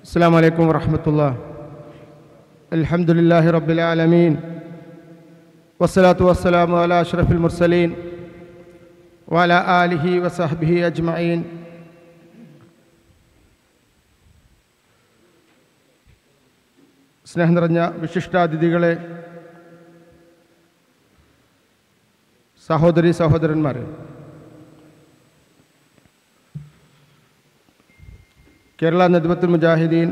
السلام عليكم ورحمة الله. الحمد لله رب العالمين والصلاة والسلام على أشرف المرسلين وعلى آله وصحبه أجمعين. സ്നേഹം നിറഞ്ഞ വിശിഷ്ടാതിഥികളെ, സഹോദരി സഹോദരന്മാരെ, കേരള നദ്വത്തുൽ മുജാഹിദീൻ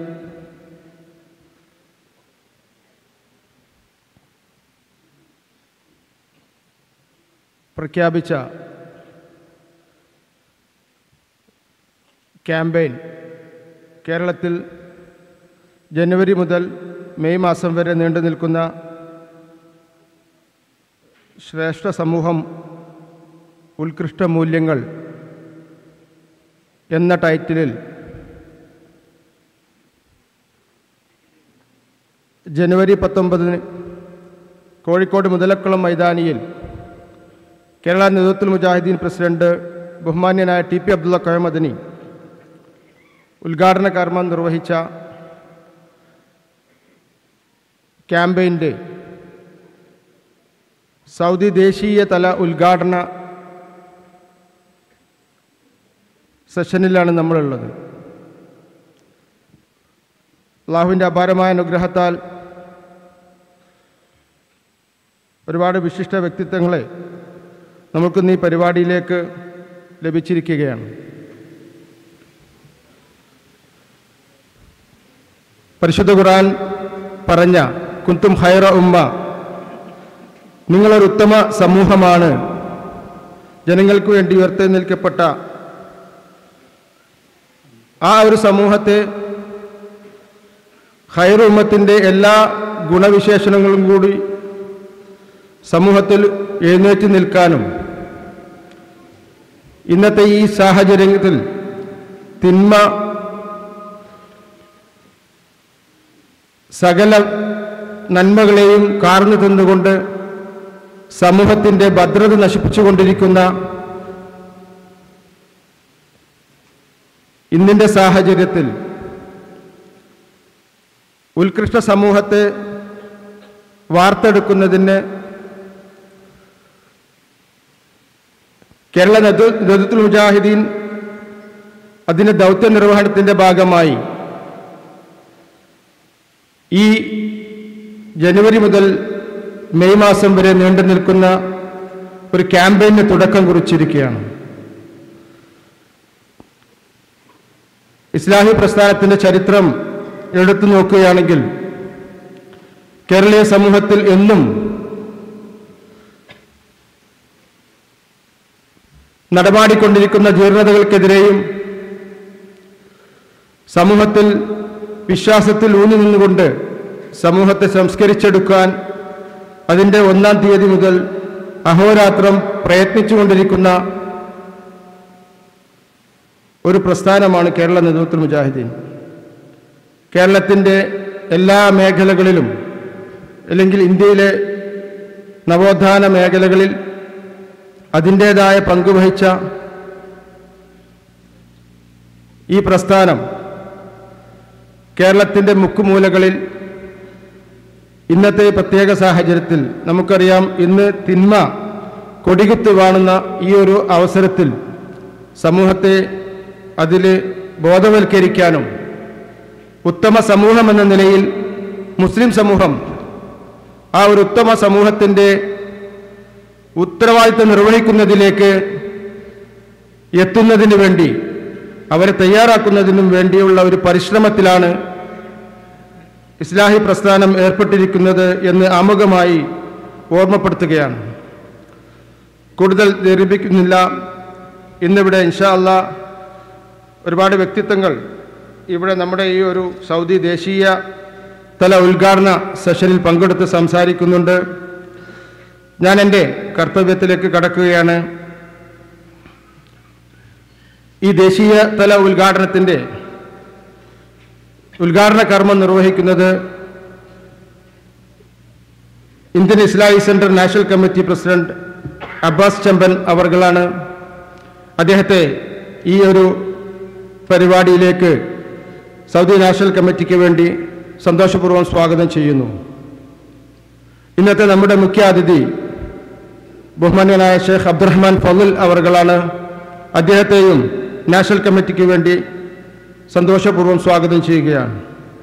പ്രഖ്യാപിച്ച ക്യാമ്പയിൻ കേരളത്തിൽ ജനുവരി മുതൽ മെയ് മാസം വരെ നീണ്ടു നിൽക്കുന്ന ശ്രേഷ്ഠ സമൂഹം ഉത്കൃഷ്ട മൂല്യങ്ങൾ എന്ന ടൈറ്റിലിൽ ജനുവരി 19 കോഴിക്കോട് മുതലക്കുളം മൈതാനിയിൽ കേരള നദ്വത്തുൽ മുജാഹിദീൻ പ്രസിഡന്റ് ബഹുമാന്യനായ ടി.പി. അബ്ദുള്ള കോയ മദനി ഉദ്ഘാടന കർമ്മം നിർവഹിച്ച ക്യാമ്പയിൻ്റെ സൗദി ദേശീയ തല ഉദ്ഘാടന സെഷനിലാണ് നമ്മളുള്ളത്. അല്ലാഹുവിൻ്റെ അപാരമായ അനുഗ്രഹത്താൽ ഒരുപാട് വിശിഷ്ട വ്യക്തിത്വങ്ങളെ നമുക്കിന്ന് ഈ പരിപാടിയിലേക്ക് ലഭിച്ചിരിക്കുകയാണ്. പരിശുദ്ധ ഖുർആൻ പറഞ്ഞ കുന്തും ഖൈറ ഉമ്മ, നിങ്ങളൊരു ഉത്തമ സമൂഹമാണ്, ജനങ്ങൾക്ക് വേണ്ടി ഉയർത്തെഴുന്നേൽക്കപ്പെട്ട ആ ഒരു സമൂഹത്തെ ഖൈറ ഉമ്മത്തിൻ്റെ എല്ലാ ഗുണവിശേഷണങ്ങളും കൂടി സമൂഹത്തിൽ എഴുന്നേറ്റ് നിൽക്കാനും ഇന്നത്തെ ഈ സാഹചര്യത്തിൽ തിന്മ സകല നന്മകളെയും കാർന്നു തിന്നുകൊണ്ട് സമൂഹത്തിൻ്റെ ഭദ്രത നശിപ്പിച്ചുകൊണ്ടിരിക്കുന്ന ഇന്നിൻ്റെ സാഹചര്യത്തിൽ ഉത്കൃഷ്ട സമൂഹത്തെ വാർത്തെടുക്കുന്നതിന് കേരള നദ്വത്തുൽ മുജാഹിദീൻ അതിൻ്റെ ദൗത്യ നിർവഹണത്തിൻ്റെ ഭാഗമായി ഈ ജനുവരി മുതൽ മെയ് മാസം വരെ നീണ്ടു നിൽക്കുന്ന ഒരു ക്യാമ്പയിന് തുടക്കം കുറിച്ചിരിക്കുകയാണ്. ഇസ്ലാഹി പ്രസ്ഥാനത്തിൻ്റെ ചരിത്രം എടുത്തു നോക്കുകയാണെങ്കിൽ കേരളീയ സമൂഹത്തിൽ എന്നും നടമാടിക്കൊണ്ടിരിക്കുന്ന ജീർണതകൾക്കെതിരെയും സമൂഹത്തിൽ വിശ്വാസത്തിൽ ഊന്നി നിന്നുകൊണ്ട് സമൂഹത്തെ സംസ്കരിച്ചെടുക്കാൻ അതിൻ്റെ 1-ാം തീയതി മുതൽ അഹോരാത്രം പ്രയത്നിച്ചുകൊണ്ടിരിക്കുന്ന ഒരു പ്രസ്ഥാനമാണ് കേരള നദ്വത്തുൽ മുജാഹിദീൻ. കേരളത്തിൻ്റെ എല്ലാ മേഖലകളിലും, അല്ലെങ്കിൽ ഇന്ത്യയിലെ നവോത്ഥാന മേഖലകളിൽ അതിൻ്റേതായ പങ്കുവഹിച്ച ഈ പ്രസ്ഥാനം കേരളത്തിൻ്റെ മുക്കുമൂലകളിൽ ഇന്നത്തെ പ്രത്യേക സാഹചര്യത്തിൽ നമുക്കറിയാം, ഇന്ന് തിന്മ കൊടികുത്തി വാണുന്ന ഈ ഒരു അവസരത്തിൽ സമൂഹത്തെ അതിൽ ബോധവൽക്കരിക്കാനും ഉത്തമ സമൂഹം എന്ന നിലയിൽ മുസ്ലിം സമൂഹം ആ ഒരു ഉത്തമ സമൂഹത്തിൻ്റെ ഉത്തരവാദിത്വം നിർവഹിക്കുന്നതിലേക്ക് എത്തുന്നതിന് വേണ്ടി, അവരെ തയ്യാറാക്കുന്നതിനും വേണ്ടിയുള്ള ഒരു പരിശ്രമത്തിലാണ് ഇസ്ലാഹി പ്രസ്ഥാനം ഏർപ്പെട്ടിരിക്കുന്നത് എന്ന് ആമുഖമായി ഓർമ്മപ്പെടുത്തുകയാണ്. കൂടുതൽ ദീർഘിപ്പിക്കുന്നില്ല. ഇന്നിവിടെ ഇൻഷാ അല്ലാഹ് ഒരുപാട് വ്യക്തിത്വങ്ങൾ ഇവിടെ നമ്മുടെ ഈ ഒരു സൗദി ദേശീയ തല ഉദ്ഘാടന സെഷനിൽ പങ്കെടുത്ത് സംസാരിക്കുന്നുണ്ട്. ഞാൻ എൻ്റെ കർത്തവ്യത്തിലേക്ക് കടക്കുകയാണ്. ഈ ദേശീയ തല ഉദ്ഘാടനത്തിൻ്റെ ഉദ്ഘാടന കർമ്മം നിർവഹിക്കുന്നത് Indian Islahi centre national committee president Abbas Chamban അവർകളാണ്. അദ്ദേഹത്തെ ഈ ഒരു പരിപാടിയിലേക്ക് സൗദി നാഷണൽ കമ്മിറ്റിക്ക് വേണ്ടി സന്തോഷപൂർവ്വം സ്വാഗതം ചെയ്യുന്നു. ഇന്നത്തെ നമ്മുടെ മുഖ്യാതിഥി ബഹുമാന്യനായ ഷെയ്ഖ് അബ്ദുറഹ്മാൻ ഫളിൽ അവർകളാണ്. അദ്ദേഹത്തെയും നാഷണൽ കമ്മിറ്റിക്ക് വേണ്ടി സന്തോഷപൂർവ്വം സ്വാഗതം ചെയ്യുകയാണ്.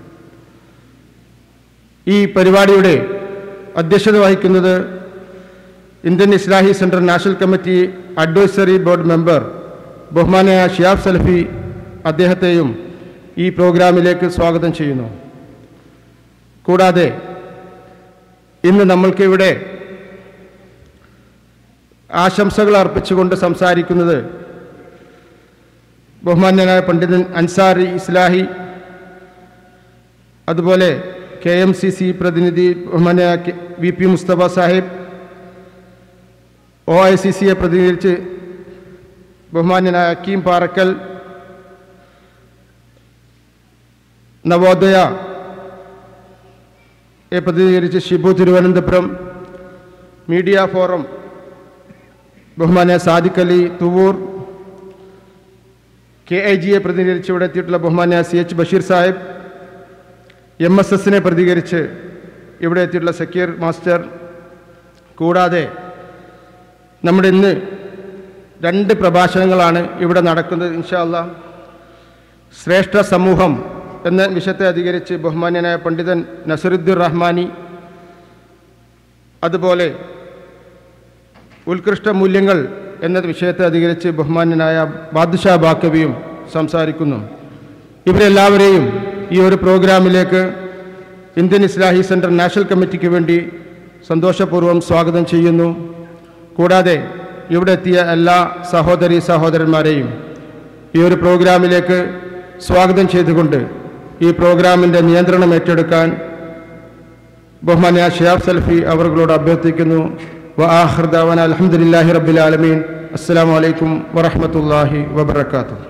ഈ പരിപാടിയുടെ അധ്യക്ഷത വഹിക്കുന്നത് Indian Islahi centre national committee advisory board member ബഹുമാനായ ഷിഹാബ് സലഫി, അദ്ദേഹത്തെയും ഈ പ്രോഗ്രാമിലേക്ക് സ്വാഗതം ചെയ്യുന്നു. കൂടാതെ ഇന്ന് നമ്മൾക്കിവിടെ ആശംസകൾ അർപ്പിച്ചുകൊണ്ട് സംസാരിക്കുന്നത് ബഹുമാന്യനായ പണ്ഡിതൻ അൻസാരി ഇസ്ലാഹി, അതുപോലെ KMCC പ്രതിനിധി ബഹുമാന്യനായ VP മുസ്തഫ സാഹിബ്, OICCയെ പ്രതിനിധീകരിച്ച് ബഹുമാന്യനായ ഹക്കീം പാറക്കൽ, നവോദയയെ പ്രതിനിധീകരിച്ച് ഷിബു തിരുവനന്തപുരം, മീഡിയ ഫോറം ബഹുമാന്യ സാദിഖ് അലി തുവൂർ, KIGയെ പ്രതിനിധീകരിച്ച് ഇവിടെ എത്തിയിട്ടുള്ള ബഹുമാന്യ CH ബഷീർ സാഹിബ്, MSSനെ പ്രതികരിച്ച് ഇവിടെ എത്തിയിട്ടുള്ള സക്കീർ മാസ്റ്റർ, കൂടാതെ നമ്മുടെ ഇന്ന് 2 പ്രഭാഷണങ്ങളാണ് ഇവിടെ നടക്കുന്നത്. ഇൻഷാ അല്ലാഹ് ശ്രേഷ്ഠ സമൂഹം എന്ന വിഷയത്തെ അധികരിച്ച് ബഹുമാന്യനായ പണ്ഡിതൻ നസറുദ്ദീൻ റഹ്മാനി, അതുപോലെ ഉത്കൃഷ്ട മൂല്യങ്ങൾ എന്ന വിഷയത്തെ അധികരിച്ച് ബഹുമാന്യനായ ബാദുഷാ ബാക്കവിയും സംസാരിക്കുന്നു. ഇവരെല്ലാവരെയും ഈ ഒരു പ്രോഗ്രാമിലേക്ക് ഇന്ത്യൻ ഇസ്ലാഹി സെൻറ്റർ നാഷണൽ കമ്മിറ്റിക്ക് വേണ്ടി സന്തോഷപൂർവ്വം സ്വാഗതം ചെയ്യുന്നു. കൂടാതെ ഇവിടെ എത്തിയ എല്ലാ സഹോദരീ സഹോദരന്മാരെയും ഈ ഒരു പ്രോഗ്രാമിലേക്ക് സ്വാഗതം ചെയ്തുകൊണ്ട് ഈ പ്രോഗ്രാമിൻ്റെ നിയന്ത്രണം ഏറ്റെടുക്കാൻ ബഹുമാന്യ ഷിഹാബ് സലഫി അവர்களോട് അഭ്യർത്ഥിക്കുന്നു. വആഖിറു ദഅവാനാ അൽഹംദുലില്ലാഹി റബ്ബിൽ ആലമീൻ. അസ്സലാമു അലൈക്കും വറഹ്മത്തുള്ളാഹി വബറകാതുഹു.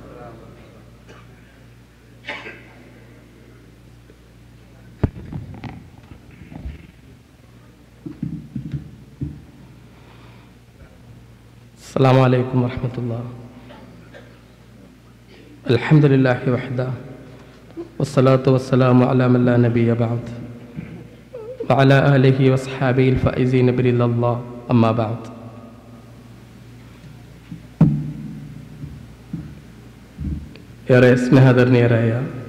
السلام عليكم ورحمة الله. الحمد لله وحده والصلاة والسلام على من لا نبي بعد وعلى آله وصحابه الفائزين برضا الله أما بعد. ഏറെ സ്നേഹധന്യരായ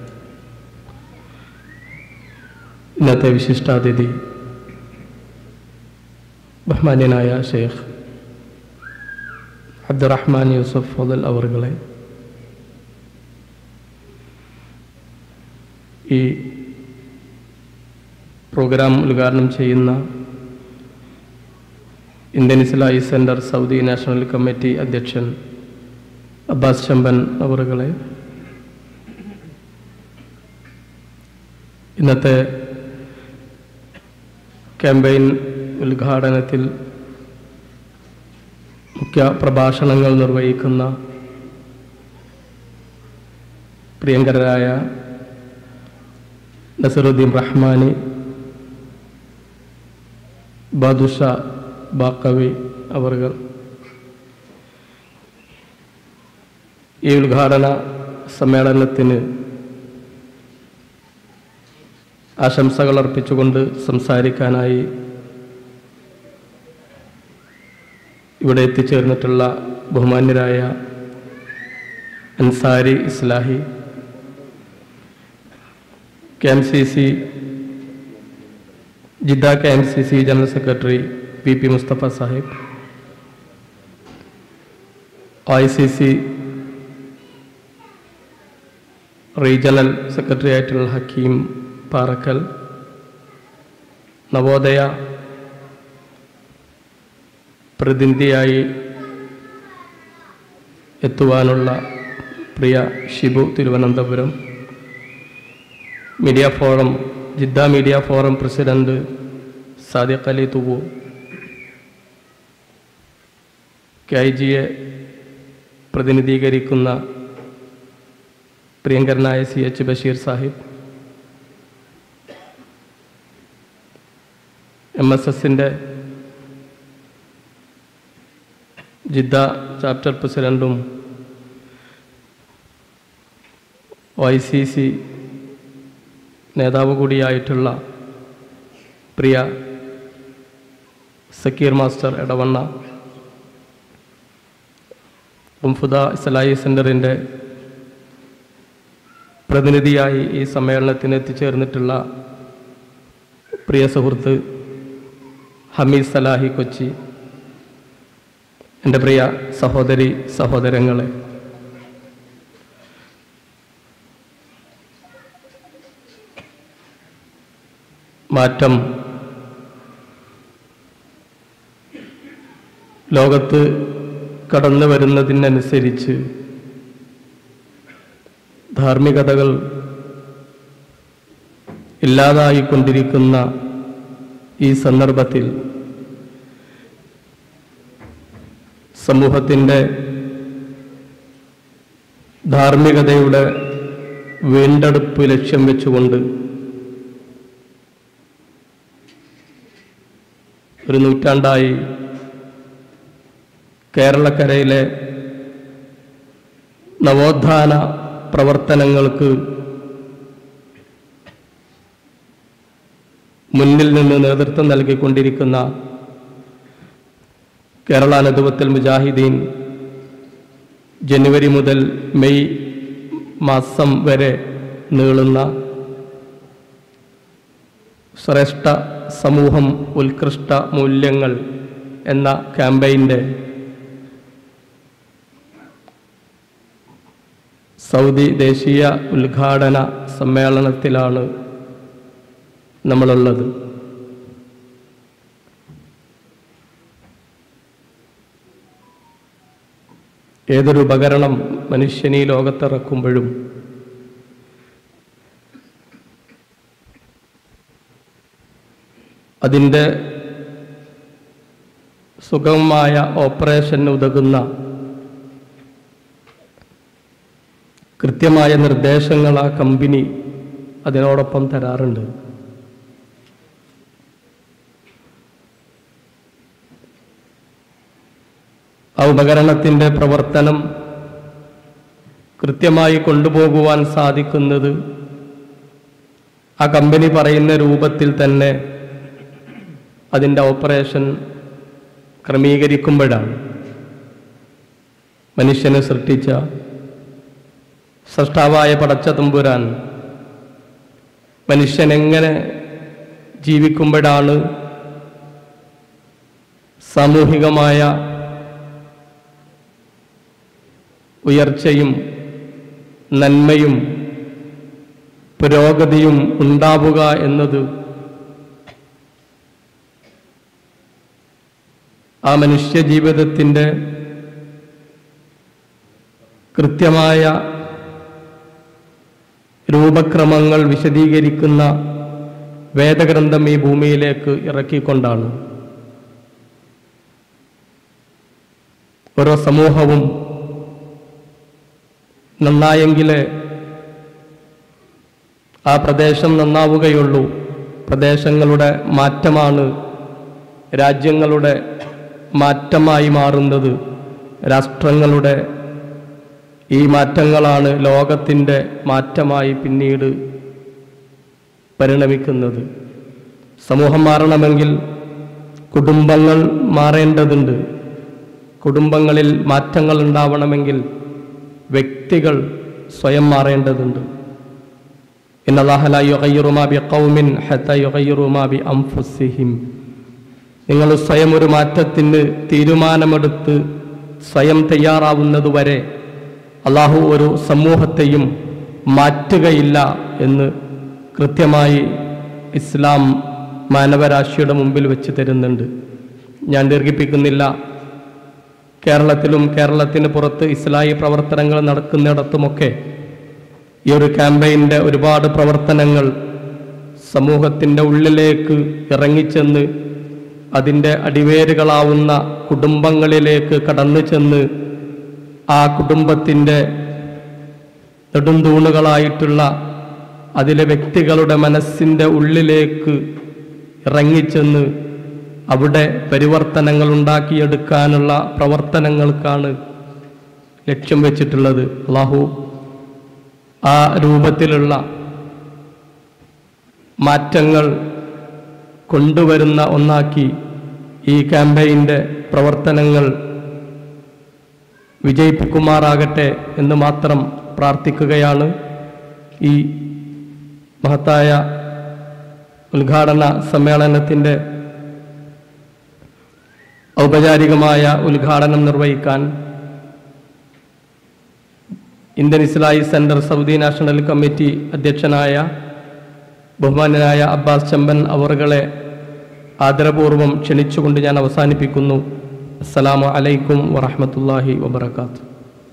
ഇന്നത്തെ വിശിഷ്ടാതിഥി ബഹുമാന്യനായ ഷെയ്ഖ് അബ്ദുറഹ്മാൻ യൂസഫ് ഫളിൽ അവർകളെ, ഈ പ്രോഗ്രാം ഉദ്ഘാടനം ചെയ്യുന്ന Indian Islahi centre Saudi national committee അധ്യക്ഷൻ അബ്ബാസ് ചമ്പൻ അവർകളെ, ഇന്നത്തെ ക്യാമ്പയിൻ ഉദ്ഘാടനത്തിൽ മുഖ്യ പ്രഭാഷണങ്ങൾ നിർവഹിക്കുന്ന പ്രിയങ്കരായ നസറുദ്ദീൻ റഹ്മാനി, ബാദുഷാ ബാക്കവി അവർകൾ, ഈ ഉദ്ഘാടന സമ്മേളനത്തിന് ആശംസകൾ അർപ്പിച്ചുകൊണ്ട് സംസാരിക്കാനായി ഇവിടെ എത്തിച്ചേർന്നിട്ടുള്ള ബഹുമാന്യരായ Ansari Islahi, KMCC Jeddah KMCC general secretary VP Mustafa Sahib, OICC regional secretary ആയിട്ടുള്ള ഹക്കീം പാറക്കൽ, നവോദയ പ്രതിനിധിയായി എത്തുവാനുള്ള പ്രിയ Shibu Thiruvananthapuram, media forum Jeddah media forum president Sadiq Ali Thuvvur, KIGയെ പ്രതിനിധീകരിക്കുന്ന പ്രിയങ്കരനായ CH ബഷീർ സാഹിബ്, MSSൻ്റെ ജിദ്ദ ചാപ്റ്റർ പ്രസിഡൻറ്റും YCC നേതാവ് കൂടിയായിട്ടുള്ള പ്രിയ സക്കീർ മാസ്റ്റർ എടവണ്ണ, ഉംഫുദ ഇസ്ലാഹി സെൻ്ററിൻ്റെ പ്രതിനിധിയായി ഈ സമ്മേളനത്തിന് എത്തിച്ചേർന്നിട്ടുള്ള പ്രിയ സുഹൃത്ത് ഹമീദ് സലാഹി കൊച്ചി, എൻ്റെ പ്രിയ സഹോദരി സഹോദരങ്ങളെ, മാറ്റം ലോകത്ത് കടന്നു വരുന്നതിനനുസരിച്ച് ധാർമ്മികതകൾ ഇല്ലാതായിക്കൊണ്ടിരിക്കുന്ന ഈ സന്ദർഭത്തിൽ സമൂഹത്തിൻ്റെ ധാർമ്മികതയുടെ വീണ്ടെടുപ്പ് ലക്ഷ്യം വെച്ചുകൊണ്ട് ഒരു നൂറ്റാണ്ടായി കേരളക്കരയിലെ നവോത്ഥാന പ്രവർത്തനങ്ങൾക്ക് മുന്നിൽ നിന്ന് നേതൃത്വം നൽകിക്കൊണ്ടിരിക്കുന്ന കേരള നദുവത്തുൽ മുജാഹിദീൻ ജനുവരി മുതൽ മെയ് മാസം വരെ നീളുന്ന ശ്രേഷ്ഠ സമൂഹം ഉത്കൃഷ്ട മൂല്യങ്ങൾ എന്ന ക്യാമ്പയിൻ്റെ സൗദി ദേശീയ ഉദ്ഘാടന സമ്മേളനത്തിലാണ് നമ്മളുള്ളത്. ഏതൊരു ഉപകരണം മനുഷ്യനീ ലോകത്തിറക്കുമ്പോഴും അതിൻ്റെ സുഗമമായ ഓപ്പറേഷന് ഉതകുന്ന കൃത്യമായ നിർദ്ദേശങ്ങൾ ആ കമ്പനി അതിനോടൊപ്പം തരാറുണ്ട്. ആ ഉപകരണത്തിൻ്റെ പ്രവർത്തനം കൃത്യമായി കൊണ്ടുപോകുവാൻ സാധിക്കുന്നത് ആ കമ്പനി പറയുന്ന രൂപത്തിൽ തന്നെ അതിൻ്റെ ഓപ്പറേഷൻ ക്രമീകരിക്കുമ്പോഴാണ്. മനുഷ്യനെ സൃഷ്ടിച്ച സൃഷ്ടാവായ പടച്ച തമ്പുരാൻ മനുഷ്യനെങ്ങനെ ജീവിക്കുമ്പോഴാണ് സാമൂഹികമായ ഉയർച്ചയും നന്മയും പുരോഗതിയും ഉണ്ടാവുക എന്നത് ആ മനുഷ്യ ജീവിതത്തിൻ്റെ കൃത്യമായ രൂപക്രമങ്ങൾ വിശദീകരിക്കുന്ന വേദഗ്രന്ഥം ഈ ഭൂമിയിലേക്ക് ഇറക്കിക്കൊണ്ടാണ്. ഓരോ സമൂഹവും നന്നായെങ്കിലേ ആ പ്രദേശം നന്നാവുകയുള്ളൂ. പ്രദേശങ്ങളുടെ മാറ്റമാണ് രാജ്യങ്ങളുടെ മാറ്റമായി മാറുന്നത്. രാഷ്ട്രങ്ങളുടെ ഈ മാറ്റങ്ങളാണ് ലോകത്തിൻ്റെ മാറ്റമായി പിന്നീട് പരിണമിക്കുന്നത്. സമൂഹം മാറണമെങ്കിൽ കുടുംബങ്ങൾ മാറേണ്ടതുണ്ട്. കുടുംബങ്ങളിൽ മാറ്റങ്ങൾ ഉണ്ടാവണമെങ്കിൽ വ്യക്തികൾ സ്വയം മാറേണ്ടതുണ്ട്. ഇന്നല്ലാഹ ലാ യുഗയ്യിറു മാ ബിഖൗമിൻ ഹത്താ യുഗയ്യിറു മാ ബിഅൻഫുസിഹിം. നിങ്ങൾ സ്വയം ഒരു മാറ്റത്തിന് തീരുമാനമെടുത്ത് സ്വയം തയ്യാറാവുന്നതുവരെ അള്ളാഹു ഒരു സമൂഹത്തെയും മാറ്റുകയില്ല എന്ന് കൃത്യമായി ഇസ്ലാം മാനവരാശിയുടെ മുമ്പിൽ വെച്ച് തരുന്നുണ്ട്. ഞാൻ ദീർഘിപ്പിക്കുന്നില്ല. കേരളത്തിലും കേരളത്തിന് പുറത്ത് ഇസ്ലാഹി പ്രവർത്തനങ്ങൾ നടക്കുന്നിടത്തുമൊക്കെ ഈ ഒരു ക്യാമ്പയിൻ്റെ ഒരുപാട് പ്രവർത്തനങ്ങൾ സമൂഹത്തിൻ്റെ ഉള്ളിലേക്ക് ഇറങ്ങിച്ചെന്ന് അതിൻ്റെ അടിവേരുകളാവുന്ന കുടുംബങ്ങളിലേക്ക് കടന്നു ചെന്ന് ആ കുടുംബത്തിൻ്റെ നെടുന്തൂണുകളായിട്ടുള്ള അതിലെ വ്യക്തികളുടെ മനസ്സിൻ്റെ ഉള്ളിലേക്ക് ഇറങ്ങിച്ചെന്ന് അവിടെ പരിവർത്തനങ്ങൾ ഉണ്ടാക്കിയെടുക്കാനുള്ള പ്രവർത്തനങ്ങൾക്കാണ് ലക്ഷ്യം വെച്ചിട്ടുള്ളത്. അല്ലാഹു ആ രൂപത്തിലുള്ള മാറ്റങ്ങൾ കൊണ്ടുവരുന്ന ഒന്നാക്കി ഈ ക്യാമ്പയിൻ്റെ പ്രവർത്തനങ്ങൾ വിജയിപ്പിക്കുമാറാകട്ടെ എന്ന് മാത്രം പ്രാർത്ഥിക്കുകയാണ്. ഈ മഹത്തായ ഉദ്ഘാടന സമ്മേളനത്തിൻ്റെ ഔപചാരികമായ ഉദ്ഘാടനം നിർവഹിക്കാൻ Indian Islahi centre Saudi national committee അധ്യക്ഷനായ ബഹുമാന്യനായ അബ്ബാസ് ചെമ്പൻ അവറുകളെ ആദരപൂർവ്വം ക്ഷണിച്ചുകൊണ്ട് ഞാൻ അവസാനിപ്പിക്കുന്നു. അസ്സലാമു അലൈക്കും വറഹ്മത്തുള്ളാഹി വബറകാതുഹു.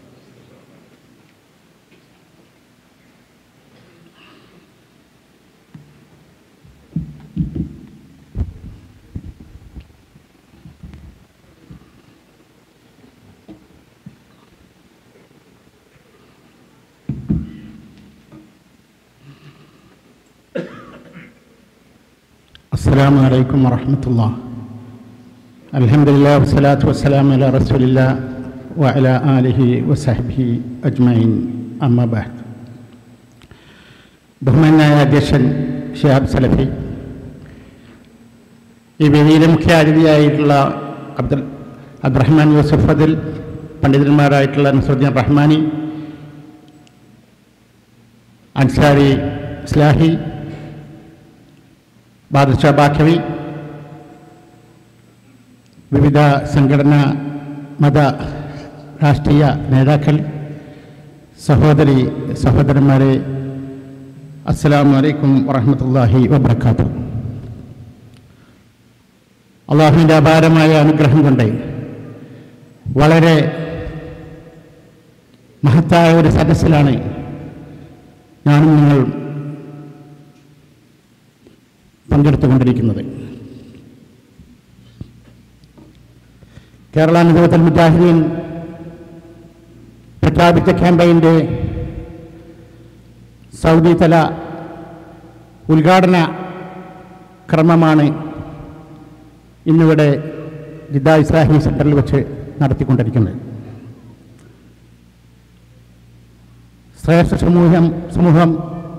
السلام عليكم ورحمة الله. الحمد لله والصلاة والسلام على رسول الله وعلى آله وصحبه أجمعين. أما بعد. ബഹുമാന്യനായ അധ്യക്ഷൻ ഷിഹാബ് സലഫി, ഈ വേദിയിലെ മുഖ്യ അതിഥിയായിട്ടുള്ള അബ്ദുറഹ്മാൻ യൂസുഫ് ഫദിൽ, പണ്ഡിതന്മാരായിട്ടുള്ള നസറുദ്ദീൻ റഹ്മാനി, അൻസാരി ഇസ്ലാഹി, ബാദുഷാ ബാഖവി, വിവിധ സംഘടനാ മത രാഷ്ട്രീയ നേതാക്കൾ, സഹോദരന്മാരെ, അസ്സലാമു അലൈക്കും വറഹ്മത്തുള്ളാഹി വബറകാതുഹു. അള്ളാഹുവിൻ്റെ അപാരമായ അനുഗ്രഹം കൊണ്ട് വളരെ മഹത്തായ ഒരു സദസ്സിലാണ് ഞാനും നിങ്ങൾ പങ്കെടുത്തുകൊണ്ടിരിക്കുന്നത്. കേരള നദവത്തുൽ മുജാഹിദീൻ പ്രഖ്യാപിച്ച ക്യാമ്പയിൻ്റെ സൗദി തല ഉദ്ഘാടന ക്രമമാണ് ഇന്നിവിടെ ജിദ്ദ ഇസ്ലാഹി സെൻ്ററിൽ വെച്ച് നടത്തിക്കൊണ്ടിരിക്കുന്നത്. ശ്രേഷ്ഠ സമൂഹം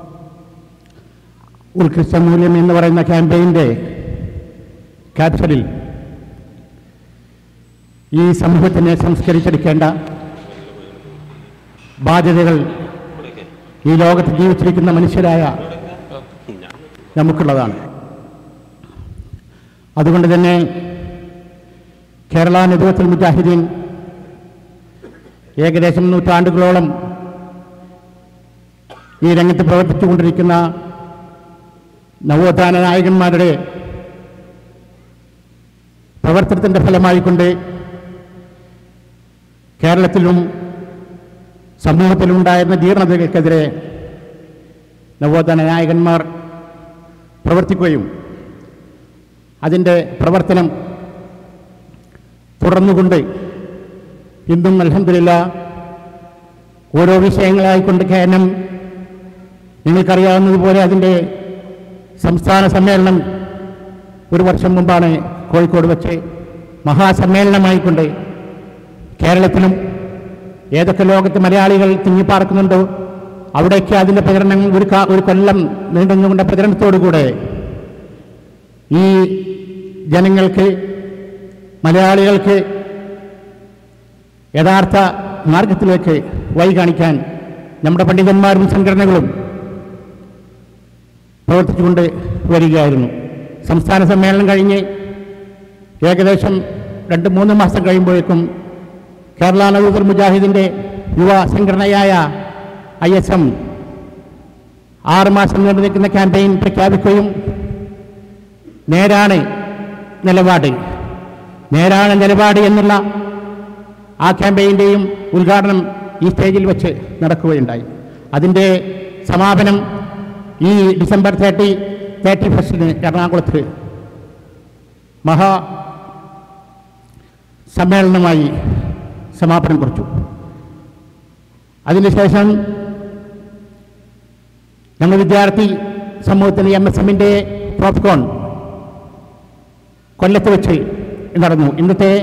ഉത്കൃഷ്ട മൂല്യം എന്ന് പറയുന്ന ക്യാമ്പയിൻ്റെ ക്യാപ്ഷനിൽ ഈ സമൂഹത്തിനെ സംസ്കരിച്ചെടുക്കേണ്ട ബാധ്യതകൾ ഈ ലോകത്ത് ജീവിച്ചിരിക്കുന്ന മനുഷ്യരായ നമുക്കുള്ളതാണ്. അതുകൊണ്ട് തന്നെ കേരള നദവത്തുൽ മുജാഹിദീൻ ഏകദേശം നൂറ്റാണ്ടുകളോളം ഈ രംഗത്ത് പ്രവർത്തിച്ചുകൊണ്ടിരിക്കുന്ന നവോത്ഥാന നായകന്മാരുടെ പ്രവർത്തനത്തിൻ്റെ ഫലമായിക്കൊണ്ട് കേരളത്തിലും സമൂഹത്തിലുണ്ടായിരുന്ന ജീർണതകൾക്കെതിരെ നവോത്ഥാന നായകന്മാർ പ്രവർത്തിക്കുകയും അതിൻ്റെ പ്രവർത്തനം തുടർന്നുകൊണ്ട് ഇന്നും അൽഹംദുലില്ലാഹ് ഓരോ വിഷയങ്ങളായിക്കൊണ്ട് കേരളം നിങ്ങൾക്കറിയാവുന്നതുപോലെ അതിൻ്റെ സംസ്ഥാന സമ്മേളനം ഒരു വർഷം മുമ്പാണ് കോഴിക്കോട് വെച്ച് മഹാസമ്മേളനമായിക്കൊണ്ട് കേരളത്തിലും ഏതൊക്കെ ലോകത്ത് മലയാളികൾ തിങ്ങിപ്പാർക്കുന്നുണ്ടോ അവിടേക്ക് അതിൻ്റെ പ്രചരണം ഒരു കൊല്ലം നീണ്ടുകൊണ്ട പ്രചരണത്തോടുകൂടെ ഈ ജനങ്ങൾക്ക്, മലയാളികൾക്ക് യഥാർത്ഥ മാർഗത്തിലേക്ക് വഴി കാണിക്കാൻ നമ്മുടെ പണ്ഡിതന്മാരും സംഘടനകളും പ്രവർത്തിച്ചുകൊണ്ട് വരികയായിരുന്നു. സംസ്ഥാന സമ്മേളനം കഴിഞ്ഞ് ഏകദേശം 2-3 മാസം കഴിയുമ്പോഴേക്കും കേരള നദവത്തുൽ മുജാഹിദിൻ്റെ യുവ സംഘടനയായ ISM 6 മാസം നീണ്ടു നിൽക്കുന്ന ക്യാമ്പയിൻ പ്രഖ്യാപിക്കുകയും നേരാണ് നിലപാട് എന്നുള്ള ആ ക്യാമ്പയിൻ്റെയും ഉദ്ഘാടനം ഈ സ്റ്റേജിൽ വെച്ച് നടക്കുകയുണ്ടായി. അതിൻ്റെ സമാപനം ഈ ഡിസംബർ 31 എറണാകുളത്ത് മഹാ സമ്മേളനമായി സമാപനം കുറിച്ചു. അതിനുശേഷം ഞങ്ങൾ വിദ്യാർത്ഥി സമൂഹത്തിന് MSMൻ്റെ പ്രോപ്കോൺ കൊല്ലത്ത് വെച്ച് നടന്നു. ഇന്നത്തെ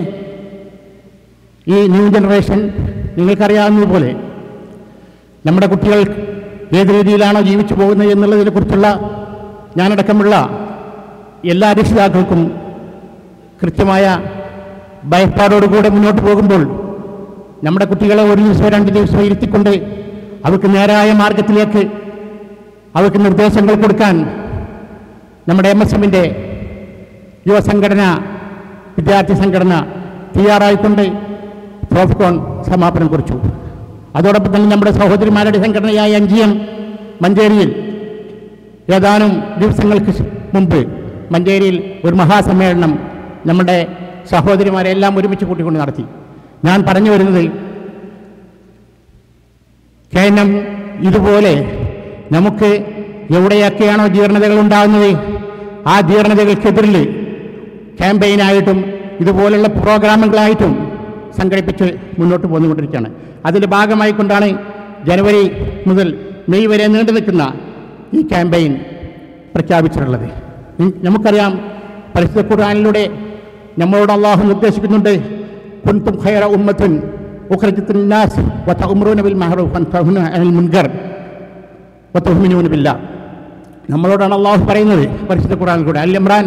ഈ ന്യൂ ജനറേഷൻ നിങ്ങൾക്കറിയാവുന്നതുപോലെ നമ്മുടെ കുട്ടികൾ ഏത് രീതിയിലാണോ ജീവിച്ചു പോകുന്നത് എന്നുള്ളതിനെക്കുറിച്ചുള്ള ഞാനടക്കമുള്ള എല്ലാ രക്ഷിതാക്കൾക്കും കൃത്യമായ ഭയപ്പാടോടുകൂടെ മുന്നോട്ട് പോകുമ്പോൾ നമ്മുടെ കുട്ടികളെ ഒരു ദിവസമോ 2 ദിവസമോ ഇരുത്തിക്കൊണ്ട് അവർക്ക് നേരായ മാർഗത്തിലേക്ക് അവർക്ക് നിർദ്ദേശങ്ങൾ കൊടുക്കാൻ നമ്മുടെ MSMന്റെ യുവസംഘടന, വിദ്യാർത്ഥി സംഘടന തയ്യാറായിക്കൊണ്ട് പ്രോഫ്കോൺ സമാപനം കുറിച്ചു. അതോടൊപ്പം തന്നെ നമ്മുടെ സഹോദരിമാരുടെ സംഘടനയായ NGM മഞ്ചേരിയിൽ ഏതാനും ദിവസങ്ങൾക്ക് മുമ്പ് മഞ്ചേരിയിൽ ഒരു മഹാസമ്മേളനം നമ്മുടെ സഹോദരിമാരെ എല്ലാം ഒരുമിച്ച് കൂട്ടിക്കൊണ്ട് നടത്തി. ഞാൻ പറഞ്ഞു വരുന്നത്, കേനം ഇതുപോലെ നമുക്ക് എവിടെയൊക്കെയാണോ ജീർണതകൾ ഉണ്ടാകുന്നത് ആ ജീർണതകൾക്കെതിരിൽ ക്യാമ്പയിനായിട്ടും ഇതുപോലുള്ള പ്രോഗ്രാമുകളായിട്ടും സംഘടിപ്പിച്ച് മുന്നോട്ട് പോന്നുകൊണ്ടിരിക്കുകയാണ്. അതിൻ്റെ ഭാഗമായിക്കൊണ്ടാണ് ജനുവരി മുതൽ മെയ് വരെ നീണ്ടു നിൽക്കുന്ന ഈ ക്യാമ്പയിൻ പ്രഖ്യാപിച്ചിട്ടുള്ളത്. നമുക്കറിയാം, പരിശുദ്ധ ഖുർആനിലൂടെ നമ്മളോട് അള്ളാഹു നിർദ്ദേശിക്കുന്നുണ്ട്, കുൻതും ഖൈറ ഉമ്മത്തുൻ ഉഖ്രിജത് ലിന്നാസ് വതഅ്മുറൂന ബിൽ മഅറൂഫ് വതൻഹൗന അനിൽ മുൻകർ വതുഅ്മിനൂന ബില്ലാഹ്. നമ്മളോടാണ് അള്ളാഹു പറയുന്നത് പരിശുദ്ധ ഖുർആനിലൂടെ. അൽ ഇമ്രാൻ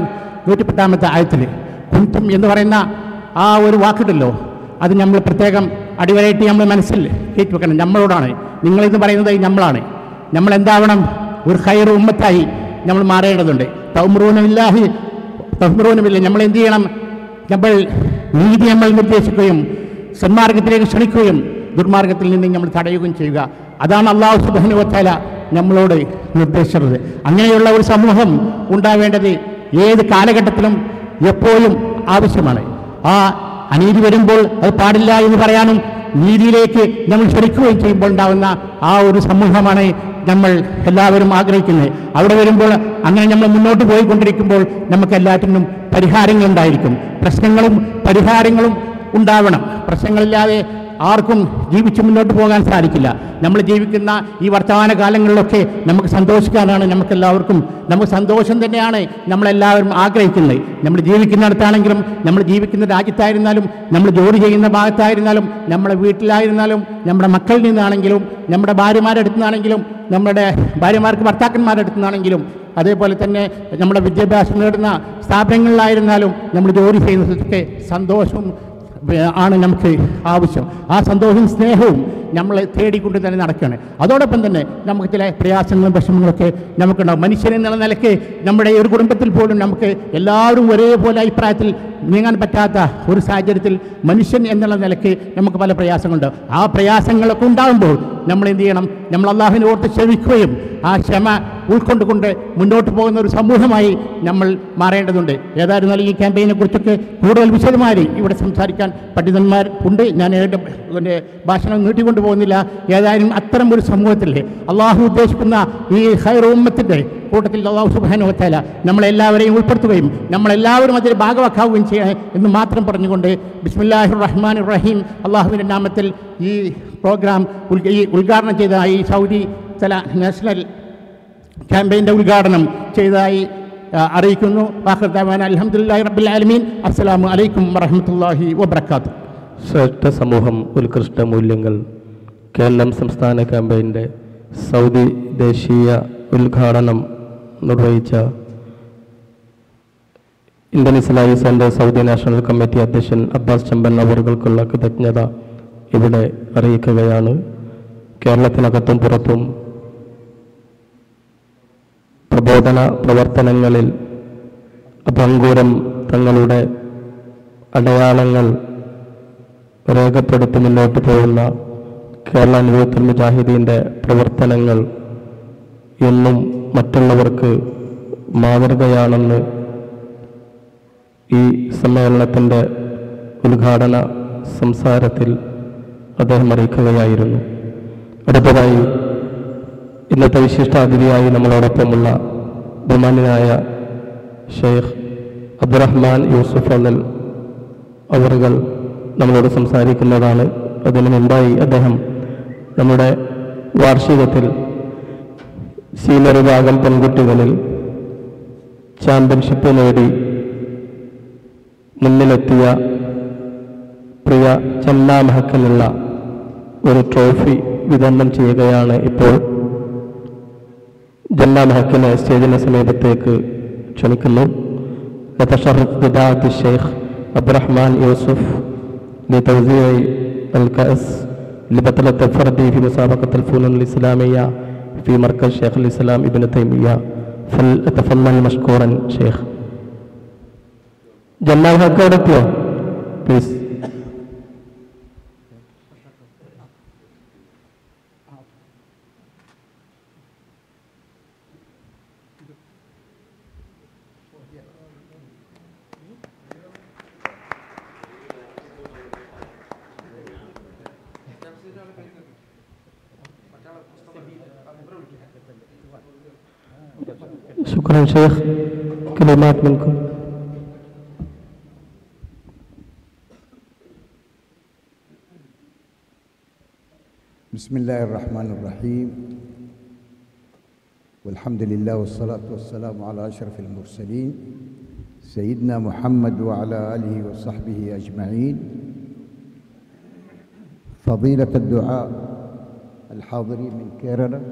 110 ആയത്തിൽ കുൻതും എന്ന് പറയുന്ന ആ ഒരു വാക്കുണ്ടല്ലോ, അത് നമ്മൾ പ്രത്യേകം അടിവരയിട്ട് നമ്മൾ മനസ്സിൽ കയറ്റി വെക്കണം. നമ്മളോടാണ്, നിങ്ങളിന്ന് പറയുന്നത് നമ്മളാണ്. നമ്മൾ എന്താവണം? ഒരു ഖൈർ ഉമ്മത്തായി നമ്മൾ മാറേണ്ടതുണ്ട്. തഅ്മുറൂനബില്ലാഹി തഅ്മുറൂനബില്ല, നമ്മൾ എന്ത് ചെയ്യണം? നമ്മൾ നീതി നമ്മൾ നിർദ്ദേശിക്കുകയും സന്മാർഗത്തിലേക്ക് ക്ഷണിക്കുകയും ദുർമാർഗത്തിൽ നിന്ന് നമ്മൾ തടയുകയും ചെയ്യുക. അതാണ് അല്ലാഹു സുബ്ഹാനഹു വ തആല നമ്മളോട് നിർദ്ദേശിച്ചത്. അങ്ങനെയുള്ള ഒരു സമൂഹം ഉണ്ടാവേണ്ടത് ഏത് കാലഘട്ടത്തിലും എപ്പോഴും ആവശ്യമാണ്. ആ അനീതി വരുമ്പോൾ അത് പാടില്ല എന്ന് പറയാനും നീതിയിലേക്ക് നമ്മൾ ക്ഷണിക്കുകയും ചെയ്യുമ്പോൾ ഉണ്ടാകുന്ന ആ ഒരു സമൂഹമാണ് നമ്മൾ എല്ലാവരും ആഗ്രഹിക്കുന്നത്. അവിടെ വരുമ്പോൾ അങ്ങനെ നമ്മൾ മുന്നോട്ട് പോയിക്കൊണ്ടിരിക്കുമ്പോൾ നമുക്ക് എല്ലാറ്റിനും പരിഹാരങ്ങളുണ്ടായിരിക്കും. പ്രശ്നങ്ങളും പരിഹാരങ്ങളും ഉണ്ടാവണം. പ്രശ്നങ്ങളില്ലാതെ ആർക്കും ജീവിച്ച് മുന്നോട്ട് പോകാൻ സാധിക്കില്ല. നമ്മൾ ജീവിക്കുന്ന ഈ വർത്തമാന കാലങ്ങളിലൊക്കെ നമുക്ക് സന്തോഷിക്കാനാണ് നമുക്കെല്ലാവർക്കും. നമുക്ക് സന്തോഷം തന്നെയാണ് നമ്മളെല്ലാവരും ആഗ്രഹിക്കുന്നത്. നമ്മൾ ജീവിക്കുന്നിടത്താണെങ്കിലും, നമ്മൾ ജീവിക്കുന്ന രാജ്യത്തായിരുന്നാലും, നമ്മൾ ജോലി ചെയ്യുന്ന ഭാഗത്തായിരുന്നാലും, നമ്മുടെ വീട്ടിലായിരുന്നാലും, നമ്മുടെ മക്കളിൽ നിന്നാണെങ്കിലും, നമ്മുടെ ഭാര്യമാരുടെ അടുത്തു നിന്നാണെങ്കിലും, നമ്മുടെ ഭാര്യമാർക്ക് ഭർത്താക്കന്മാരുടെ അടുത്തു നിന്നാണെങ്കിലും, അതേപോലെ തന്നെ നമ്മുടെ വിദ്യാഭ്യാസം നേടുന്ന സ്ഥാപനങ്ങളിലായിരുന്നാലും, നമ്മൾ ജോലി ചെയ്യുന്നതൊക്കെ സന്തോഷവും ആണ് നമുക്ക് ആവശ്യം. ആ സന്തോഷവും സ്നേഹവും നമ്മളെ തേടിക്കൊണ്ട് തന്നെ നടക്കുകയാണ്. അതോടൊപ്പം തന്നെ നമുക്ക് ചില പ്രയാസങ്ങളും വിഷമങ്ങളൊക്കെ നമുക്കുണ്ടാകും. മനുഷ്യൻ എന്നുള്ള നിലയ്ക്ക് നമ്മുടെ ഒരു കുടുംബത്തിൽ പോലും നമുക്ക് എല്ലാവരും ഒരേപോലെ അഭിപ്രായത്തിൽ നീങ്ങാൻ പറ്റാത്ത ഒരു സാഹചര്യത്തിൽ മനുഷ്യൻ എന്നുള്ള നിലയ്ക്ക് നമുക്ക് പല പ്രയാസങ്ങളുണ്ട്. ആ പ്രയാസങ്ങളൊക്കെ ഉണ്ടാകുമ്പോൾ നമ്മൾ എന്ത് ചെയ്യണം? നമ്മൾ അള്ളാഹുവിനെ ഓർത്ത് ക്ഷമിക്കുകയും ആ ക്ഷമ ഉൾക്കൊണ്ടുകൊണ്ട് മുന്നോട്ട് പോകുന്ന ഒരു സമൂഹമായി നമ്മൾ മാറേണ്ടതുണ്ട്. ഏതായിരുന്നാലും ഈ ക്യാമ്പയിനെ കുറിച്ചൊക്കെ കൂടുതൽ വിശദമായി ഇവിടെ സംസാരിക്കാൻ പണ്ഡിതന്മാർ ഉണ്ട്. ഞാൻ എൻ്റെ ഭാഷണം നീട്ടിക്കൊണ്ടു പോകുന്നില്ല. ഏതായാലും അത്തരം ഒരു സമൂഹത്തിലെ അള്ളാഹു ഉദ്ദേശിക്കുന്ന ഈ ഖൈർ ഉമ്മത്തിൻ്റെ കൂട്ടത്തിൽ അള്ളാഹു സുബ്ഹാനഹു വ തആല നമ്മളെല്ലാവരെയും ഉൾപ്പെടുത്തുകയും നമ്മളെല്ലാവരും അതിൽ ഭാഗവാക്കാവുകയും ചെയ്യണം എന്ന് മാത്രം പറഞ്ഞുകൊണ്ട് ബിസ്മില്ലാഹിർ റഹ്മാനിർ റഹീം, അള്ളാഹുവിൻ്റെ നാമത്തിൽ ഈ പ്രോഗ്രാം ഉദ്ഘാടനം ചെയ്തതായി സൗദി തല നാഷണൽ ക്യാമ്പയിൻ്റെ ഉദ്ഘാടനം ചെയ്തതായി അറിയിക്കുന്നു. അൽഹംദുലില്ലാഹി റബ്ബിൽ ആലമീൻ. അസ്സലാമു അലൈക്കും വറഹ്മത്തുള്ളാഹി വബറകാതുഹു. ശ്രേഷ്ഠ സമൂഹം ഉത്കൃഷ്ട മൂല്യങ്ങൾ കേരളം സംസ്ഥാന ക്യാമ്പയിൻ്റെ സൗദി ദേശീയ ഉദ്ഘാടനം നിർവഹിച്ച Indian Islamic centre Saudi national committee അധ്യക്ഷൻ അബ്ബാസ് ചെമ്പൻ അവർക്കുള്ള കൃതജ്ഞത ഇവിടെ അറിയിക്കുകയാണ്. കേരളത്തിനകത്തും പുറത്തും പ്രബോധന പ്രവർത്തനങ്ങളിൽ അഭംഗൂരം തങ്ങളുടെ അടയാളങ്ങൾ രേഖപ്പെടുത്തി മുന്നോട്ട് പോകുന്ന കേരള നൂത്തുൽ മുജാഹിദീൻ്റെ പ്രവർത്തനങ്ങൾ എന്നും മറ്റുള്ളവർക്ക് മാതൃകയാണെന്ന് ഈ സമ്മേളനത്തിൻ്റെ ഉദ്ഘാടന സംസാരത്തിൽ അദ്ദേഹം അറിയിക്കുകയായിരുന്നു. അടുത്തതായി ഇന്നത്തെ വിശിഷ്ടാതിഥിയായി നമ്മളോടൊപ്പമുള്ള ബഹുമാന്യനായ ഷെയ്ഖ് അബ്ദുറഹ്മാൻ യൂസുഫ് അൽ അവറുകൾ നമ്മളോട് സംസാരിക്കുന്നതാണ്. അതിനു മുമ്പായി അദ്ദേഹം നമ്മുടെ വാർഷികത്തിൽ സീനിയർ വിഭാഗം പെൺകുട്ടികളിൽ ചാമ്പ്യൻഷിപ്പ് നേടി മുന്നിലെത്തിയ പ്രിയ ചന്ന മഹക്കലുള്ള ഒരു ട്രോഫി വിതരണം ചെയ്യുകയാണ് ഇപ്പോൾ ജന്നാ മഹക്കിനെ സ്റ്റേജിന് സമീപത്തേക്ക് ക്ഷണിക്കുന്നു. يتشرف بدعوة الشيخ عبد الرحمن يوسف لتوزيع الكأس لبطلة الفردي في مسابقة الفنون الإسلامية في مركز شيخ الإسلام ابن تيمية. فليتفضل مشكورا شيخ. جنة مهكة please. شكرا شيخ. كلمات منكم. بسم الله الرحمن الرحيم والحمد لله والصلاة والسلام على أشرف المرسلين سيدنا محمد وعلى آله وصحبه أجمعين. فضيلة الدعاء الحاضرين من كيرلا،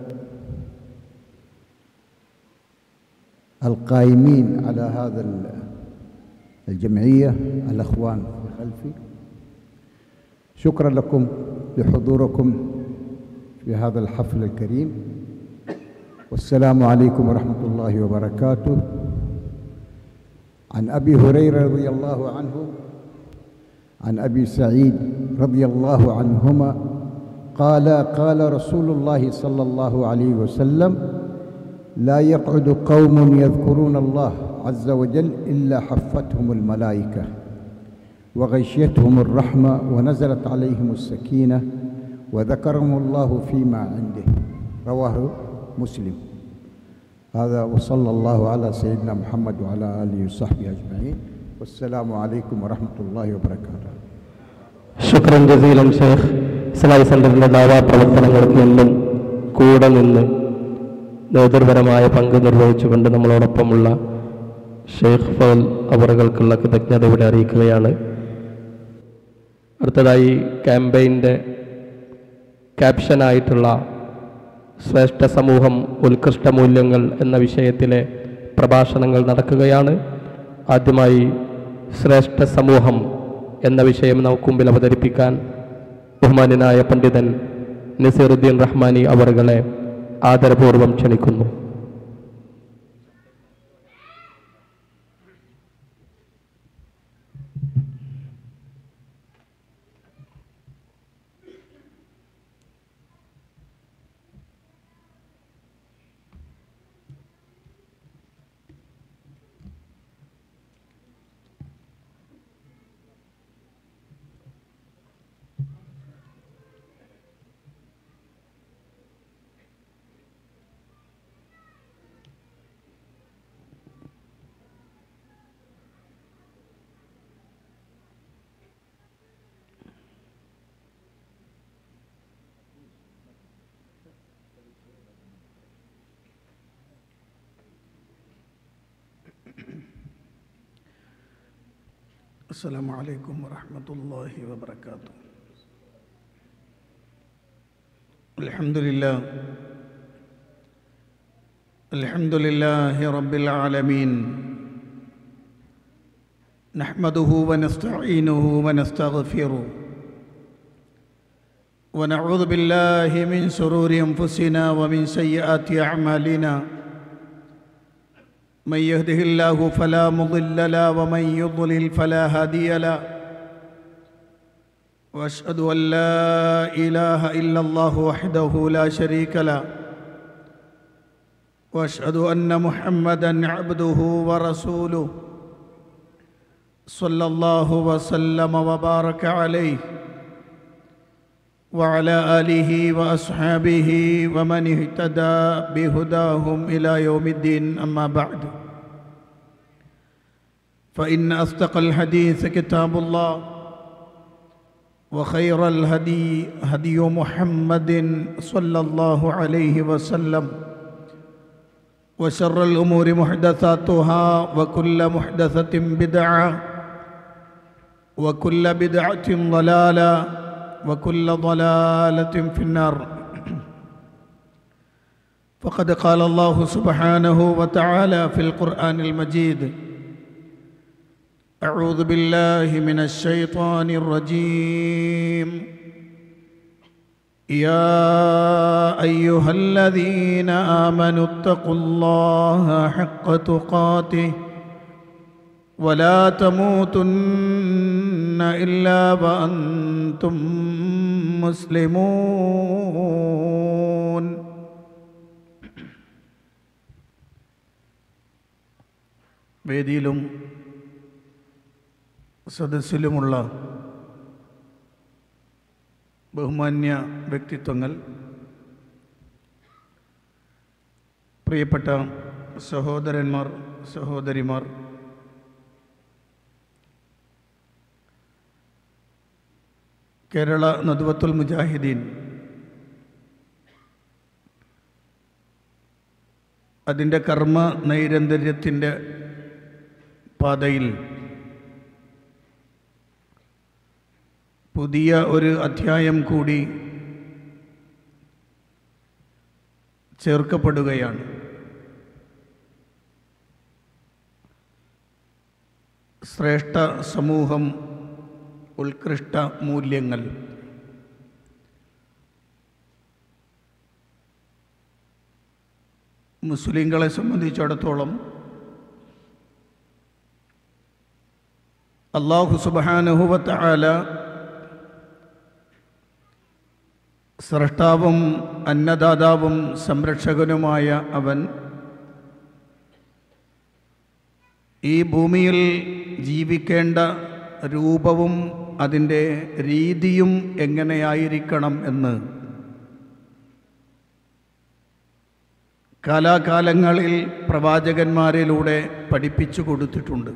القائمين على هذا الجمعية، الأخوان في خلفي، شكرا لكم لحضوركم في هذا الحفل الكريم، والسلام عليكم ورحمة الله وبركاته. عن أبي هريرة رضي الله عنه عن أبي سعيد رضي الله عنهما قال قال رسول الله صلى الله عليه وسلم: لا يقعد قوم يذكرون الله عز وجل إلا حفتهم الملائكة وغشيتهم الرحمة ونزلت عليهم السكينة وذكرهم الله فيما عنده. رواه مسلم. هذا وصلى الله على سيدنا محمد وعلى آله وصحبه أجمعين، والسلام عليكم ورحمة الله وبركاته. شكرا جزيلا شيخ. ഇസ്ലാഹി സെന്ററിന്റെ ദാവാ പ്രവർത്തനങ്ങൾക്ക് എന്നും കൂടെ നിന്ന് നേതൃപരമായ പങ്ക് നിർവഹിച്ചുകൊണ്ട് നമ്മളോടൊപ്പമുള്ള ഷെയ്ഖ് ഫൗൽ അവറുകൾക്കുള്ള കൃതജ്ഞത ഇവിടെ അറിയിക്കുകയാണ്. അടുത്തതായി ക്യാമ്പയിൻ്റെ ക്യാപ്ഷനായിട്ടുള്ള ശ്രേഷ്ഠ സമൂഹം ഉത്കൃഷ്ട മൂല്യങ്ങൾ എന്ന വിഷയത്തിലെ പ്രഭാഷണങ്ങൾ നടക്കുകയാണ്. ആദ്യമായി ശ്രേഷ്ഠ സമൂഹം എന്ന വിഷയം നമുക്ക് മുമ്പിൽ അവതരിപ്പിക്കാൻ ബഹുമാന്യനായ പണ്ഡിതൻ നസീറുദ്ദീൻ റഹ്മാനി അവറുകളെ ആദരപൂർവ്വം ക്ഷണിക്കുന്നു. السلام عليكم ورحمة الله وبركاته. الحمد لله رب العالمين، نحمده ونستعينه ونستغفره ونعوذ بالله من شرور أنفسنا ومن سيئات أعمالنا. من يهده الله فلا مضل له ومن يضلل فلا هادي له، واشهد ان لا اله الا الله وحده لا شريك له، واشهد ان محمدا عبده ورسوله صلى الله وسلم وبارك عليه وعلى اله واصحابه ومن اهتدى بهداهم الى يوم الدين. اما بعد، فإن أصدق الحديث كتاب الله، وخير الهدي هدي محمد صلى الله عليه وسلم، وشر الأمور محدثاتها، وكل محدثة بدعة، وكل بدعة ضلالة، وكل ضلالة في النار. فقد قال الله سبحانه وتعالى في القرآن المجيد: أعوذ بالله من الشيطان الرجيم. يا أيها الذين آمنوا اتقوا الله حق تقاته ولا تموتن إلا وأنتم مسلمون. വേദിയിലും സദസ്സിലുമുള്ള ബഹുമാന്യ വ്യക്തിത്വങ്ങൾ, പ്രിയപ്പെട്ട സഹോദരന്മാർ, സഹോദരിമാർ, കേരള നദ്വത്തുൽ മുജാഹിദീൻ അതിൻ്റെ കർമ്മ നൈരന്തര്യത്തിൻ്റെ പാതയിൽ പുതിയ ഒരു അധ്യായം കൂടി ചേർക്കപ്പെടുകയാണ്. ശ്രേഷ്ഠ സമൂഹം, ഉത്കൃഷ്ട മൂല്യങ്ങൾ. മുസ്ലിങ്ങളെ സംബന്ധിച്ചിടത്തോളം അല്ലാഹു സുബ്ഹാനഹു വ തആല സ്രഷ്ടാവും അന്നദാതാവും സംരക്ഷകനുമായ അവൻ ഈ ഭൂമിയിൽ ജീവിക്കേണ്ട രൂപവും അതിൻ്റെ രീതിയും എങ്ങനെയായിരിക്കണം എന്ന് കാലാകാലങ്ങളിൽ പ്രവാചകന്മാരിലൂടെ പഠിപ്പിച്ചു കൊടുത്തിട്ടുണ്ട്.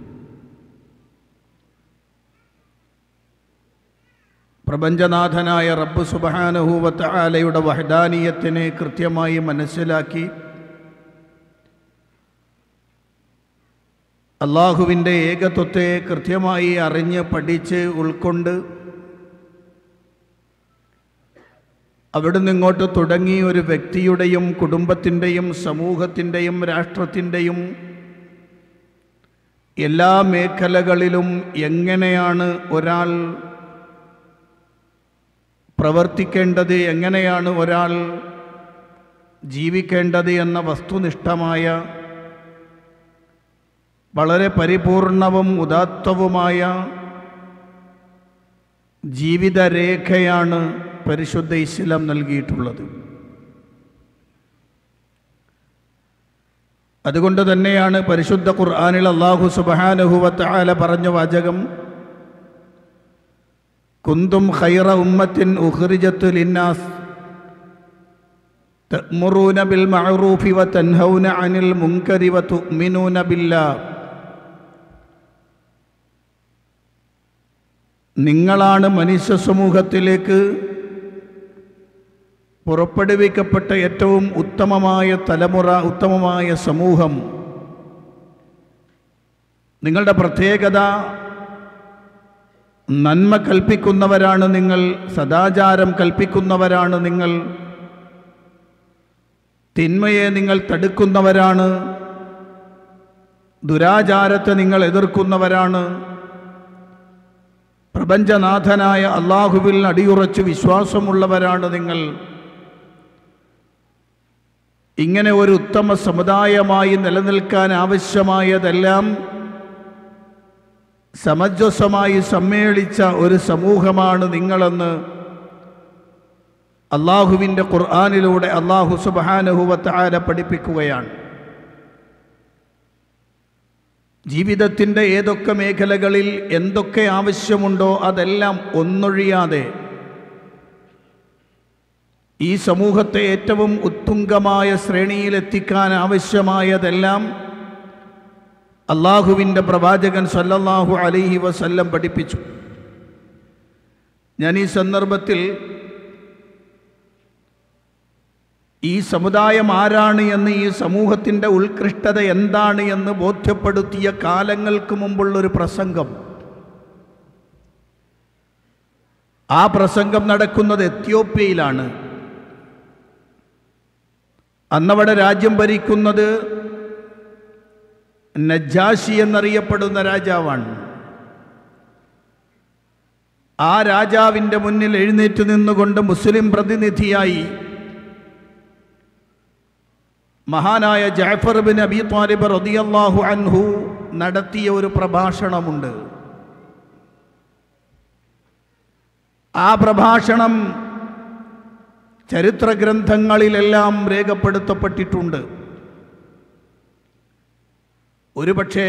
പ്രപഞ്ചനാഥനായ റബ്ബ് സുബ്ഹാനഹു വ തആലയുടെ വഹ്ദാനിയത്തിനെ കൃത്യമായി മനസ്സിലാക്കി അള്ളാഹുവിൻ്റെ ഏകത്വത്തെ കൃത്യമായി അറിഞ്ഞ് പഠിച്ച് ഉൾക്കൊണ്ട് അവിടുന്ന് ഇങ്ങോട്ട് തുടങ്ങി ഒരു വ്യക്തിയുടെയും കുടുംബത്തിൻ്റെയും സമൂഹത്തിൻ്റെയും രാഷ്ട്രത്തിൻ്റെയും എല്ലാ മേഖലകളിലും എങ്ങനെയാണ് ഒരാൾ പ്രവർത്തിക്കേണ്ടത്, എങ്ങനെയാണ് ഒരാൾ ജീവിക്കേണ്ടത് എന്ന വസ്തുനിഷ്ഠമായ വളരെ പരിപൂർണവും ഉദാത്തവുമായ ജീവിതരേഖയാണ് പരിശുദ്ധ ഇസ്ലാം നൽകിയിട്ടുള്ളത്. അതുകൊണ്ട് തന്നെയാണ് പരിശുദ്ധ ഖുർആനിൽ അല്ലാഹു സുബ്ഹാനഹു വ തആല പറഞ്ഞ വാചകം: കുന്തും ഖൈറ ഉമ്മത്തിൻ ഉഖ്രിജത് ലിന്നാസ് തഅ്മുറൂന ബിൽ മഅറൂഫി വ തൻഹൗന അനിൽ മുൻകരി വ തുഅ്മിനൂന ബില്ലാഹ്. നിങ്ങളാണ് മനുഷ്യ സമൂഹത്തിലേക്ക് പുറപ്പെടുവിക്കപ്പെട്ട ഏറ്റവും ഉത്തമമായ തലമുറ, ഉത്തമമായ സമൂഹം. നിങ്ങളുടെ പ്രത്യേകത നന്മ കൽപ്പിക്കുന്നവരാണ് നിങ്ങൾ, സദാചാരം കൽപ്പിക്കുന്നവരാണ് നിങ്ങൾ, തിന്മയെ നിങ്ങൾ തടുക്കുന്നവരാണ്, ദുരാചാരത്തെ നിങ്ങൾ എതിർക്കുന്നവരാണ്, പ്രപഞ്ചനാഥനായ അള്ളാഹുവിൽ അടിയുറച്ച് വിശ്വാസമുള്ളവരാണ് നിങ്ങൾ. ഇങ്ങനെ ഒരു ഉത്തമ സമുദായമായി നിലനിൽക്കാൻ ആവശ്യമായതെല്ലാം സമഞ്ജസമായി സമ്മേളിച്ച ഒരു സമൂഹമാണ് നിങ്ങളെന്ന് അള്ളാഹുവിൻ്റെ ഖുർആനിലൂടെ അള്ളാഹു സുബ്ഹാനഹു വ തആല പഠിപ്പിക്കുകയാണ്. ജീവിതത്തിൻ്റെ ഏതൊക്കെ മേഖലകളിൽ എന്തൊക്കെ ആവശ്യമുണ്ടോ അതെല്ലാം ഒന്നൊഴിയാതെ ഈ സമൂഹത്തെ ഏറ്റവും ഉത്തുംഗമായ ശ്രേണിയിലെത്തിക്കാൻ ആവശ്യമായതെല്ലാം അള്ളാഹുവിൻ്റെ പ്രവാചകൻ സല്ലല്ലാഹു അലൈഹി വസല്ലം പഠിപ്പിച്ചു. ഞാൻ ഈ സന്ദർഭത്തിൽ ഈ സമുദായം ആരാണ് എന്ന്, ഈ സമൂഹത്തിൻ്റെ ഉത്കൃഷ്ടത എന്താണ് എന്ന് ബോധ്യപ്പെടുത്തിയ കാലങ്ങൾക്ക് മുമ്പുള്ളൊരു പ്രസംഗം, ആ പ്രസംഗം നടക്കുന്നത് എത്യോപ്യയിലാണ്. അന്നവിടെ രാജ്യം ഭരിക്കുന്നത് നജാഷി എന്നറിയപ്പെടുന്ന രാജാവാണ്. ആ രാജാവിൻ്റെ മുന്നിൽ എഴുന്നേറ്റ് നിന്നുകൊണ്ട് മുസ്ലിം പ്രതിനിധിയായി മഹാനായ ജഅഫർ ബിൻ അബി ത്വാലിബ് റളിയല്ലാഹു അൻഹു നടത്തിയ ഒരു പ്രഭാഷണമുണ്ട്. ആ പ്രഭാഷണം ചരിത്ര ഗ്രന്ഥങ്ങളിലെല്ലാം രേഖപ്പെടുത്തപ്പെട്ടിട്ടുണ്ട്. ഒരുപക്ഷെ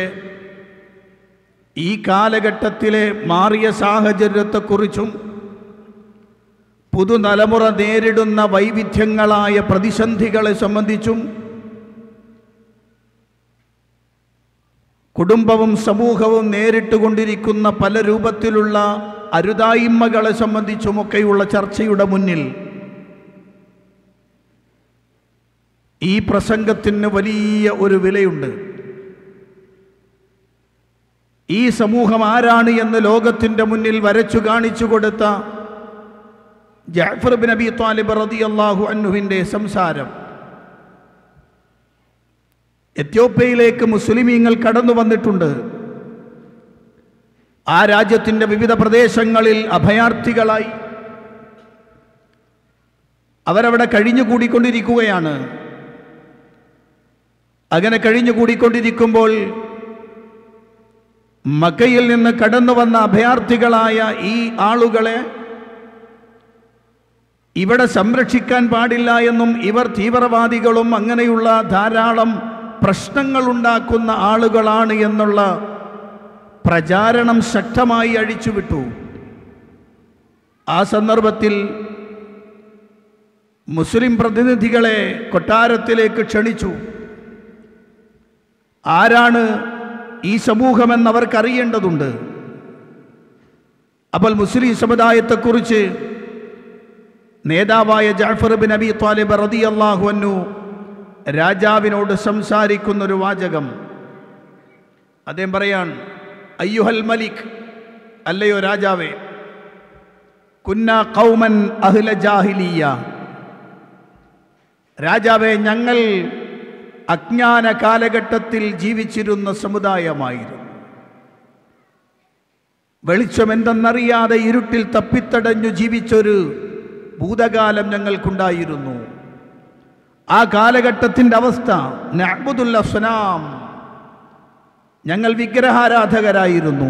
ഈ കാലഘട്ടത്തിലെ മാറിയ സാഹചര്യത്തെക്കുറിച്ചും പുതുതലമുറ നേരിടുന്ന വൈവിധ്യങ്ങളായ പ്രതിസന്ധികളെ സംബന്ധിച്ചും കുടുംബവും സമൂഹവും നേരിട്ടുകൊണ്ടിരിക്കുന്ന പല രൂപത്തിലുള്ള അരുതായ്മകളെ സംബന്ധിച്ചുമൊക്കെയുള്ള ചർച്ചയുടെ മുന്നിൽ ഈ പ്രസംഗത്തിന് വലിയ ഒരു വിലയുണ്ട്. ഈ സമൂഹം ആരാണ് എന്ന് ലോകത്തിൻ്റെ മുന്നിൽ വരച്ചു കാണിച്ചു കൊടുത്ത ജഅഫർ ബിൻ അബി ത്വാലിബ് റളിയല്ലാഹു അൻഹുവിൻ്റെ സംസാരം എത്യോപ്യയിലേക്ക് മുസ്ലിമീങ്ങൾ കടന്നു വന്നിട്ടുണ്ട്. ആ രാജ്യത്തിൻ്റെ വിവിധ പ്രദേശങ്ങളിൽ അഭയാർത്ഥികളായി അവരവിടെ കഴിഞ്ഞുകൂടിക്കൊണ്ടിരിക്കുകയാണ്. അങ്ങനെ കഴിഞ്ഞുകൂടിക്കൊണ്ടിരിക്കുമ്പോൾ മക്കയിൽ നിന്ന് കടന്നു വന്ന അഭയാർത്ഥികളായ ഈ ആളുകളെ ഇവിടെ സംരക്ഷിക്കാൻ പാടില്ല എന്നും ഇവർ തീവ്രവാദികളും അങ്ങനെയുള്ള ധാരാളം പ്രശ്നങ്ങളുണ്ടാക്കുന്ന ആളുകളാണ് എന്നുള്ള പ്രചാരണം ശക്തമായി അഴിച്ചുവിട്ടു. ആ സന്ദർഭത്തിൽ മുസ്ലിം പ്രതിനിധികളെ കൊട്ടാരത്തിലേക്ക് ക്ഷണിച്ചു. ആരാണ് ഈ സമൂഹമെന്ന് അവർക്കറിയേണ്ടതുണ്ട്. അപ്പോൾ മുസ്ലിം സമുദായത്തെക്കുറിച്ച് നേതാവായ ജഅഫർ ബിൻ അബി ത്വാലിബ് റളിയല്ലാഹു അൻഹു രാജാവിനോട് സംസാരിക്കുന്നൊരു വാചകം അദ്ദേഹം പറയാൻ, അയ്യുഹൽ മലിക്, അല്ലയോ രാജാവേ, കുന്നാ ഖൗമൻ അഹ്ല ജാഹിലിയ്യ, രാജാവേ, ഞങ്ങൾ അജ്ഞാന കാലഘട്ടത്തിൽ ജീവിച്ചിരുന്ന സമുദായമായിരുന്നു. വെളിച്ചം എന്തെന്നറിയാതെ ഇരുട്ടിൽ തപ്പിത്തടഞ്ഞു ജീവിച്ചൊരു ഭൂതകാലം ഞങ്ങൾക്കുണ്ടായിരുന്നു. ആ കാലഘട്ടത്തിൻ്റെ അവസ്ഥ നഅ്ബുദുൽ അസ്നാം, ഞങ്ങൾ വിഗ്രഹാരാധകരായിരുന്നു.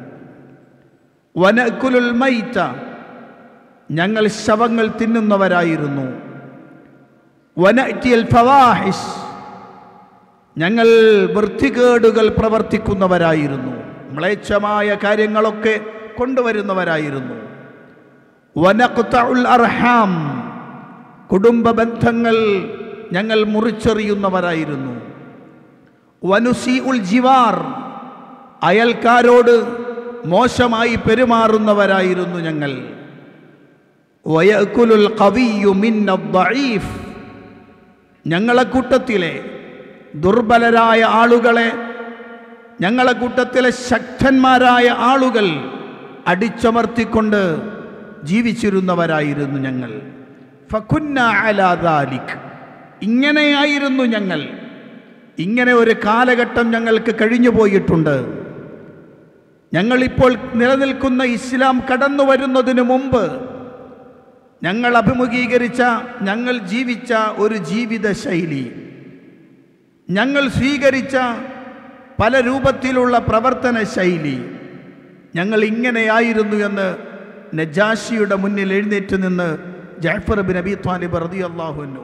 വനഅ്കുലുൽ മൈത, ഞങ്ങൾ ശവങ്ങൾ തിന്നുന്നവരായിരുന്നു. വനഅ്തിൽ ഫവാഹിഷ്, ഞങ്ങൾ വൃത്തികേടുകൾ പ്രവർത്തിക്കുന്നവരായിരുന്നു. മ്ലേച്ഛമായ കാര്യങ്ങളൊക്കെ കൊണ്ടുവരുന്നവരായിരുന്നു. വനഖ്തഉൽ അർഹാം, കുടുംബ ബന്ധങ്ങൾ ഞങ്ങൾ മുറിച്ചെറിയുന്നവരായിരുന്നു. വനുസീഉൽ ജിവാർ, അയൽക്കാരോട് മോശമായി പെരുമാറുന്നവരായിരുന്നു ഞങ്ങൾ. വയഅ്കുലുൽ ഖവിയ്യു മിന്നദ് ദഈഫ്, ഞങ്ങളെ കൂട്ടത്തിലെ ദുർബലരായ ആളുകളെ, ഞങ്ങളെ കൂട്ടത്തിലെ ശക്തന്മാരായ ആളുകൾ അടിച്ചമർത്തിക്കൊണ്ട് ജീവിച്ചിരുന്നവരായിരുന്നു ഞങ്ങൾ. ഫകുന്നാ അലാ ദാലിക്, ഇങ്ങനെയായിരുന്നു ഞങ്ങൾ. ഇങ്ങനെ ഒരു കാലഘട്ടം ഞങ്ങൾക്ക് കഴിഞ്ഞു പോയിട്ടുണ്ട്. ഞങ്ങളിപ്പോൾ നിലനിൽക്കുന്ന ഇസ്ലാം കടന്നു വരുന്നതിന് മുമ്പ് ഞങ്ങൾ അഭിമുഖീകരിച്ച, ഞങ്ങൾ ജീവിച്ച ഒരു ജീവിത ശൈലി, ഞങ്ങൾ സ്വീകരിച്ച പല രൂപത്തിലുള്ള പ്രവർത്തന ശൈലി, ഞങ്ങൾ ഇങ്ങനെയായിരുന്നു എന്ന് നജാഷിയുടെ മുന്നിൽ എഴുന്നേറ്റ് നിന്ന് ജഅഫർ ബിൻ അബി ത്വാലിബ് റളിയല്ലാഹു അൻഹു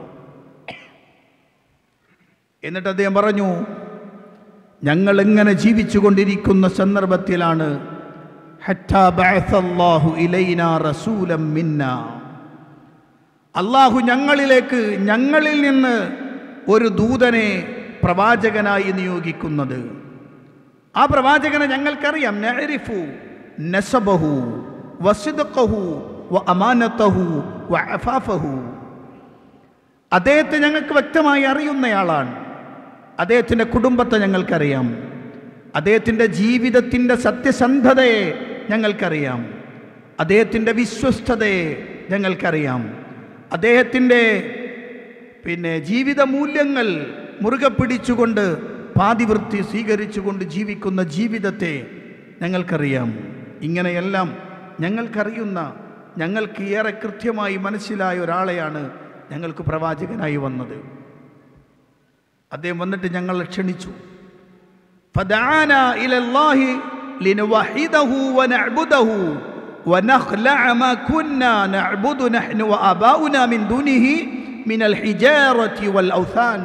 എന്നിട്ട് അദ്ദേഹം പറഞ്ഞു, ഞങ്ങൾ എങ്ങനെ ജീവിച്ചു കൊണ്ടിരിക്കുന്ന സന്ദർഭത്തിലാണ് ഹത്താ ബഅസല്ലാഹു ഇലൈനാ റസൂലൻ മിന്നാ, അല്ലാഹു ഞങ്ങളിലേക്ക്, ഞങ്ങളിൽ നിന്ന് ഒരു ദൂതനെ പ്രവാചകനായി നിയോഗിക്കുന്നത്. ആ പ്രവാചകനെ ഞങ്ങൾക്കറിയാം. നഅരിഫു നസബഹു വസിദ്ഖഹു വഅമാനതഹു വഅഫാഫഹു, അദ്ദേഹത്തെ ഞങ്ങൾക്ക് വ്യക്തമായി അറിയുന്നയാളാണ്. അദ്ദേഹത്തിൻ്റെ കുടുംബത്തെ ഞങ്ങൾക്കറിയാം. അദ്ദേഹത്തിൻ്റെ ജീവിതത്തിൻ്റെ സത്യസന്ധതയെ ഞങ്ങൾക്കറിയാം. അദ്ദേഹത്തിൻ്റെ വിശ്വസ്തതയെ ഞങ്ങൾക്കറിയാം. അദ്ദേഹത്തിൻ്റെ ജീവിത മൂല്യങ്ങൾ മുറുകെ പിടിച്ചുകൊണ്ട് പാതിവൃത്തി സ്വീകരിച്ചുകൊണ്ട് ജീവിക്കുന്ന ജീവിതത്തെ ഞങ്ങൾക്കറിയാം. ഇങ്ങനെയെല്ലാം ഞങ്ങൾക്കറിയുന്ന, ഞങ്ങൾക്ക് ഏറെ കൃത്യമായി മനസ്സിലായ ഒരാളെയാണ് ഞങ്ങൾക്ക് പ്രവാചകനായി വന്നത്. അദ്ദേഹം വന്നിട്ട് ഞങ്ങളെ ക്ഷണിച്ചു. ഫദഅനാ ഇലല്ലാഹി ലിനുവഹിദഹു വനഅ്ബുദഹു വനഖ്ലഅ മാ കുന്നാ നഅ്ബുദു നഹ്നു വആബാഉനാ മിൻ ദൂനിഹി മിനൽ ഹിജാറതി വൽ ഔസാൻ.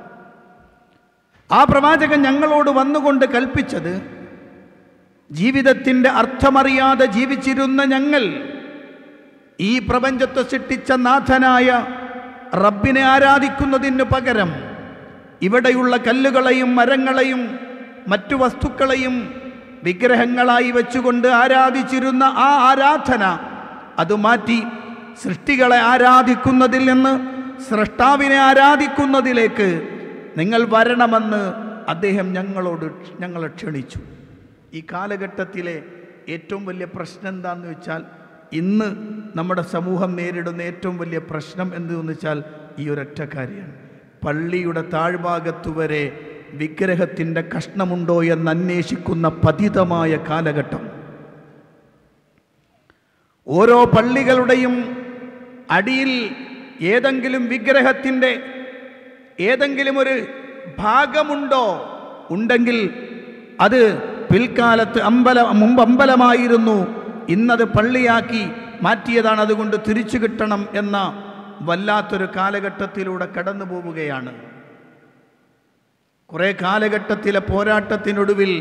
ആ പ്രവാചകൻ ഞങ്ങളോട് വന്നുകൊണ്ട് കൽപ്പിച്ചത്, ജീവിതത്തിൻ്റെ അർത്ഥമറിയാതെ ജീവിച്ചിരുന്ന ഞങ്ങൾ ഈ പ്രപഞ്ചത്തെ സൃഷ്ടിച്ച നാഥനായ റബ്ബിനെ ആരാധിക്കുന്നതിന് പകരം ഇവിടെയുള്ള കല്ലുകളെയും മരങ്ങളെയും മറ്റു വസ്തുക്കളെയും വിഗ്രഹങ്ങളായി വെച്ചുകൊണ്ട് ആരാധിച്ചിരുന്ന ആ ആരാധന അത് മാറ്റി സൃഷ്ടികളെ ആരാധിക്കുന്നതിൽ നിന്ന് സ്രഷ്ടാവിനെ ആരാധിക്കുന്നതിലേക്ക് നിങ്ങൾ വരണമെന്ന് അദ്ദേഹം ഞങ്ങളെ ക്ഷണിച്ചു. ഈ കാലഘട്ടത്തിലെ ഏറ്റവും വലിയ പ്രശ്നം എന്താണെന്ന് വെച്ചാൽ, ഇന്ന് നമ്മുടെ സമൂഹം നേരിടുന്ന ഏറ്റവും വലിയ പ്രശ്നം എന്തെന്ന് വെച്ചാൽ ഈ ഒരൊറ്റ കാര്യമാണ്. പള്ളിയുടെ താഴ്ഭാഗത്തു വരെ വിഗ്രഹത്തിൻ്റെ കഷ്ണമുണ്ടോ എന്ന് അന്വേഷിക്കുന്ന പതിതമായ കാലഘട്ടം. ഓരോ പള്ളികളുടെയും അടിയിൽ ഏതെങ്കിലും വിഗ്രഹത്തിൻ്റെ ഏതെങ്കിലും ഒരു ഭാഗമുണ്ടോ? ഉണ്ടെങ്കിൽ അത് പിൽക്കാലത്ത് മുമ്പ് അമ്പലമായിരുന്നു, ഇന്നത് പള്ളിയാക്കി മാറ്റിയതാണ്, അതുകൊണ്ട് തിരിച്ചു കിട്ടണം എന്ന വല്ലാത്തൊരു കാലഘട്ടത്തിലൂടെ കടന്നു പോവുകയാണ്. കുറേ കാലഘട്ടത്തിലെ പോരാട്ടത്തിനൊടുവിൽ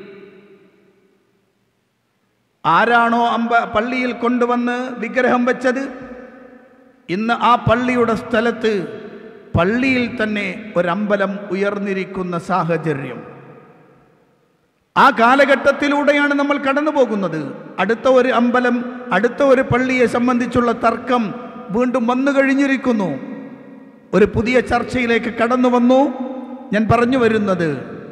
ആരാണോ പള്ളിയിൽ കൊണ്ടുവന്ന് വിഗ്രഹം വെച്ചത്, ഇന്ന് ആ പള്ളിയുടെ സ്ഥലത്ത് പള്ളിയിൽ തന്നെ ഒരമ്പലം ഉയർന്നിരിക്കുന്ന സാഹചര്യം. ആ കാലഘട്ടത്തിലൂടെയാണ് നമ്മൾ കടന്നു പോകുന്നത്. അടുത്ത ഒരു അമ്പലം, അടുത്ത ഒരു പള്ളിയെ സംബന്ധിച്ചുള്ള തർക്കം വീണ്ടും വന്നു കഴിഞ്ഞിരിക്കുന്നു. ഒരു പുതിയ ചർച്ചയിലേക്ക് കടന്നു വന്നു. ഞാൻ പറഞ്ഞു വരുന്നത്,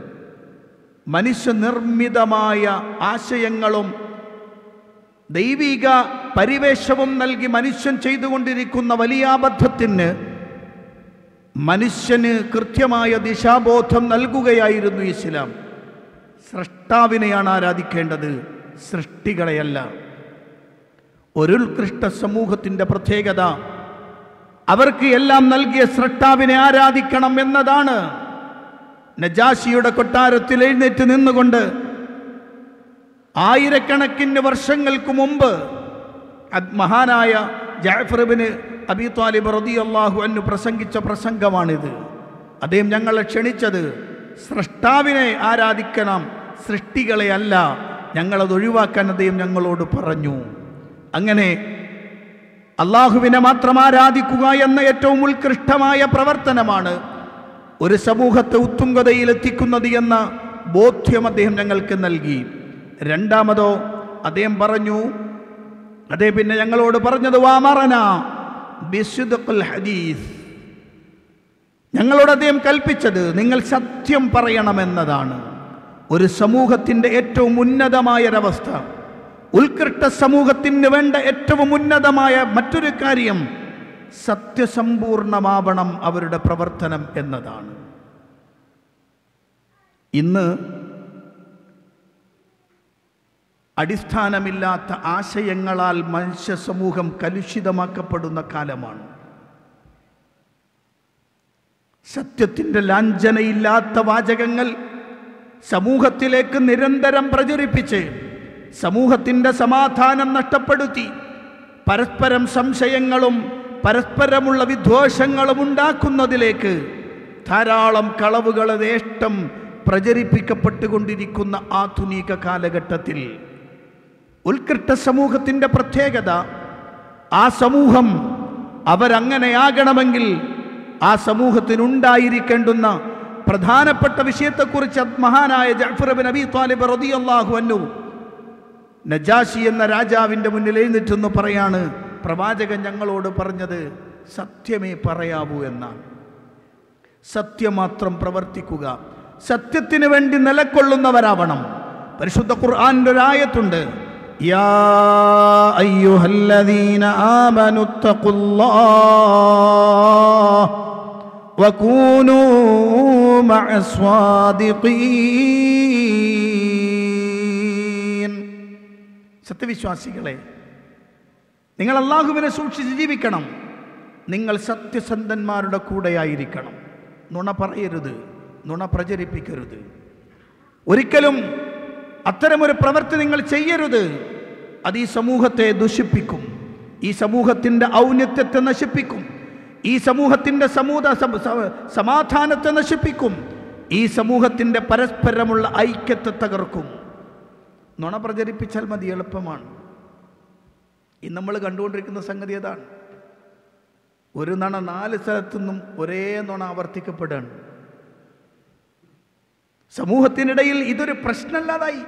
മനുഷ്യനിർമ്മിതമായ ആശയങ്ങളും ദൈവിക പരിവേഷവും നൽകി മനുഷ്യൻ ചെയ്തുകൊണ്ടിരിക്കുന്ന വലിയ അബദ്ധത്തിന് മനുഷ്യന് കൃത്യമായ ദിശാബോധം നൽകുകയായിരുന്നു ഇസ്ലാം. സ്രഷ്ടാവിനെയാണ് ആരാധിക്കേണ്ടത്, സൃഷ്ടികളെയല്ല. ഒരു ഉത്കൃഷ്ട സമൂഹത്തിൻ്റെ പ്രത്യേകത അവർക്ക് എല്ലാം നൽകിയ സ്രഷ്ടാവിനെ ആരാധിക്കണം എന്നതാണ്. നജാശിയുടെ കൊട്ടാരത്തിൽ എഴുന്നേറ്റ് നിന്നുകൊണ്ട് ആയിരക്കണക്കിന് വർഷങ്ങൾക്ക് മുമ്പ് മഹാനായ ജഅഫർ ഇബ്നു അബീ ത്വാലിബ് റളിയല്ലാഹു അൻഹു പ്രസംഗിച്ച പ്രസംഗമാണിത്. അദ്ദേഹം ഞങ്ങളെ ക്ഷണിച്ചത് സ്രഷ്ടാവിനെ ആരാധിക്കണം, സൃഷ്ടികളെ അല്ല. ഞങ്ങളത് ഒഴിവാക്കാൻ അദ്ദേഹം ഞങ്ങളോട് പറഞ്ഞു. അങ്ങനെ അള്ളാഹുവിനെ മാത്രം ആരാധിക്കുക എന്ന ഏറ്റവും ഉത്കൃഷ്ടമായ പ്രവർത്തനമാണ് ഒരു സമൂഹത്തെ ഉത്തുംഗതയിലെത്തിക്കുന്നത് എന്ന ബോധ്യം അദ്ദേഹം ഞങ്ങൾക്ക് നൽകി. രണ്ടാമതോ അദ്ദേഹം പറഞ്ഞു, അദ്ദേഹം പിന്നെ ഞങ്ങളോട് പറഞ്ഞത് വാമറന ബിസ്ദിഖിൽ ഹദീസ്, ഞങ്ങളോട് അദ്ദേഹം കൽപ്പിച്ചത് നിങ്ങൾ സത്യം പറയണമെന്നതാണ്. ഒരു സമൂഹത്തിൻ്റെ ഏറ്റവും ഉന്നതമായൊരവസ്ഥ, ഉത്കൃഷ്ട സമൂഹത്തിന് വേണ്ട ഏറ്റവും ഉന്നതമായ മറ്റൊരു കാര്യം സത്യസമ്പൂർണമാവണം അവരുടെ പ്രവർത്തനം എന്നതാണ്. ഇന്ന് അടിസ്ഥാനമില്ലാത്ത ആശയങ്ങളാൽ മനുഷ്യ സമൂഹം കലുഷിതമാക്കപ്പെടുന്ന കാലമാണ്. സത്യത്തിൻ്റെ ലാഞ്ചനയില്ലാത്ത വാചകങ്ങൾ സമൂഹത്തിലേക്ക് നിരന്തരം പ്രചരിപ്പിച്ച് സമൂഹത്തിൻ്റെ സമാധാനം നഷ്ടപ്പെടുത്തി പരസ്പരം സംശയങ്ങളും പരസ്പരമുള്ള വിദ്വേഷങ്ങളും ഉണ്ടാക്കുന്നതിലേക്ക് ധാരാളം കളവുകൾ യഥേഷ്ടം പ്രചരിപ്പിക്കപ്പെട്ടുകൊണ്ടിരിക്കുന്ന ആധുനിക കാലഘട്ടത്തിൽ ഉത്കൃഷ്ട സമൂഹത്തിൻ്റെ പ്രത്യേകത, ആ സമൂഹം അവരങ്ങനെയാകണമെങ്കിൽ ആ സമൂഹത്തിനുണ്ടായിരിക്കേണ്ടുന്ന പ്രധാനപ്പെട്ട വിഷയത്തെക്കുറിച്ച് മഹാനായ ജഅഫർ ഇബ്നു അബീ ത്വാലിബ് റളിയല്ലാഹു അൻഹു നജാശി എന്ന രാജാവിൻ്റെ മുന്നിൽ എഴുന്നേറ്റെന്ന് പറയാണ്, പ്രവാചകൻ ഞങ്ങളോട് പറഞ്ഞത് സത്യമേ പറയാവൂ എന്നാണ്. സത്യം മാത്രം പ്രവർത്തിക്കുക, സത്യത്തിന് വേണ്ടി നിലകൊള്ളുന്നവരാവണം. പരിശുദ്ധ ഖുർആനിൽ ഒരു ആയത്തുണ്ട്, യാ അയ്യുഹല്ലദീന ആമനു തഖുല്ലാഹ് വകൂനൂ മഅസ്വാദിഖീൻ. സത്യവിശ്വാസികളെ, നിങ്ങൾ അല്ലാഹുവിനെ സൂക്ഷിച്ച് ജീവിക്കണം. നിങ്ങൾ സത്യസന്ധന്മാരുടെ കൂടെയായിരിക്കണം. നുണ പറയരുത്, നുണ പ്രചരിപ്പിക്കരുത്. ഒരിക്കലും അത്തരമൊരു പ്രവൃത്തി നിങ്ങൾ ചെയ്യരുത്. അത് ഈ സമൂഹത്തെ ദുഷിപ്പിക്കും, ഈ സമൂഹത്തിൻ്റെ ഔന്നത്യത്തെ നശിപ്പിക്കും, ഈ സമൂഹത്തിൻ്റെ സമാധാനത്തെ നശിപ്പിക്കും, ഈ സമൂഹത്തിൻ്റെ പരസ്പരമുള്ള ഐക്യത്തെ തകർക്കും. നുണ പ്രചരിപ്പിച്ചാൽ മതി, എളുപ്പമാണ്. ഇന്ന് നമ്മൾ കണ്ടുകൊണ്ടിരിക്കുന്ന സംഗതി അതാണ്. ഒരു നുണ 4 സ്ഥലത്തുനിന്നും ഒരേ നുണ ആവർത്തിക്കപ്പെടുകയാണ്. സമൂഹത്തിനിടയിൽ ഇതൊരു പ്രശ്നമല്ലാതായി.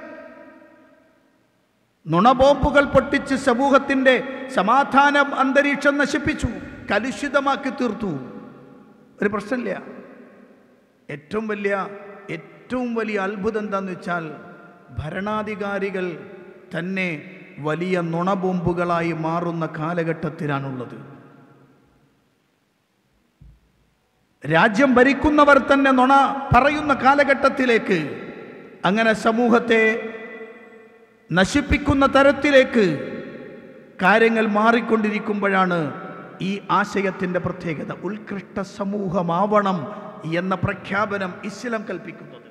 നുണബോംബുകൾ പൊട്ടിച്ച് സമൂഹത്തിൻ്റെ സമാധാന അന്തരീക്ഷം നശിപ്പിച്ചു, കലുഷിതമാക്കി തീർത്തു. ഒരു പ്രശ്നമില്ല. ഏറ്റവും വലിയ അത്ഭുതം എന്താണെന്ന് വെച്ചാൽ, ഭരണാധികാരികൾ തന്നെ വലിയ നുണബോംബുകളായി മാറുന്ന കാലഘട്ടത്തിലാണുള്ളത്. രാജ്യം ഭരിക്കുന്നവർ തന്നെ നുണ പറയുന്ന കാലഘട്ടത്തിലേക്ക്, അങ്ങനെ സമൂഹത്തെ നശിപ്പിക്കുന്ന തരത്തിലേക്ക് കാര്യങ്ങൾ മാറിക്കൊണ്ടിരിക്കുമ്പോഴാണ് ഈ ആശയത്തിൻ്റെ പ്രത്യേകത. ഉത്കൃഷ്ട സമൂഹമാവണം എന്ന പ്രഖ്യാപനം ഇസ്ലാം കൽപ്പിക്കുന്നത്.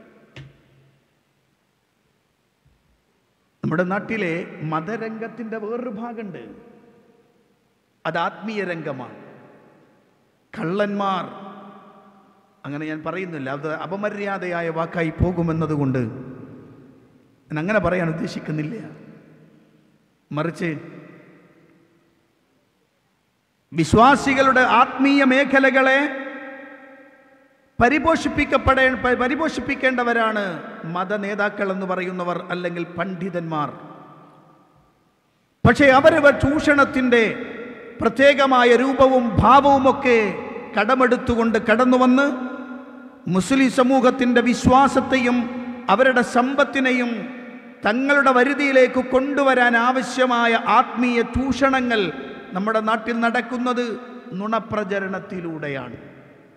നമ്മുടെ നാട്ടിലെ മതരംഗത്തിൻ്റെ വേറൊരു ഭാഗമുണ്ട്, അത് ആത്മീയ രംഗമാണ്. കള്ളന്മാർ, അങ്ങനെ ഞാൻ പറയുന്നില്ല, അത് അപമര്യാദയായ വാക്കായി പോകുമെന്നതുകൊണ്ട് ഞാൻ അങ്ങനെ പറയാൻ ഉദ്ദേശിക്കുന്നില്ല. മറിച്ച് വിശ്വാസികളുടെ ആത്മീയ മേഖലകളെ പരിപോഷിപ്പിക്കേണ്ടവരാണ് മതനേതാക്കൾ എന്ന് പറയുന്നവർ, അല്ലെങ്കിൽ പണ്ഡിതന്മാർ. പക്ഷേ അവരവർ ചൂഷണത്തിൻ്റെ പ്രത്യേകമായ രൂപവും ഭാവവുമൊക്കെ കടമെടുത്തുകൊണ്ട് കടന്നു വന്ന് മുസ്ലിം സമൂഹത്തിൻ്റെ വിശ്വാസത്തെയും അവരുടെ സമ്പത്തിനെയും തങ്ങളുടെ വരുതിയിലേക്ക് കൊണ്ടുവരാൻ ആവശ്യമായ ആത്മീയ ചൂഷണങ്ങൾ നമ്മുടെ നാട്ടിൽ നടക്കുന്നത് നുണപ്രചരണത്തിലൂടെയാണ്.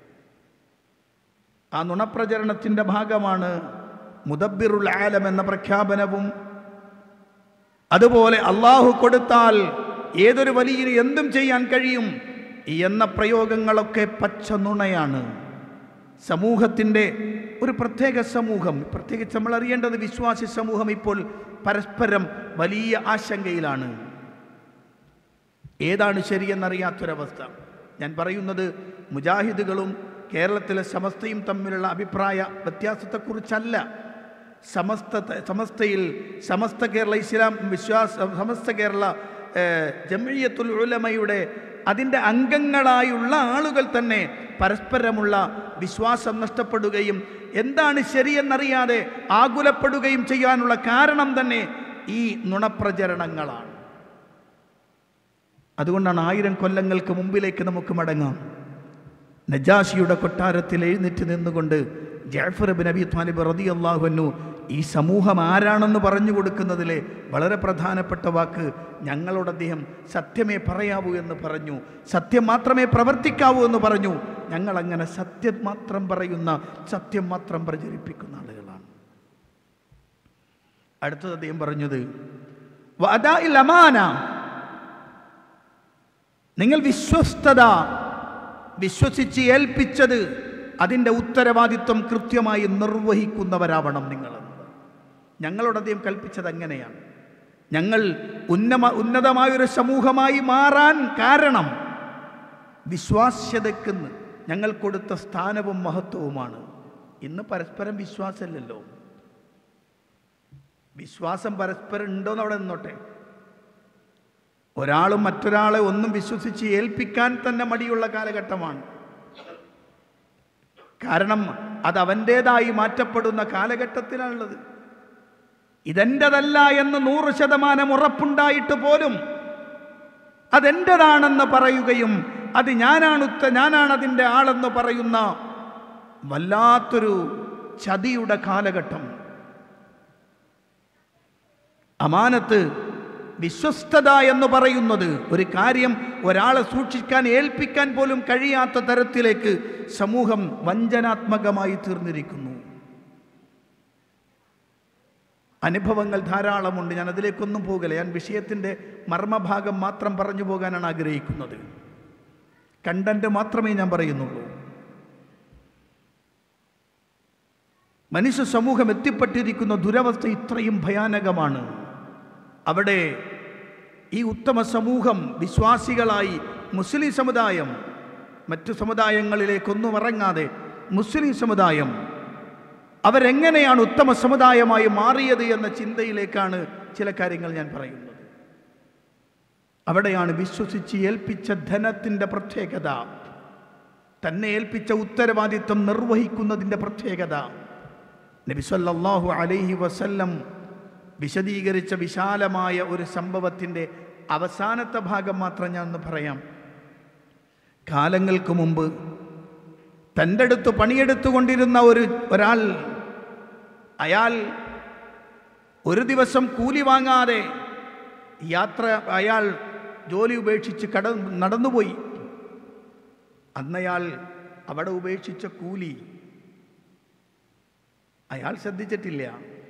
ആ നുണപ്രചരണത്തിൻ്റെ ഭാഗമാണ് മുദബ്ബിറുൽ ആലം എന്ന പ്രഖ്യാപനവും, അതുപോലെ അള്ളാഹു കൊടുത്താൽ ഏതൊരു വലിയ എന്തും ചെയ്യാൻ കഴിയും എന്ന പ്രയോഗങ്ങളൊക്കെ പച്ച നുണയാണ്. സമൂഹത്തിൻ്റെ ഒരു പ്രത്യേക സമൂഹം, പ്രത്യേകിച്ച് നമ്മൾ അറിയേണ്ടത് വിശ്വാസി സമൂഹം ഇപ്പോൾ പരസ്പരം വലിയ ആശങ്കയിലാണ്. ഏതാണ് ശരിയെന്നറിയാത്തൊരവസ്ഥ. ഞാൻ പറയുന്നത് മുജാഹിദുകളും കേരളത്തിലെ സമസ്തയും തമ്മിലുള്ള അഭിപ്രായ വ്യത്യാസത്തെക്കുറിച്ചല്ല. സമസ്ത കേരള ഇസ്ലാം സമസ്ത കേരള ജംഇയ്യത്തുൽ ഉലമയുടെ അതിൻ്റെ അംഗങ്ങളായുള്ള ആളുകൾ തന്നെ പരസ്പരമുള്ള വിശ്വാസം നഷ്ടപ്പെടുകയും എന്താണ് ശരിയെന്നറിയാതെ ആകുലപ്പെടുകയും ചെയ്യാനുള്ള കാരണം തന്നെ ഈ നുണപ്രചരണങ്ങളാണ്. അതുകൊണ്ടാണ് 1000 കൊല്ലങ്ങൾക്ക് മുമ്പിലേക്ക് നമുക്ക് മടങ്ങാം. നജാഷിയുടെ കൊട്ടാരത്തിൽ എഴുന്നേറ്റ് നിന്നുകൊണ്ട് ജഅഫർ ഇബ്നു അബീ ത്വാലിബ് റളിയല്ലാഹു അൻഹു ഈ സമൂഹം ആരാണെന്ന് പറഞ്ഞു കൊടുക്കുന്നതിലെ വളരെ പ്രധാനപ്പെട്ട വാക്ക്, ഞങ്ങളോട് അദ്ദേഹം സത്യമേ പറയാവൂ എന്ന് പറഞ്ഞു, സത്യം മാത്രമേ പ്രവർത്തിക്കാവൂ എന്ന് പറഞ്ഞു. ഞങ്ങളങ്ങനെ സത്യം മാത്രം പറയുന്ന, സത്യം മാത്രം പ്രചരിപ്പിക്കുന്ന ആളുകളാണ്. അടുത്തത് അദ്ദേഹം പറഞ്ഞത് വഅദാഇൽ അമാന, നിങ്ങൾ വിശ്വസിച്ച് ഏൽപ്പിച്ചത് അതിൻ്റെ ഉത്തരവാദിത്വം കൃത്യമായി നിർവഹിക്കുന്നവരാവണം നിങ്ങളെന്ന് ഞങ്ങളോട് അദ്ദേഹം കൽപ്പിച്ചത്. അങ്ങനെയാണ് ഞങ്ങൾ ഉന്നതമായൊരു സമൂഹമായി മാറാൻ കാരണം വിശ്വാസ്യതയ്ക്ക് ഞങ്ങൾ കൊടുത്ത സ്ഥാനവും മഹത്വവുമാണ്. ഇന്ന് പരസ്പരം വിശ്വാസമില്ലല്ലോ. വിശ്വാസം പരസ്പരം ഉണ്ടോയെന്ന് അവിടെ നിന്നോട്ടെ. ഒരാളും മറ്റൊരാളെ ഒന്നും വിശ്വസിച്ച് ഏൽപ്പിക്കാൻ തന്നെ മടിയുള്ള കാലഘട്ടമാണ്. കാരണം അത് അവൻ്റേതായി മാറ്റപ്പെടുന്ന കാലഘട്ടത്തിലാണുള്ളത്. ഇതെൻ്റെതല്ല എന്ന് 100% ഉറപ്പുണ്ടായിട്ട് പോലും അതെൻ്റെതാണെന്ന് പറയുകയും അത് ഞാനാണ് അതിൻ്റെ ആളെന്ന് പറയുന്ന വല്ലാത്തൊരു ചതിയുടെ കാലഘട്ടം. അമാനത്ത് വിശ്വസ്തത എന്ന് പറയുന്നത് ഒരു കാര്യം ഒരാളെ സൂക്ഷിക്കാൻ ഏൽപ്പിക്കാൻ പോലും കഴിയാത്ത തരത്തിലേക്ക് സമൂഹം വഞ്ചനാത്മകമായി തീർന്നിരിക്കുന്നു. അനുഭവങ്ങൾ ധാരാളമുണ്ട്. ഞാൻ അതിലേക്കൊന്നും പോകില്ല. ഞാൻ വിഷയത്തിൻ്റെ മർമ്മഭാഗം മാത്രം പറഞ്ഞു പോകാനാണ് ആഗ്രഹിക്കുന്നത്. കണ്ടന്റ് മാത്രമേ ഞാൻ പറയുന്നുള്ളൂ. മനുഷ്യ സമൂഹം എത്തിപ്പെട്ടിരിക്കുന്ന ദുരവസ്ഥ ഇത്രയും ഭയാനകമാണ്. അവിടെ ഈ ഉത്തമ സമൂഹം വിശ്വാസികളായി മുസ്ലിം സമുദായം, മറ്റു സമുദായങ്ങളിലേക്കൊന്നും ഇറങ്ങാതെ മുസ്ലിം സമുദായം അവരെങ്ങനെയാണ് ഉത്തമ സമുദായമായി മാറിയത് എന്ന ചിന്തയിലേക്കാണ് ചില കാര്യങ്ങൾ ഞാൻ പറയുന്നത്. അവിടെയാണ് വിശ്വസിച്ച് ഏൽപ്പിച്ച ധനത്തിൻ്റെ പ്രത്യേകത, തന്നെ ഏൽപ്പിച്ച ഉത്തരവാദിത്വം നിർവഹിക്കുന്നതിൻ്റെ പ്രത്യേകത. നബി സല്ലല്ലാഹു അലൈഹി വസല്ലം വിശദീകരിച്ച വിശാലമായ ഒരു സംഭവത്തിൻ്റെ അവസാനത്തെ ഭാഗം മാത്രം ഞാൻ ഒന്ന് പറയാം. കാലങ്ങൾക്ക് മുമ്പ് തൻ്റെ അടുത്ത് പണിയെടുത്തുകൊണ്ടിരുന്ന ഒരാൾ, അയാൾ ഒരു ദിവസം കൂലി വാങ്ങാതെ അയാൾ ജോലി ഉപേക്ഷിച്ച് നടന്നുപോയി. അന്നയാൾ അവിടെ ഉപേക്ഷിച്ച കൂലി അയാൾ ശ്രദ്ധിച്ചിട്ടില്ല.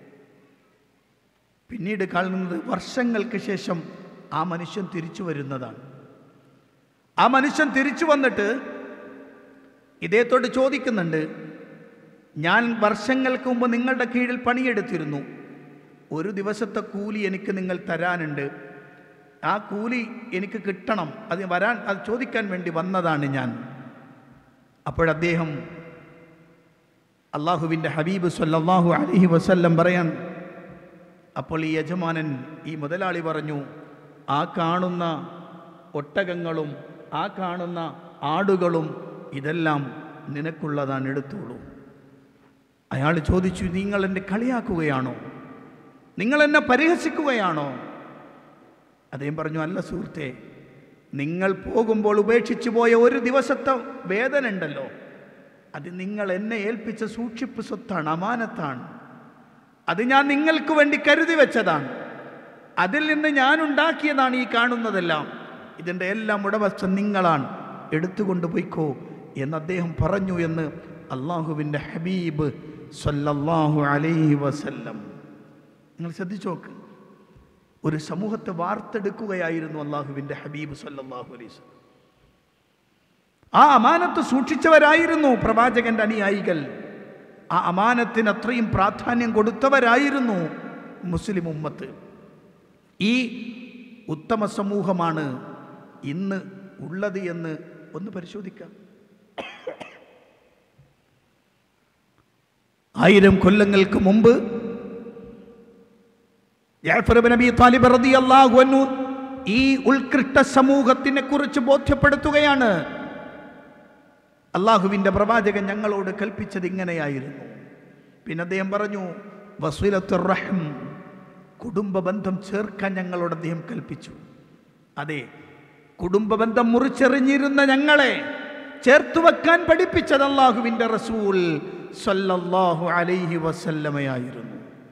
പിന്നീട് കാണുന്നത് വർഷങ്ങൾക്ക് ശേഷം ആ മനുഷ്യൻ തിരിച്ചു വരുന്നതാണ്. ആ മനുഷ്യൻ തിരിച്ചു വന്നിട്ട് ഇദ്ദേഹത്തോട് ചോദിക്കുന്നുണ്ട്, ഞാൻ വർഷങ്ങൾക്ക് മുമ്പ് നിങ്ങളുടെ കീഴിൽ പണിയെടുത്തിരുന്നു, ഒരു ദിവസത്തെ കൂലി എനിക്ക് നിങ്ങൾ തരാനുണ്ട്, ആ കൂലി എനിക്ക് കിട്ടണം, അത് ചോദിക്കാൻ വേണ്ടി വന്നതാണ് ഞാൻ. അപ്പോഴദ്ദേഹം അള്ളാഹുവിൻ്റെ ഹബീബ് സല്ലല്ലാഹു അലൈഹി വസല്ലം പറയാൻ, അപ്പോൾ ഈ യജമാനൻ, ഈ മുതലാളി പറഞ്ഞു, ആ കാണുന്ന ഒട്ടകങ്ങളും ആ കാണുന്ന ആടുകളും ഇതെല്ലാം നിനക്കുള്ളതാണ്, എടുത്തോളൂ. അയാൾ ചോദിച്ചു, നിങ്ങൾ എന്നെ കളിയാക്കുകയാണോ? നിങ്ങൾ എന്നെ പരിഹസിക്കുകയാണോ? അദ്ദേഹം പറഞ്ഞു, അല്ല സുഹൃത്തെ, നിങ്ങൾ പോകുമ്പോൾ ഉപേക്ഷിച്ചു പോയ ഒരു ദിവസത്തെ വേതന ഉണ്ടല്ലോ, അത് നിങ്ങൾ എന്നെ ഏൽപ്പിച്ച സൂക്ഷിപ്പ് സ്വത്താണ്, അമാനത്താണ്. അത് ഞാൻ നിങ്ങൾക്ക് വേണ്ടി കരുതി വെച്ചതാണ്. അതിൽ നിന്ന് ഞാൻ ഉണ്ടാക്കിയതാണ് ഈ കാണുന്നതെല്ലാം. ഇതിൻ്റെ എല്ലാം ഉടമസ്ഥൻ നിങ്ങളാണ്, എടുത്തുകൊണ്ട് പോയിക്കോ എന്ന് അദ്ദേഹം പറഞ്ഞു എന്ന് അള്ളാഹുവിൻ്റെ ഹബീബ് സല്ലല്ലാഹു അലൈഹി വസല്ലം. നിങ്ങൾ ശ്രദ്ധിച്ചു നോക്ക്, ഒരു സമൂഹത്തെ വാർത്തെടുക്കുകയായിരുന്നു അള്ളാഹുവിൻ്റെ ഹബീബ് സല്ലല്ലാഹു അലൈഹി വസല്ലം. ആ അമാനത്ത് സൂക്ഷിച്ചവരായിരുന്നു പ്രവാചകന്റെ അനുയായികൾ. ആ അമാനത്തിന് അത്രയും പ്രാധാന്യം കൊടുത്തവരായിരുന്നു മുസ്ലിം ഉമ്മത്ത്. ഈ ഉത്തമ സമൂഹമാണ് ഇന്ന് ഉള്ളത് എന്ന് ഒന്ന് പരിശോധിക്കാം. 1000 കൊല്ലങ്ങൾക്ക് മുമ്പ് ജഅഫർ ഇബ്നു അബീ ത്വാലിബ് റളിയല്ലാഹു അൻഹു ഈ ഉത്കൃഷ്ട സമൂഹത്തിനെ കുറിച്ച് ബോധ്യപ്പെടുത്തുകയാണ്. അള്ളാഹുവിൻ്റെ പ്രവാചകൻ ഞങ്ങളോട് കൽപ്പിച്ചത് ഇങ്ങനെയായിരുന്നു. പിന്നെ അദ്ദേഹം പറഞ്ഞു, വസിലത്തുർ റഹ്ം, കുടുംബ ബന്ധം ചേർക്കാൻ ഞങ്ങളോട് അദ്ദേഹം കൽപ്പിച്ചു. അതെ, കുടുംബ ബന്ധം മുറിച്ചെറിഞ്ഞിരുന്ന ഞങ്ങളെ ചേർത്തു വെക്കാൻ പഠിപ്പിച്ചത് അള്ളാഹുവിൻ്റെ റസൂൽ സല്ലല്ലാഹു അലൈഹി വസല്ലമയായിരുന്നു.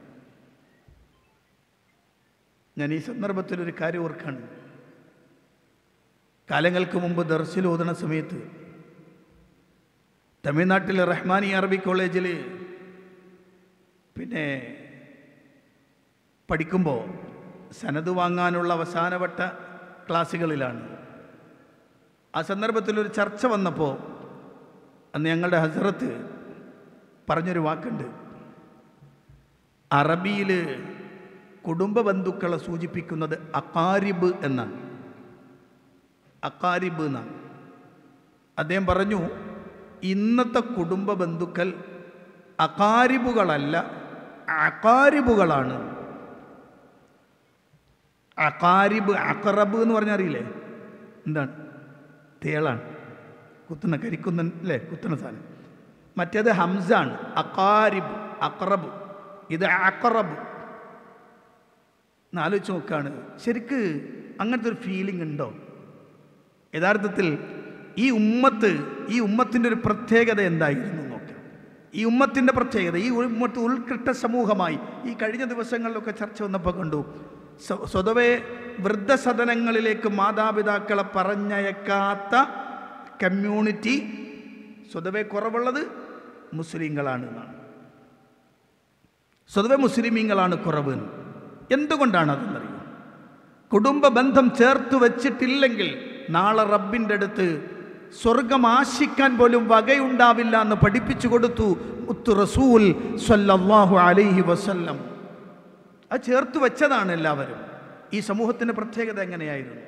ഞാൻ ഈ സന്ദർഭത്തിൽ ഒരു കാര്യം ഓർക്കാണ്. കാലങ്ങൾക്ക് മുമ്പ് ദർസിൽ ഓതുന്ന സമയത്ത് തമിഴ്നാട്ടിലെ റഹ്മാനി അറബി കോളേജിൽ പിന്നെ പഠിക്കുമ്പോൾ സനത് വാങ്ങാനുള്ള അവസാനവട്ട ക്ലാസ്സുകളിലാണ്. ആ സന്ദർഭത്തിലൊരു ചർച്ച വന്നപ്പോൾ അന്ന് ഞങ്ങളുടെ ഹസ്രത്ത് പറഞ്ഞൊരു വാക്കുണ്ട്. അറബിയിൽ കുടുംബ ബന്ധുക്കളെ സൂചിപ്പിക്കുന്നത് അഖാരിബ് എന്നാണ്. അഖാരിബ് എന്നാണ്. അദ്ദേഹം പറഞ്ഞു, ഇന്നത്തെ കുടുംബ ബന്ധുക്കൾ അഖാരിബുകളല്ല, അഖാരിബുകളാണ്. അഖാരിബ്, അഖറബ് എന്ന് പറഞ്ഞാൽ അറിയില്ലേ എന്താണ്? തേളാണ്, കുത്തുന്ന കരിക്കുന്ന അല്ലേ, കുത്തുന്ന സാധനം. മറ്റേത് ഹംസാണ്, അഖാരിബ്, അഖറബ്. ഇത് അഖറബ്. ആലോചിച്ച് നോക്കുകയാണ്, ശരിക്ക് അങ്ങനത്തെ ഒരു ഫീലിംഗ് ഉണ്ടോ? യഥാർത്ഥത്തിൽ ഈ ഉമ്മത്തിൻ്റെ ഒരു പ്രത്യേകത എന്തായിരുന്നു നോക്കാം. ഈ ഉമ്മത്തിൻ്റെ പ്രത്യേകത, ഈ ഉമ്മത്ത് ഉത്കൃഷ്ട സമൂഹമായി ഈ കഴിഞ്ഞ ദിവസങ്ങളിലൊക്കെ ചർച്ച വന്നപ്പോൾ കണ്ടു. സ്വതവേ വൃദ്ധസദനങ്ങളിലേക്ക് മാതാപിതാക്കളെ പറഞ്ഞയക്കാത്ത കമ്മ്യൂണിറ്റി സ്വതവേ കുറവുള്ളത് മുസ്ലിങ്ങളാണ് എന്നാണ്. സ്വതവേ മുസ്ലിമീങ്ങളാണ് കുറവ്. എന്തുകൊണ്ടാണ് അതെന്നറിയും? കുടുംബ ബന്ധം ചേർത്ത് വച്ചിട്ടില്ലെങ്കിൽ നാളെ റബ്ബിൻ്റെ അടുത്ത് സ്വർഗം ആശിക്കാൻ പോലും വകയുണ്ടാവില്ല എന്ന് പഠിപ്പിച്ചു കൊടുത്തു മുത്തു റസൂൽ സ്വല്ലല്ലാഹു അലൈഹി വസല്ലം. അത് ചേർത്ത് വെച്ചതാണ് എല്ലാവരും. ഈ സമൂഹത്തിൻ്റെ പ്രത്യേകത എങ്ങനെയായിരുന്നു?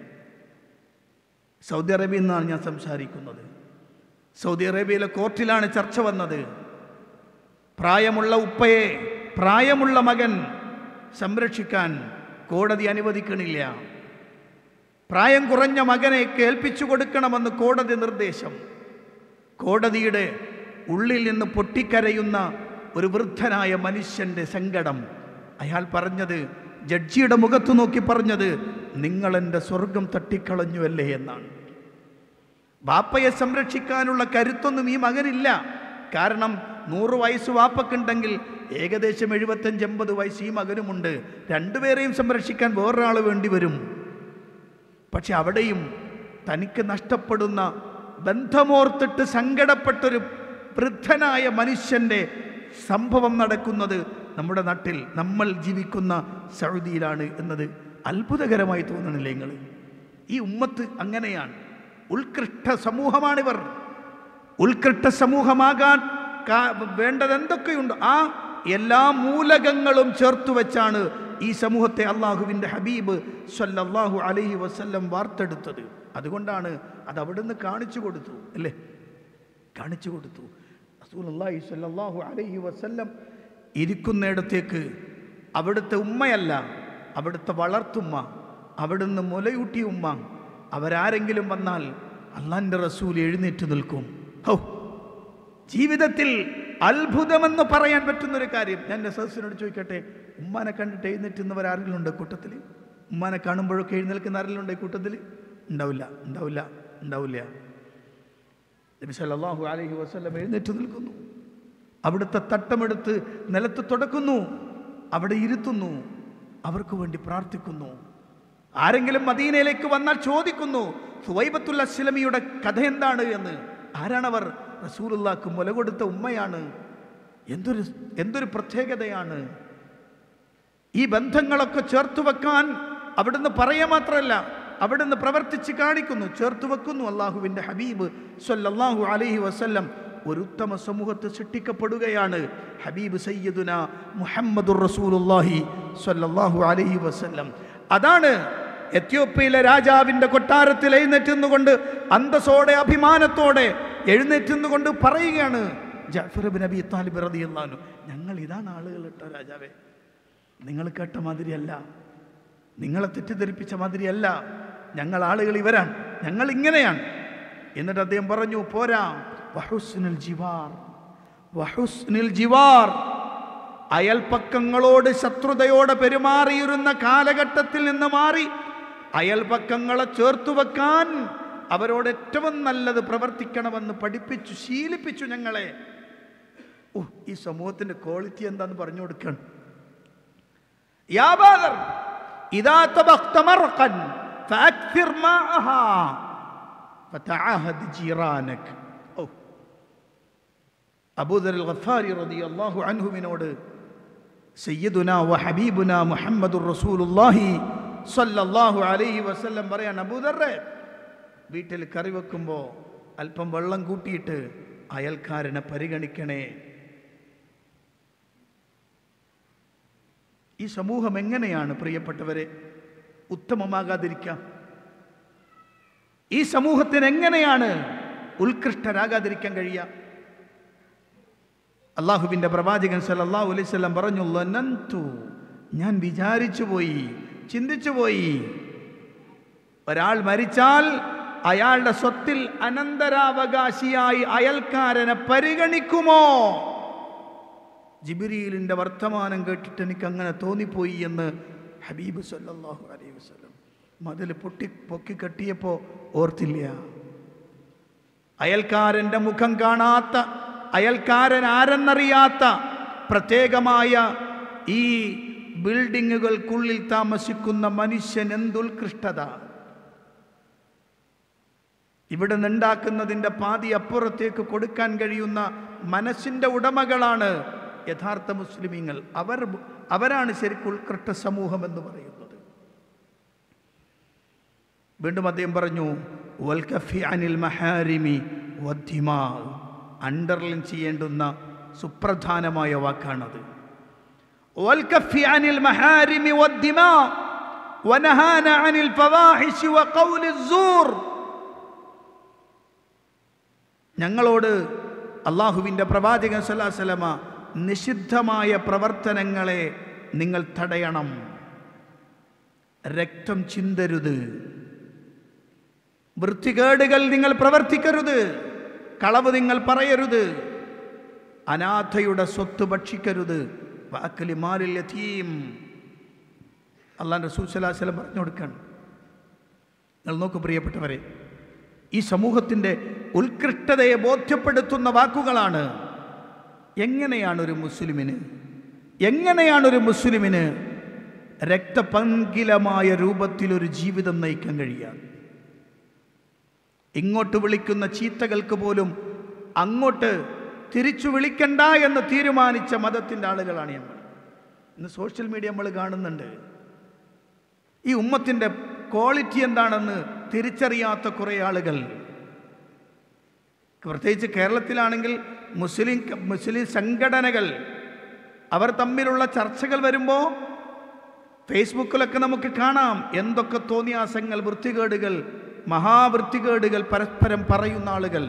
സൗദി അറേബ്യയിൽ നിന്നാണ് ഞാൻ സംസാരിക്കുന്നത്. സൗദി അറേബ്യയിലെ കോർട്ടിലാണ് ചർച്ച വന്നത്. പ്രായമുള്ള ഉപ്പയെ പ്രായമുള്ള മകൻ സംരക്ഷിക്കാൻ കോടതി അനുവദിക്കണില്ല. പ്രായം കുറഞ്ഞ മകനെ കേൾപ്പിച്ചു കൊടുക്കണമെന്ന് കോടതി നിർദ്ദേശം. കോടതിയുടെ ഉള്ളിൽ നിന്ന് പൊട്ടിക്കരയുന്ന ഒരു വൃദ്ധനായ മനുഷ്യൻ്റെ സങ്കടം. അയാൾ പറഞ്ഞത്, ജഡ്ജിയുടെ മുഖത്ത് നോക്കി പറഞ്ഞത്, നിങ്ങളെൻ്റെ സ്വർഗം തട്ടിക്കളഞ്ഞുവല്ലേ എന്നാണ്. വാപ്പയെ സംരക്ഷിക്കാനുള്ള കരുത്തൊന്നും ഈ മകനില്ല. കാരണം 100 വയസ്സ് വാപ്പക്കുണ്ടെങ്കിൽ ഏകദേശം 75-80 വയസ്സ് ഈ മകനുമുണ്ട്. രണ്ടുപേരെയും സംരക്ഷിക്കാൻ വേറൊരാൾ വേണ്ടി വരും. പക്ഷെ അവിടെയും തനിക്ക് നഷ്ടപ്പെടുന്ന ബന്ധമോർത്തിട്ട് സങ്കടപ്പെട്ടൊരു വൃദ്ധനായ മനുഷ്യൻ്റെ സംഭവം നടക്കുന്നത് നമ്മുടെ നാട്ടിൽ, നമ്മൾ ജീവിക്കുന്ന സൗദിയിലാണ് എന്നത് അത്ഭുതകരമായി തോന്നണില്ലേ നിങ്ങൾ? ഈ ഉമ്മത്ത് അങ്ങനെയാണ്. ഉത്കൃഷ്ട സമൂഹമാണിവർ. ഉത്കൃഷ്ട സമൂഹമാകാൻ വേണ്ടത് എന്തൊക്കെയുണ്ട്, ആ എല്ലാ മൂലകങ്ങളും ചേർത്തു വെച്ചാണ് ഈ സമൂഹത്തെ അള്ളാഹുവിൻ്റെ ഹബീബ് സ്വല്ലല്ലാഹു അലൈഹി വസല്ലം വാർത്തെടുത്തത്. അതുകൊണ്ടാണ് അത് അവിടുന്ന് കാണിച്ചു കൊടുത്തു, അല്ലേ? കാണിച്ചു കൊടുത്തു. റസൂലുള്ളാഹി സ്വല്ലല്ലാഹു അലൈഹി വസല്ലം ഇരിക്കുന്നിടത്തേക്ക് അവിടുത്തെ ഉമ്മയല്ല, അവിടുത്തെ വളർത്തുമ്മ, അവിടുന്ന് മുലയൂട്ടിയ ഉമ്മ, അവരാരെങ്കിലും വന്നാൽ അള്ളാൻ്റെ റസൂൽ എഴുന്നേറ്റ് നിൽക്കും. ഹോ, ജീവിതത്തിൽ അത്ഭുതമെന്ന് പറയാൻ പറ്റുന്നൊരു കാര്യം. ഞാൻ എൻ്റെ സദസ്സിനോട് ചോദിക്കട്ടെ, ഉമ്മാനെ കണ്ടിട്ട് എഴുന്നേറ്റുന്നവർ ആരെങ്കിലും ഉണ്ട് കൂട്ടത്തിൽ? ഉമ്മാനെ കാണുമ്പോഴൊക്കെ എഴുന്നേൽക്കുന്ന ആരെങ്കിലും ഉണ്ട് ഈ കൂട്ടത്തിൽ? ഉണ്ടാവില്ല, ഉണ്ടാവില്ല, ഉണ്ടാവില്ല. നബി സല്ലല്ലാഹു അലൈഹി വസല്ലം എഴുന്നേറ്റ് നിൽക്കുന്നു. അവിടുത്തെ തട്ടമെടുത്ത് നിലത്ത് തുടക്കുന്നു, അവിടെ ഇരുത്തുന്നു, അവർക്ക് വേണ്ടി പ്രാർത്ഥിക്കുന്നു. ആരെങ്കിലും മദീനയിലേക്ക് വന്നാൽ ചോദിക്കുന്നു, സുവൈബത്തുൽ അസ്ലമിയുടെ കഥ എന്താണ് എന്ന്. ആരാണവർ? റസൂലുള്ളാഹിക്ക് മുല കൊടുത്ത ഉമ്മയാണ്. എന്തൊരു പ്രത്യേകതയാണ്! ഈ ബന്ധങ്ങളൊക്കെ ചേർത്ത് വെക്കാൻ അവിടുന്ന് പറയുക മാത്രമല്ല, അവിടുന്ന് പ്രവർത്തിച്ച് കാണിക്കുന്നു, ചേർത്ത് വെക്കുന്നു. അള്ളാഹുവിൻ്റെ ഹബീബ് സ്വല്ലല്ലാഹു അലൈഹി വസല്ലം ഒരു ഉത്തമ സമൂഹത്തെ സൃഷ്ടിക്കപ്പെടുകയാണ്. ഹബീബ് സയ്യിദുന മുഹമ്മദുർ റസൂലുള്ളാഹി സ്വല്ലല്ലാഹു അലൈഹി വസല്ലം. അതാണ് എത്യോപ്യയിലെ രാജാവിൻ്റെ കൊട്ടാരത്തിൽ എഴുന്നേറ്റുന്നുകൊണ്ട് അന്തസ്സോടെ അഭിമാനത്തോടെ എഴുന്നേറ്റുന്നുകൊണ്ട് പറയുകയാണ് ജഅഫർ ഇബ്നു അബീ ത്വാലിബ് റളിയല്ലാഹു അൻഹു, ഞങ്ങൾ ഇതാണ് ആളുകൾ കേട്ടോ രാജാവേ, നിങ്ങൾ കേട്ട മാതിരിയല്ല, നിങ്ങളെ തെറ്റിദ്ധരിപ്പിച്ച മാതിരിയല്ല, ഞങ്ങൾ ആളുകൾ ഇവരാണ്, ഞങ്ങൾ ഇങ്ങനെയാണ്. എന്നിട്ട് അദ്ദേഹം പറഞ്ഞു, പോരാ, വഹുസ്നുൽ ജിവാർ, വഹുസ്നുൽ ജിവാർ, അയൽപക്കങ്ങളോട് ശത്രുതയോടെ പെരുമാറിയിരുന്ന കാലഘട്ടത്തിൽ നിന്ന് മാറി അയൽപക്കങ്ങളെ ചേർത്തു വെക്കാൻ അവരോട് ഏറ്റവും നല്ലത് പ്രവർത്തിക്കണമെന്ന് പഠിപ്പിച്ചു, ശീലിപ്പിച്ചു ഞങ്ങളെ. ഈ സമൂഹത്തിന്റെ ക്വാളിറ്റി എന്താന്ന് പറഞ്ഞു കൊടുക്കണം. യാ ബാദർ ഇദാ തബഖ്ത മർഖൻ ഫഅക്സിർ മാഅഹാ ഫതഅഹദ് ജീറാനക. അബൂദർ അൽ ഗഫാരി റളിയല്ലാഹു അൻഹുവിനോട് സയ്യിദുനാ വ ഹബീബുനാ മുഹമ്മദുർ റസൂലുള്ളാഹി സ്വല്ലല്ലാഹു അലൈഹി വസല്ലം പറയാൻ, അബൂദർറെ, വീട്ടിൽ കറി വെക്കുമ്പോൾ അല്പം വെള്ളം കൂട്ടിയിട്ട് അയൽക്കാരനെ പരിഗണിക്കണേ. ഈ സമൂഹം എങ്ങനെയാണ് പ്രിയപ്പെട്ടവരെ ഉത്തമമാകാതിരിക്കാം? ഈ സമൂഹത്തിന് എങ്ങനെയാണ് ഉത്കൃഷ്ടരാകാതിരിക്കാൻ കഴിയുക? അള്ളാഹുവിൻ്റെ പ്രവാചകൻ സല്ലല്ലാഹു അലൈഹി വസല്ലം പറഞ്ഞു, ലനന്തു, ഞാൻ വിചാരിച്ചു പോയി, ചിന്തിച്ചു പോയി, ഒരാൾ മരിച്ചാൽ അയാളുടെ സ്വത്തിൽ അനന്തരാവകാശിയായി അയൽക്കാരനെ പരിഗണിക്കുമോ? ജിബ്രീലിൻ്റെ വർത്തമാനം കേട്ടിട്ട് എനിക്ക് അങ്ങനെ തോന്നിപ്പോയി എന്ന് ഹബീബ് സല്ലല്ലാഹു അലൈഹി വസല്ലം. മതിൽ പൊക്കി കെട്ടിയപ്പോൾ ഓർത്തില്ല. അയൽക്കാരൻ്റെ മുഖം കാണാത്ത, അയൽക്കാരൻ ആരെന്നറിയാത്ത പ്രത്യേകമായ ഈ ബിൽഡിങ്ങുകൾക്കുള്ളിൽ താമസിക്കുന്ന മനുഷ്യൻ എന്തുത്കൃഷ്ടത! ഇവിടെ നിന്നുണ്ടാക്കുന്നതിൻ്റെ പാതി അപ്പുറത്തേക്ക് കൊടുക്കാൻ കഴിയുന്ന മനസ്സിൻ്റെ ഉടമകളാണ് യഥാർത്ഥ മുസ്ലിമീങ്ങൾ. അവരാണ് ശരിക്കും ഉത്കൃഷ്ട സമൂഹം എന്ന് പറയുന്നത്. വീണ്ടും അദ്ദേഹം പറഞ്ഞു, വൽ കഫി അനിൽ മഹാരിമി വദ്ദിമാ. അണ്ടർലൈൻ ചെയ്യേണ്ടുന്ന സുപ്രധാനമായ വാക്കാണത്. വൽ കഫി അനിൽ മഹാരിമി വദ്ദിമാ വനഹാന അനിൽ ഫവാഹിശി വഖൗലി الزൂർ. ഞങ്ങളോട് അള്ളാഹുവിൻ്റെ പ്രവാചകൻ സ്വല്ലല്ലാഹു അലൈഹി വസല്ലമ നിഷിദ്ധമായ പ്രവർത്തനങ്ങളെ നിങ്ങൾ തടയണം. രക്തം ചിന്തരുത്, വൃത്തികേടുകൾ നിങ്ങൾ പ്രവർത്തിക്കരുത്, കളവ് നിങ്ങൾ പറയരുത്, അനാഥയുടെ സ്വത്ത് ഭക്ഷിക്കരുത്, വഅക്ലി മാലിൽ യതീം. അല്ലാഹുവിൻ്റെ റസൂൽ സ്വല്ലല്ലാഹു അലൈഹി വസല്ലം പറഞ്ഞു കൊടുക്കാൻ. നിങ്ങൾ നോക്കൂ പ്രിയപ്പെട്ടവരെ, ഈ സമൂഹത്തിൻ്റെ ഉത്കൃഷ്ടതയെ ബോധ്യപ്പെടുത്തുന്ന വാക്കുകളാണ്. എങ്ങനെയാണൊരു മുസ്ലിമിന് രക്തപങ്കിലമായ രൂപത്തിലൊരു ജീവിതം നയിക്കാൻ കഴിയുക? ഇങ്ങോട്ട് വിളിക്കുന്ന ചീത്തകൾക്ക് പോലും അങ്ങോട്ട് തിരിച്ചു വിളിക്കണ്ട എന്ന് തീരുമാനിച്ച മതത്തിൻ്റെ ആളുകളാണ് നമ്മൾ. ഇന്ന് സോഷ്യൽ മീഡിയ നമ്മൾ കാണുന്നുണ്ട്. ഈ ഉമ്മത്തിൻ്റെ ക്വാളിറ്റി എന്താണെന്ന് തിരിച്ചറിയാത്ത കുറേ ആളുകൾ, പ്രത്യേകിച്ച് കേരളത്തിലാണെങ്കിൽ മുസ്ലിം സംഘടനകൾ, അവർ തമ്മിലുള്ള ചർച്ചകൾ വരുമ്പോൾ ഫേസ്ബുക്കിലൊക്കെ നമുക്ക് കാണാം എന്തൊക്കെ തോന്നിയാസങ്ങൾ, വൃത്തികേടുകൾ, മഹാവൃത്തികേടുകൾ പരസ്പരം പറയുന്ന ആളുകൾ.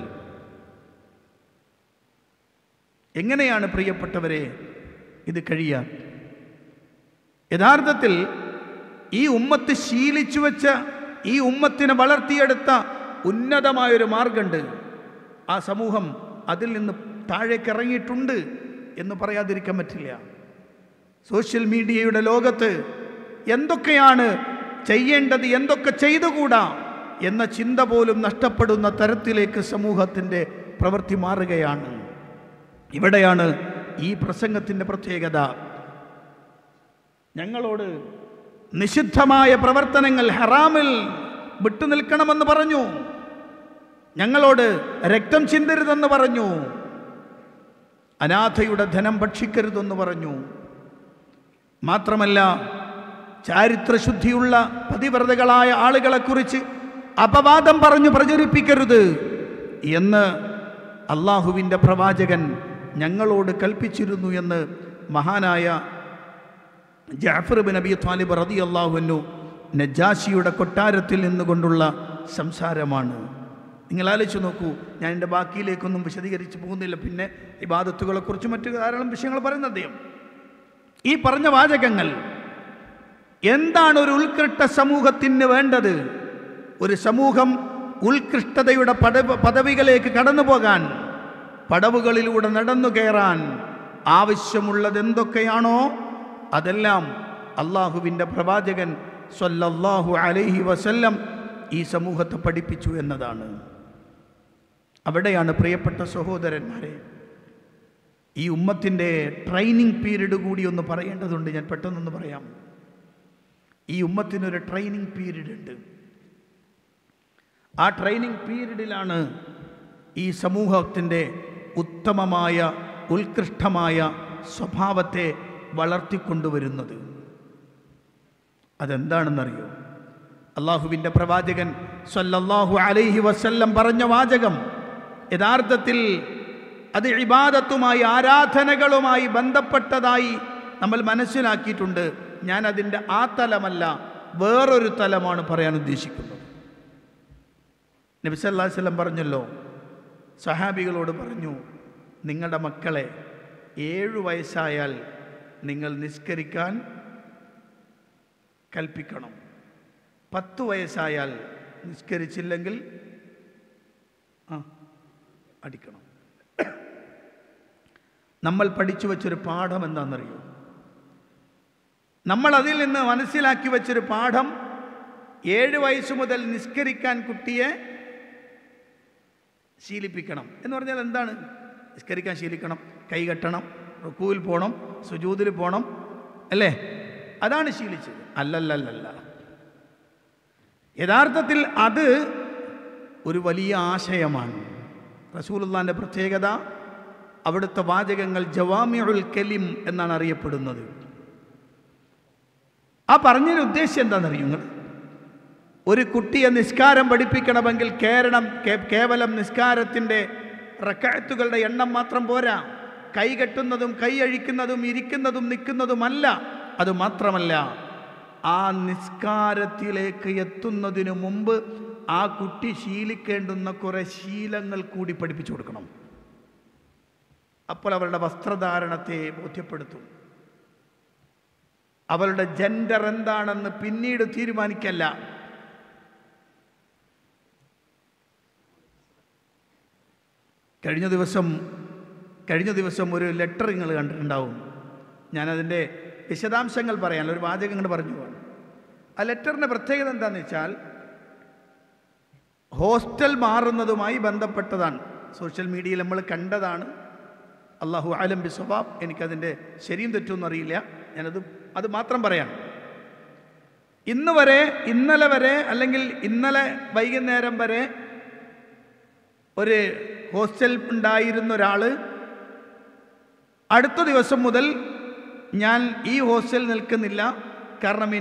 എങ്ങനെയാണ് പ്രിയപ്പെട്ടവരെ ഇത് കഴിയാൻ? യഥാർത്ഥത്തിൽ ഈ ഉമ്മത്ത് ശീലിച്ചു വെച്ച, ഈ ഉമ്മത്തിനെ വളർത്തിയെടുത്ത ഉന്നതമായൊരു മാർഗമുണ്ട്. ആ സമൂഹം അതിൽ നിന്ന് താഴേക്ക് ഇറങ്ങിയിട്ടുണ്ട് എന്ന് പറയാതിരിക്കാൻ പറ്റില്ല. സോഷ്യൽ മീഡിയയുടെ ലോകത്ത് എന്തൊക്കെയാണ് ചെയ്യേണ്ടത്, എന്തൊക്കെ ചെയ്തുകൂടാ എന്ന ചിന്ത പോലും നഷ്ടപ്പെടുന്ന തരത്തിലേക്ക് സമൂഹത്തിൻ്റെ പ്രവൃത്തി മാറുകയാണ്. ഇവിടെയാണ് ഈ പ്രസംഗത്തിൻ്റെ പ്രത്യേകത. ഞങ്ങളോട് നിഷിദ്ധമായ പ്രവർത്തനങ്ങൾ, ഹറാമിൽ വിട്ടുനിൽക്കണമെന്ന് പറഞ്ഞു. ഞങ്ങളോട് രക്തം ചിന്തരുതെന്ന് പറഞ്ഞു. അനാഥയുടെ ധനം ഭക്ഷിക്കരുതെന്ന് പറഞ്ഞു. മാത്രമല്ല, ചാരിത്രശുദ്ധിയുള്ള പതിവ്രതകളായ ആളുകളെക്കുറിച്ച് അപവാദം പറഞ്ഞു പ്രചരിപ്പിക്കരുത് എന്ന് അള്ളാഹുവിൻ്റെ പ്രവാചകൻ ഞങ്ങളോട് കൽപ്പിച്ചിരുന്നു എന്ന് മഹാനായ ജഅഫർ ബിൻ അബി ത്വാലിബ് റളിയല്ലാഹു അൻഹു നജാശിയുടെ കൊട്ടാരത്തിൽ നിന്നുകൊണ്ടുള്ള സംസാരമാണ്. നിങ്ങൾ ആലോചിച്ച് നോക്കൂ. ഞാൻ എൻ്റെ ബാക്കിയിലേക്കൊന്നും വിശദീകരിച്ച് പോകുന്നില്ല. പിന്നെ ഇബാദത്തുകളെക്കുറിച്ച് മറ്റു ധാരാളം വിഷയങ്ങൾ പറയുന്ന അദ്ദേഹം ഈ പറഞ്ഞ വാചകങ്ങൾ എന്താണ് ഒരു ഉത്കൃഷ്ട സമൂഹത്തിന് വേണ്ടത്? ഒരു സമൂഹം ഉത്കൃഷ്ടതയുടെ പദവികളിലേക്ക് കടന്നു പോകാൻ, പടവുകളിലൂടെ നടന്നു കയറാൻ ആവശ്യമുള്ളത് എന്തൊക്കെയാണോ അതെല്ലാം അള്ളാഹുവിൻ്റെ പ്രവാചകൻ സ്വല്ലല്ലാഹു അലൈഹി വസല്ലം ഈ സമൂഹത്തെ പഠിപ്പിച്ചു എന്നതാണ്. അവിടെയാണ് പ്രിയപ്പെട്ട സഹോദരന്മാരെ ഈ ഉമ്മത്തിൻ്റെ ട്രെയിനിങ് പീരീഡ് കൂടി ഒന്ന് പറയേണ്ടതുണ്ട്. ഞാൻ പെട്ടെന്നൊന്ന് പറയാം. ഈ ഉമ്മത്തിനൊരു ട്രെയിനിങ് പീരീഡ് ഉണ്ട്. ആ ട്രെയിനിങ് പീരീഡിലാണ് ഈ സമൂഹത്തിൻ്റെ ഉത്തമമായ ഉത്കൃഷ്ടമായ സ്വഭാവത്തെ വളർത്തിക്കൊണ്ടുവരുന്നത്. അതെന്താണെന്നറിയോ? അള്ളാഹുവിൻ്റെ പ്രവാചകൻ സ്വല്ലല്ലാഹു അലൈഹി വസല്ലം പറഞ്ഞ വാചകം യഥാർത്ഥത്തിൽ അത് ഇബാദത്തുമായി, ആരാധനകളുമായി ബന്ധപ്പെട്ടതായി നമ്മൾ മനസ്സിലാക്കിയിട്ടുണ്ട്. ഞാൻ അതിൻ്റെ ആ തലമല്ല, വേറൊരു തലമാണ് പറയാൻ ഉദ്ദേശിക്കുന്നത്. നബി സല്ലല്ലാഹു അലൈഹി വസല്ലം പറഞ്ഞല്ലോ, സഹാബികളോട് പറഞ്ഞു, നിങ്ങളുടെ മക്കളെ 7 വയസ്സായാൽ നിങ്ങൾ നിസ്കരിക്കാൻ കൽപ്പിക്കണം. 10 വയസ്സായാൽ നിസ്കരിച്ചില്ലെങ്കിൽ അടിക്കണം. നമ്മൾ പഠിച്ചു വച്ചൊരു പാഠം എന്താണെന്നറിയോ? നമ്മൾ അതിൽ നിന്ന് മനസ്സിലാക്കി വച്ചൊരു പാഠം, 7 വയസ്സ് മുതൽ നിസ്കരിക്കാൻ കുട്ടിയെ ശീലിപ്പിക്കണം എന്ന് പറഞ്ഞാൽ എന്താണ്? നിസ്കരിക്കാൻ ശീലിക്കണം, കൈ കെട്ടണം, റുക്കൂയിൽ പോകണം, സുജൂദിൽ പോകണം, അല്ലേ? അതാണ് ശീലിച്ചത്. അല്ലല്ലല്ല, യഥാർത്ഥത്തിൽ അത് ഒരു വലിയ ആശയമാണ്. റസൂലുള്ളാഹിന്റെ പ്രത്യേകത, അവിടുത്തെ വാചകങ്ങൾ ജവാമിഉൽ കലിം എന്നാണ് അറിയപ്പെടുന്നത്. ആ പറഞ്ഞതിന് ഉദ്ദേശം എന്താണെന്നറിയോ നിങ്ങൾ? ഒരു കുട്ടിയെ നിസ്കാരം പഠിപ്പിക്കണമെങ്കിൽ കേവലം നിസ്കാരത്തിൻ്റെ റക്അത്തുകളുടെ എണ്ണം മാത്രം പോരാ. കൈ കെട്ടുന്നതും കൈ അഴിക്കുന്നതും ഇരിക്കുന്നതും നിൽക്കുന്നതുമല്ല. അതുമാത്രമല്ല, ആ നിസ്കാരത്തിലേക്ക് എത്തുന്നതിനു മുമ്പ് ആ കുട്ടി ശീലിക്കേണ്ടുന്ന കുറേ ശീലങ്ങൾ കൂടി പഠിപ്പിച്ചു കൊടുക്കണം. അപ്പോൾ അവരുടെ വസ്ത്രധാരണത്തെ ബോധ്യപ്പെടുത്തും. അവളുടെ ജെൻഡർ എന്താണെന്ന് പിന്നീട് തീരുമാനിക്കല്ല. കഴിഞ്ഞ ദിവസം ഒരു ലെറ്റർ നിങ്ങൾ കണ്ടിട്ടുണ്ടാവും. ഞാനതിൻ്റെ വിശദാംശങ്ങൾ പറയാൻ ഒരു വാചകം ഇങ്ങോട്ട് പറഞ്ഞു പോകാം. ആ ലെറ്ററിൻ്റെ പ്രത്യേകത എന്താണെന്ന് വെച്ചാൽ, ഹോസ്റ്റൽ മാറുന്നതുമായി ബന്ധപ്പെട്ടതാണ്. സോഷ്യൽ മീഡിയയിൽ നമ്മൾ കണ്ടതാണ്. അള്ളാഹു ആലം ബി സ്വഭാബ്, എനിക്കതിൻ്റെ ശരിയും തെറ്റൊന്നും അറിയില്ല. അത് മാത്രം പറയാം. ഇന്നലെ വരെ അല്ലെങ്കിൽ ഇന്നലെ വൈകുന്നേരം വരെ ഒരു ഹോസ്റ്റൽ ഉണ്ടായിരുന്ന ഒരാൾ അടുത്ത ദിവസം മുതൽ ഞാൻ ഈ ഹോസ്റ്റലിൽ നിൽക്കുന്നില്ല, കാരണം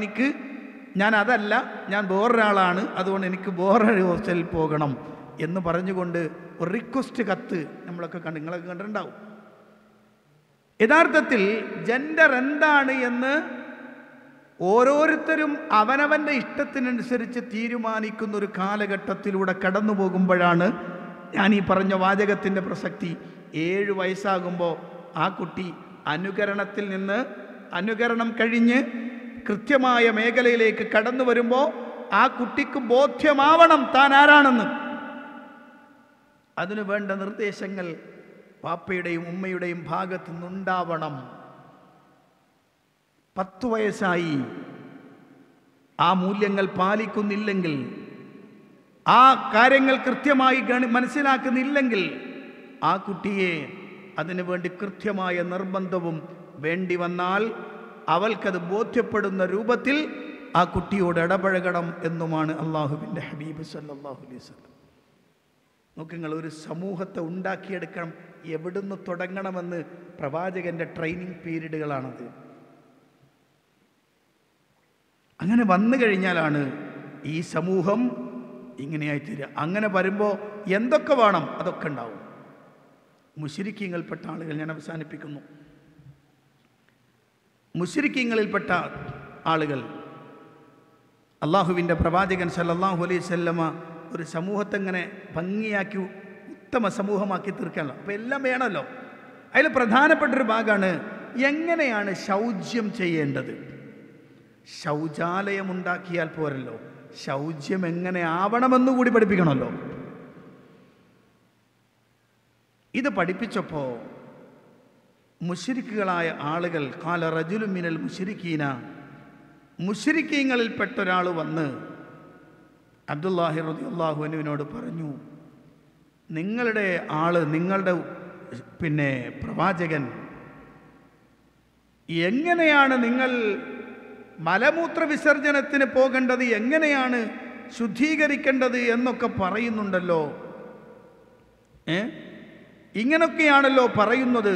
ഞാൻ വേറൊരാളാണ്, അതുകൊണ്ട് എനിക്ക് വേറൊരു ഹോസ്റ്റലിൽ പോകണം എന്ന് പറഞ്ഞുകൊണ്ട് ഒരു റിക്വസ്റ്റ് കത്ത് നിങ്ങളൊക്കെ കണ്ടിട്ടുണ്ടാവും. യഥാർത്ഥത്തിൽ ജെൻഡർ എന്താണ് എന്ന് ഓരോരുത്തരും അവനവൻ്റെ ഇഷ്ടത്തിനനുസരിച്ച് തീരുമാനിക്കുന്ന ഒരു കാലഘട്ടത്തിലൂടെ കടന്നു പോകുമ്പോഴാണ് ഞാൻ ഈ പറഞ്ഞ വാചകത്തിൻ്റെ പ്രസക്തി. 7 വയസ്സാകുമ്പോൾ ആ കുട്ടി അനുകരണത്തിൽ നിന്ന് അനുകരണം കഴിഞ്ഞ് കൃത്യമായ മേഖലയിലേക്ക് കടന്നു വരുമ്പോൾ ആ കുട്ടിക്ക് ബോധ്യമാവണം താൻ ആരാണെന്ന്. അതിനു വേണ്ട നിർദ്ദേശങ്ങൾ പാപ്പയുടെയും ഉമ്മയുടെയും ഭാഗത്തു നിന്നുണ്ടാവണം. 10 വയസ്സായി ആ മൂല്യങ്ങൾ പാലിക്കുന്നില്ലെങ്കിൽ, ആ കാര്യങ്ങൾ കൃത്യമായി മനസ്സിലാക്കുന്നില്ലെങ്കിൽ, ആ കുട്ടിയെ അതിനു വേണ്ടി കൃത്യമായ നിർബന്ധവും വേണ്ടി വന്നാൽ അവൾക്കത് ബോധ്യപ്പെടുന്ന രൂപത്തിൽ ആ കുട്ടിയോട് ഇടപഴകണം എന്നുമാണ് അള്ളാഹുവിൻ്റെ ഹബീബ് സല്ലല്ലാഹു അലൈഹി വസല്ലം. നോക്കുക, ഒരു സമൂഹത്തെ ഉണ്ടാക്കിയെടുക്കണം. എവിടുന്ന് തുടങ്ങണമെന്ന് പ്രവാചകൻ്റെ ട്രെയിനിങ് പീരീഡുകളാണത്. അങ്ങനെ വന്നു കഴിഞ്ഞാലാണ് ഈ സമൂഹം ഇങ്ങനെയായി തീരുക. അങ്ങനെ വരുമ്പോൾ എന്തൊക്കെ വേണം അതൊക്കെ ഉണ്ടാവും. മുശ്രിക്കീങ്ങളിൽപ്പെട്ട ആളുകൾ, ഞാൻ അവസാനിപ്പിക്കുന്നു, മുശ്രിക്കീങ്ങളിൽപ്പെട്ട ആളുകൾ അള്ളാഹുവിൻ്റെ പ്രവാചകൻ സല്ലല്ലാഹു അലൈഹി വസല്ലമ ഒരു സമൂഹത്തെ ഇങ്ങനെ ഭംഗിയാക്കി ഉത്തമ സമൂഹമാക്കി തീർക്കാനല്ലോ. അപ്പോൾ എല്ലാം വേണമല്ലോ. അതിൽ പ്രധാനപ്പെട്ടൊരു ഭാഗമാണ് എങ്ങനെയാണ് ശൗചം ചെയ്യേണ്ടത്. ശൗചാലയം ഉണ്ടാക്കിയാൽ പോരല്ലോ, ശൗചം എങ്ങനെ ആവണമെന്ന് കൂടി പഠിപ്പിക്കണമല്ലോ. ഇത് പഠിപ്പിച്ചപ്പോൾ മുശ്രിക്കുകളായ ആളുകൾ, ഖാല റജുലുൻ മിനൽ മുശ്രിക്കീന, മുശ്രിക്കീങ്ങളിൽപ്പെട്ട ഒരാൾ വന്ന് അബ്ദുല്ലാഹി റളിയല്ലാഹു അൻഹുവിനോട് പറഞ്ഞു, നിങ്ങളുടെ പ്രവാചകൻ എങ്ങനെയാണ് നിങ്ങൾ മലമൂത്ര വിസർജനത്തിന് പോകേണ്ടത്, എങ്ങനെയാണ് ശുദ്ധീകരിക്കേണ്ടത് എന്നൊക്കെ പറയുന്നുണ്ടല്ലോ. ഇങ്ങനൊക്കെയാണല്ലോ പറയുന്നത്.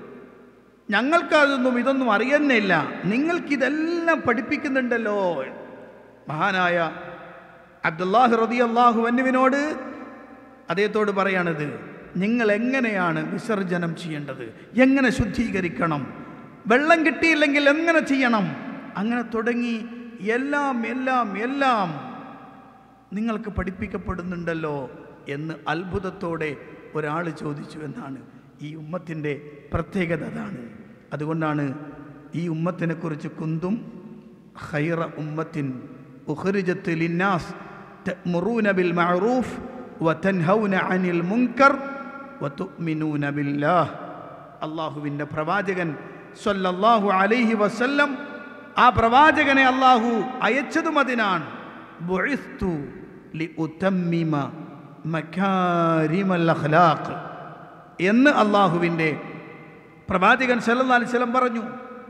ഇതൊന്നും അറിയുന്നില്ല, നിങ്ങൾക്കിതെല്ലാം പഠിപ്പിക്കുന്നുണ്ടല്ലോ. മഹാനായ അബ്ദുല്ലാഹി റളിയല്ലാഹു അൻഹുവിനോട് അദ്ദേഹത്തോട് പറയാണിത്, നിങ്ങൾ എങ്ങനെയാണ് വിസർജനം ചെയ്യേണ്ടത്, എങ്ങനെ ശുദ്ധീകരിക്കണം, വെള്ളം കിട്ടിയില്ലെങ്കിൽ എങ്ങനെ ചെയ്യണം, അങ്ങനെ തുടങ്ങി എല്ലാം നിങ്ങൾക്ക് പഠിപ്പിക്കപ്പെടുന്നുണ്ടല്ലോ എന്ന് അത്ഭുതത്തോടെ ഒരാൾ ചോദിച്ചു എന്നാണ്. ഈ ഉമ്മത്തിൻ്റെ പ്രത്യേകത അതാണ്. അതുകൊണ്ടാണ് ഈ ഉമ്മത്തിനെക്കുറിച്ച് കുന്തും ഖൈറ ഉമ്മത്തിൻ ഉഖ്രിജത്ത് ലിന്നാസ് തഅ്മുറൂന ബിൽ മഅറൂഫ് വതൻഹൗന അനിൽ മുൻകർ വതുഅ്മിനൂന ബില്ലാഹ്. അല്ലാഹുവിൻ്റെ പ്രവാചകൻ സ്വല്ലല്ലാഹു അലൈഹി വസല്ലം, ആ പ്രവാചകനെ അല്ലാഹു അയച്ചതും അതിനാണ്. ബുഇസ്തു ലിഉതമ്മിമ മകാരിമൽ അഖ്ലാഖ് എന്ന് അല്ലാഹുവിൻ്റെ പ്രവാചകൻ സല്ലല്ലാഹു അലൈഹി വസല്ലം പറഞ്ഞു.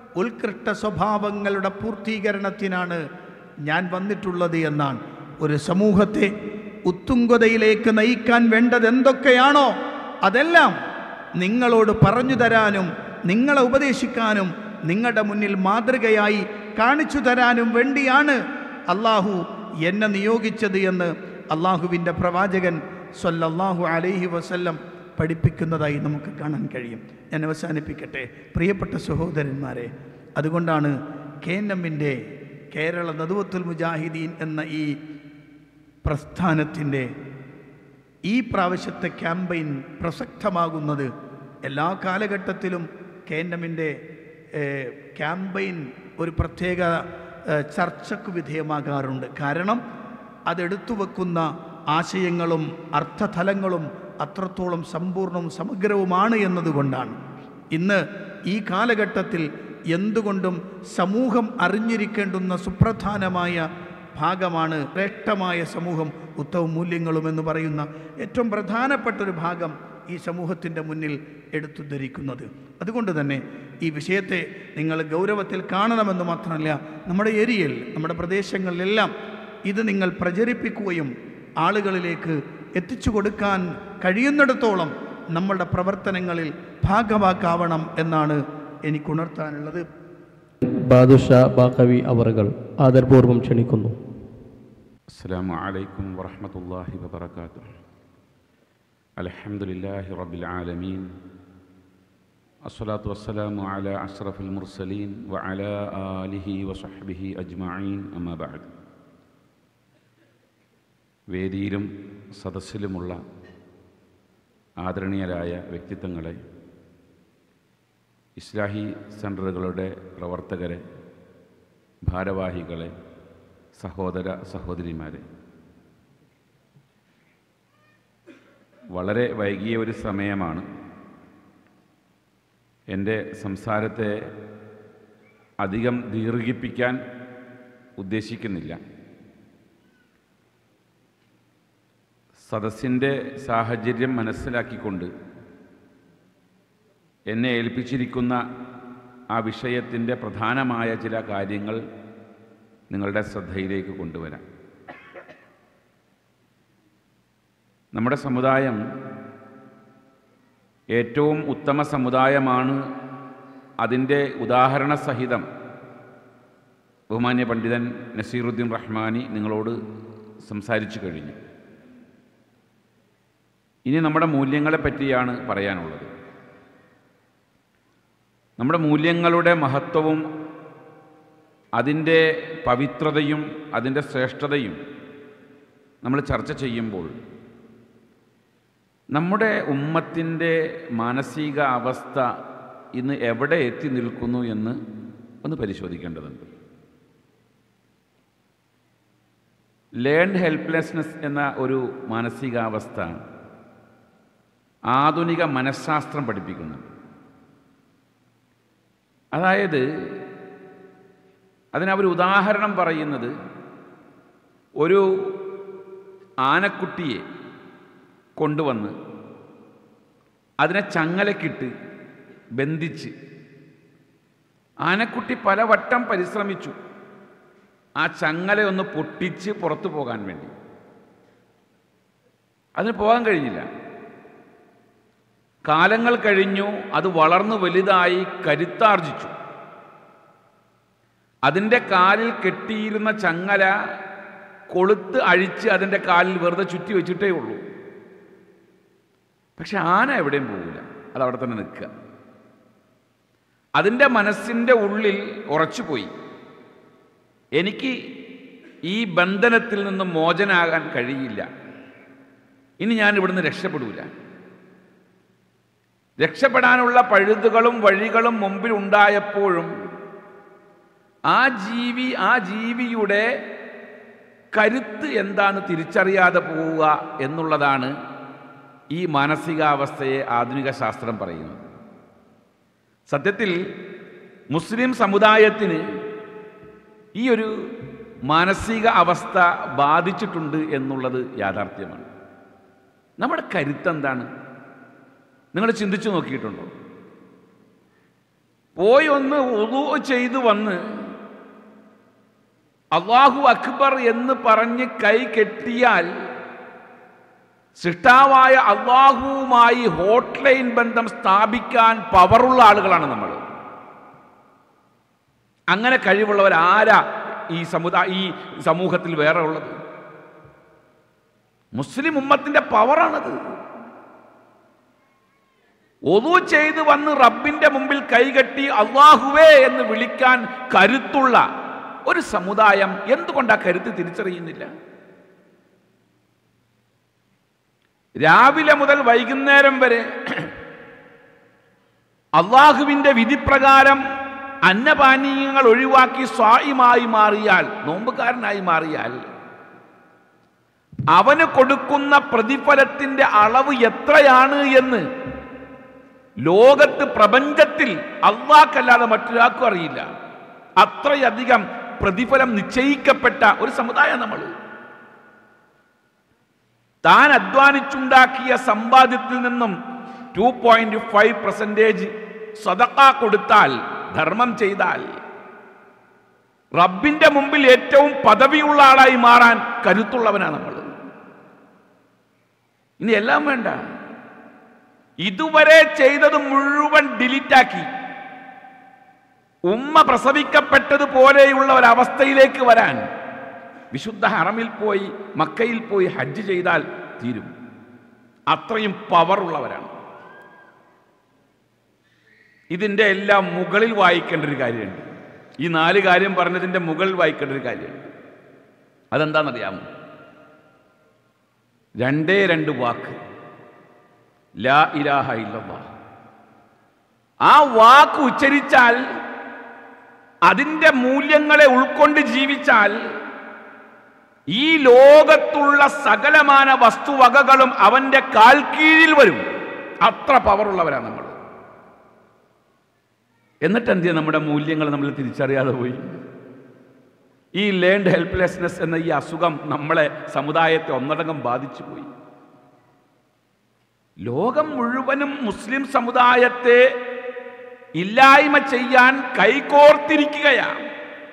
ഉത്കൃഷ്ട സ്വഭാവങ്ങളുടെ പൂർത്തീകരണത്തിനാണ് ഞാൻ വന്നിട്ടുള്ളത് എന്നാണ്. ഒരു സമൂഹത്തെ ഉത്തുംഗതയിലേക്ക് നയിക്കാൻ വേണ്ടത് എന്തൊക്കെയാണോ അതെല്ലാം നിങ്ങളോട് പറഞ്ഞു തരാനും നിങ്ങളെ ഉപദേശിക്കാനും നിങ്ങളുടെ മുന്നിൽ മാതൃകയായി കാണിച്ചു തരാനും വേണ്ടിയാണ് അള്ളാഹു എന്നെ നിയോഗിച്ചത് എന്ന് അള്ളാഹുവിൻ്റെ പ്രവാചകൻ സ്വല്ലല്ലാഹു അലൈഹി വസല്ലം പഠിപ്പിക്കുന്നതായി നമുക്ക് കാണാൻ കഴിയും. ഞാൻ അവസാനിപ്പിക്കട്ടെ പ്രിയപ്പെട്ട സഹോദരന്മാരെ. അതുകൊണ്ടാണ് KNMൻ്റെ കേരള നദുവത്തുൽ മുജാഹിദീൻ എന്ന ഈ പ്രസ്ഥാനത്തിൻ്റെ ഈ പ്രാവശ്യത്തെ ക്യാമ്പയിൻ പ്രസക്തമാകുന്നത്. എല്ലാ കാലഘട്ടത്തിലും KNMൻ്റെ ക്യാമ്പയിൻ ഒരു പ്രത്യേക ചർച്ചയ്ക്ക് വിധേയമാകാറുണ്ട്. കാരണം അതെടുത്തു വെക്കുന്ന ആശയങ്ങളും അർത്ഥതലങ്ങളും അത്രത്തോളം സമ്പൂർണവും സമഗ്രവുമാണ് എന്നതുകൊണ്ടാണ്. ഇന്ന് ഈ കാലഘട്ടത്തിൽ എന്തുകൊണ്ടും സമൂഹം അറിഞ്ഞിരിക്കേണ്ടുന്ന സുപ്രധാനമായ ഭാഗമാണ് ശ്രേഷ്ഠമായ സമൂഹം ഉത്തമ മൂല്യങ്ങളും എന്ന് പറയുന്ന ഏറ്റവും പ്രധാനപ്പെട്ടൊരു ഭാഗം ഈ സമൂഹത്തിൻ്റെ മുന്നിൽ എടുത്തു ധരിക്കുന്നത്. അതുകൊണ്ട് തന്നെ ഈ വിഷയത്തെ നിങ്ങൾ ഗൗരവത്തിൽ കാണണമെന്ന് മാത്രമല്ല, നമ്മുടെ ഏരിയയിൽ നമ്മുടെ പ്രദേശങ്ങളിലെല്ലാം ഇത് നിങ്ങൾ പ്രചരിപ്പിക്കുകയും ആളുകളിലേക്ക് എത്തിച്ചു കൊടുക്കാൻ കഴിയുന്നിടത്തോളം നമ്മളുടെ പ്രവർത്തനങ്ങളിൽ ഭാഗവാക്കാവണം എന്നാണ് എനിക്കുണർത്താനുള്ളത്. ബാദുഷാ ബാഖവി അവറുകൾ ആദരപൂർവ്വം ക്ഷണിക്കുന്നു. അസ്സലാമു അലൈക്കും വറഹ്മത്തുള്ളാഹി വബറകാതുഹു. അൽഹംദുലില്ലാഹി റബ്ബിൽ ആലമീൻ. അസ്സലാത്തു വസ്സലാമു അലാ അഷ്റഫിൽ മുർസലീൻ വഅലാ ആലിഹി വസഹ്ബിഹി അജ്മഈൻ. അമ്മാ ബഅദ്. വേദിയിലും സദസ്സിലുമുള്ള ആദരണീയരായ വ്യക്തിത്വങ്ങളെ, ഇസ്ലാഹി സെൻ്ററുകളുടെ പ്രവർത്തകരെ, ഭാരവാഹികളെ, സഹോദര സഹോദരിമാരെ, വളരെ വൈകിയ ഒരു സമയമാണ്. എൻ്റെ സംസാരത്തെ അധികം ദീർഘിപ്പിക്കാൻ ഉദ്ദേശിക്കുന്നില്ല. സദസ്സിൻ്റെ സാഹചര്യം മനസ്സിലാക്കിക്കൊണ്ട് എന്നെ ഏൽപ്പിച്ചിരിക്കുന്ന ആ വിഷയത്തിൻ്റെ പ്രധാനമായ ചില കാര്യങ്ങൾ നിങ്ങളുടെ ശ്രദ്ധയിലേക്ക് കൊണ്ടുവരാം. നമ്മുടെ സമുദായം ഏറ്റവും ഉത്തമ സമുദായമാണ്. അതിൻ്റെ ഉദാഹരണ സഹിതം ബഹുമാന്യ പണ്ഡിതൻ നസീറുദ്ദീൻ റഹ്മാനി നിങ്ങളോട് സംസാരിച്ചു കഴിഞ്ഞു. ഇനി നമ്മുടെ മൂല്യങ്ങളെ പറ്റിയാണ് പറയാനുള്ളത്. നമ്മുടെ മൂല്യങ്ങളുടെ മഹത്വവും അതിൻ്റെ പവിത്രതയും അതിൻ്റെ ശ്രേഷ്ഠതയും നമ്മൾ ചർച്ച ചെയ്യുമ്പോൾ നമ്മുടെ ഉമ്മത്തിൻ്റെ മാനസിക അവസ്ഥ ഇന്ന് എവിടെ എത്തി നിൽക്കുന്നു എന്ന് ഒന്ന് പരിശോധിക്കേണ്ടതുണ്ട്. ലേൺഡ് ഹെൽപ്ലെസ്നെസ് എന്ന ഒരു മാനസികാവസ്ഥ ആധുനിക മനഃശാസ്ത്രം പഠിപ്പിക്കുന്നുണ്ട്. അതായത് അതിനവർ ഉദാഹരണം പറയുന്നത് ഒരു ആനക്കുട്ടിയെ കൊണ്ടുവന്ന് അതിനെ ചങ്ങലക്കിട്ട് ബന്ധിച്ച് ആനക്കുട്ടി പലവട്ടം പരിശ്രമിച്ചു ആ ചങ്ങലയൊന്ന് പൊട്ടിച്ച് പുറത്തു പോകാൻ വേണ്ടി. അതിന് പോകാൻ കഴിഞ്ഞില്ല. കാലങ്ങൾ കഴിഞ്ഞു, അത് വളർന്നു വലുതായി കരുത്താർജിച്ചു. അതിൻ്റെ കാലിൽ കെട്ടിയിരുന്ന ചങ്ങല കൊളുത്ത് അഴിച്ച് അതിൻ്റെ കാലിൽ വെറുതെ ചുറ്റി വെച്ചിട്ടേ ഉള്ളൂ. പക്ഷെ ആന എവിടെയും പോകില്ല, അതവിടെ തന്നെ നിൽക്കുക. അതിൻ്റെ മനസ്സിൻ്റെ ഉള്ളിൽ ഉറച്ചുപോയി, എനിക്ക് ഈ ബന്ധനത്തിൽ നിന്ന് മോചനാകാൻ കഴിയില്ല, ഇനി ഞാൻ ഇവിടുന്ന് രക്ഷപ്പെടൂല. രക്ഷപ്പെടാനുള്ള പഴുതുകളും വഴികളും മുമ്പിൽ ഉണ്ടായപ്പോഴും ആ ജീവിയുടെ കരുത്ത് എന്താണ് തിരിച്ചറിയാതെ പോവുക എന്നുള്ളതാണ് ഈ മാനസികാവസ്ഥയെ ആധുനിക ശാസ്ത്രം പറയുന്നത്. സത്യത്തിൽ മുസ്ലിം സമുദായത്തിന് ഈ ഒരു മാനസിക അവസ്ഥ ബാധിച്ചിട്ടുണ്ട് എന്നുള്ളത് യാഥാർത്ഥ്യമാണ്. നമ്മുടെ കരുത്ത് എന്താണ്? നിങ്ങൾ ചിന്തിച്ചു നോക്കിയിട്ടുണ്ടോ? പോയി ഒന്ന് വുളൂ ചെയ്തു വന്ന് അല്ലാഹു അക്ബർ എന്ന് പറഞ്ഞ് കൈ കെട്ടിയാൽ സൃഷ്ടാവായ അല്ലാഹുവുമായി ഹോട്ട്ലൈൻ ബന്ധം സ്ഥാപിക്കാൻ പവറുള്ള ആളുകളാണ് നമ്മൾ. അങ്ങനെ കഴിവുള്ളവർ ആരാ ഈ സമൂഹത്തിൽ വേറെ ഉള്ളത്? മുസ്ലിം ഉമ്മത്തിന്റെ പവറാണത്. ഒളു ചെയ്ത് വന്ന് റബ്ബിന്റെ മുമ്പിൽ കൈകെട്ടി അല്ലാഹുവേ എന്ന് വിളിക്കാൻ കരുത്തുള്ള ഒരു സമുദായം എന്തുകൊണ്ട് ആ കരുത്ത് തിരിച്ചറിയുന്നില്ല? രാവിലെ മുതൽ വൈകുന്നേരം വരെ അല്ലാഹുവിന്റെ വിധിപ്രകാരം അന്നപാനീയങ്ങൾ ഒഴിവാക്കി സ്വായിമായി മാറിയാൽ, നോമ്പുകാരനായി മാറിയാൽ അവന് കൊടുക്കുന്ന പ്രതിഫലത്തിന്റെ അളവ് എത്രയാണ് എന്ന് ലോകത്ത് പ്രപഞ്ചത്തിൽ അല്ലാഹുവല്ലാതെ മറ്റൊരാൾക്കും അറിയില്ല. അത്രയധികം പ്രതിഫലം നിശ്ചയിക്കപ്പെട്ട ഒരു സമുദായം നമ്മൾ. താൻ അധ്വാനിച്ചുണ്ടാക്കിയ സമ്പാദ്യത്തിൽ നിന്നും 2.5% സദഖ കൊടുത്താൽ, ധർമ്മം ചെയ്താൽ റബ്ബിന്റെ മുമ്പിൽ ഏറ്റവും പദവിയുള്ള ആളായി മാറാൻ കരുത്തുള്ളവനാണ് നമ്മൾ. ഇനി എല്ലാം വേണ്ട, ഇതുവരെ ചെയ്തത് മുഴുവൻ ഡിലീറ്റാക്കി ഉമ്മ പ്രസവിക്കപ്പെട്ടതുപോലെയുള്ള ഒരവസ്ഥയിലേക്ക് വരാൻ വിശുദ്ധ ഹറമിൽ പോയി മക്കയിൽ പോയി ഹജ്ജ് ചെയ്താൽ തീരും. അത്രയും പവറുള്ളവരാണ്. ഇതിൻ്റെ എല്ലാം മുകളിൽ വായിക്കേണ്ട ഒരു കാര്യമുണ്ട്. ഈ 4 കാര്യം പറഞ്ഞതിൻ്റെ മുകളിൽ വായിക്കേണ്ട ഒരു കാര്യമുണ്ട്. അതെന്താണെന്നറിയാമോ? 2 വാക്ക്, ലാ ഇലാഹ ഇല്ലല്ലാഹ്. ആ വാക്ക് ഉച്ചരിച്ചാൽ, അതിൻ്റെ മൂല്യങ്ങളെ ഉൾക്കൊണ്ട് ജീവിച്ചാൽ ഈ ലോകത്തുള്ള സകലമാന വസ്തുവകകളും അവൻ്റെ കാൽ കീഴിൽ വരും. അത്ര പവറുള്ളവരാണ് നമ്മൾ. എന്നിട്ട് എന്ത് ചെയ്യാം? നമ്മുടെ മൂല്യങ്ങൾ നമ്മൾ തിരിച്ചറിയാതെ പോയി. ഈ ലേൺഡ് ഹെൽപ്ലെസ്നെസ് എന്ന ഈ അസുഖം നമ്മളെ സമുദായത്തെ ഒന്നടങ്കം ബാധിച്ചു പോയി. ലോകം മുഴുവനും മുസ്ലിം സമുദായത്തെ ഇല്ലായ്മ ചെയ്യാൻ കൈകോർത്തിരിക്കുകയാണ്.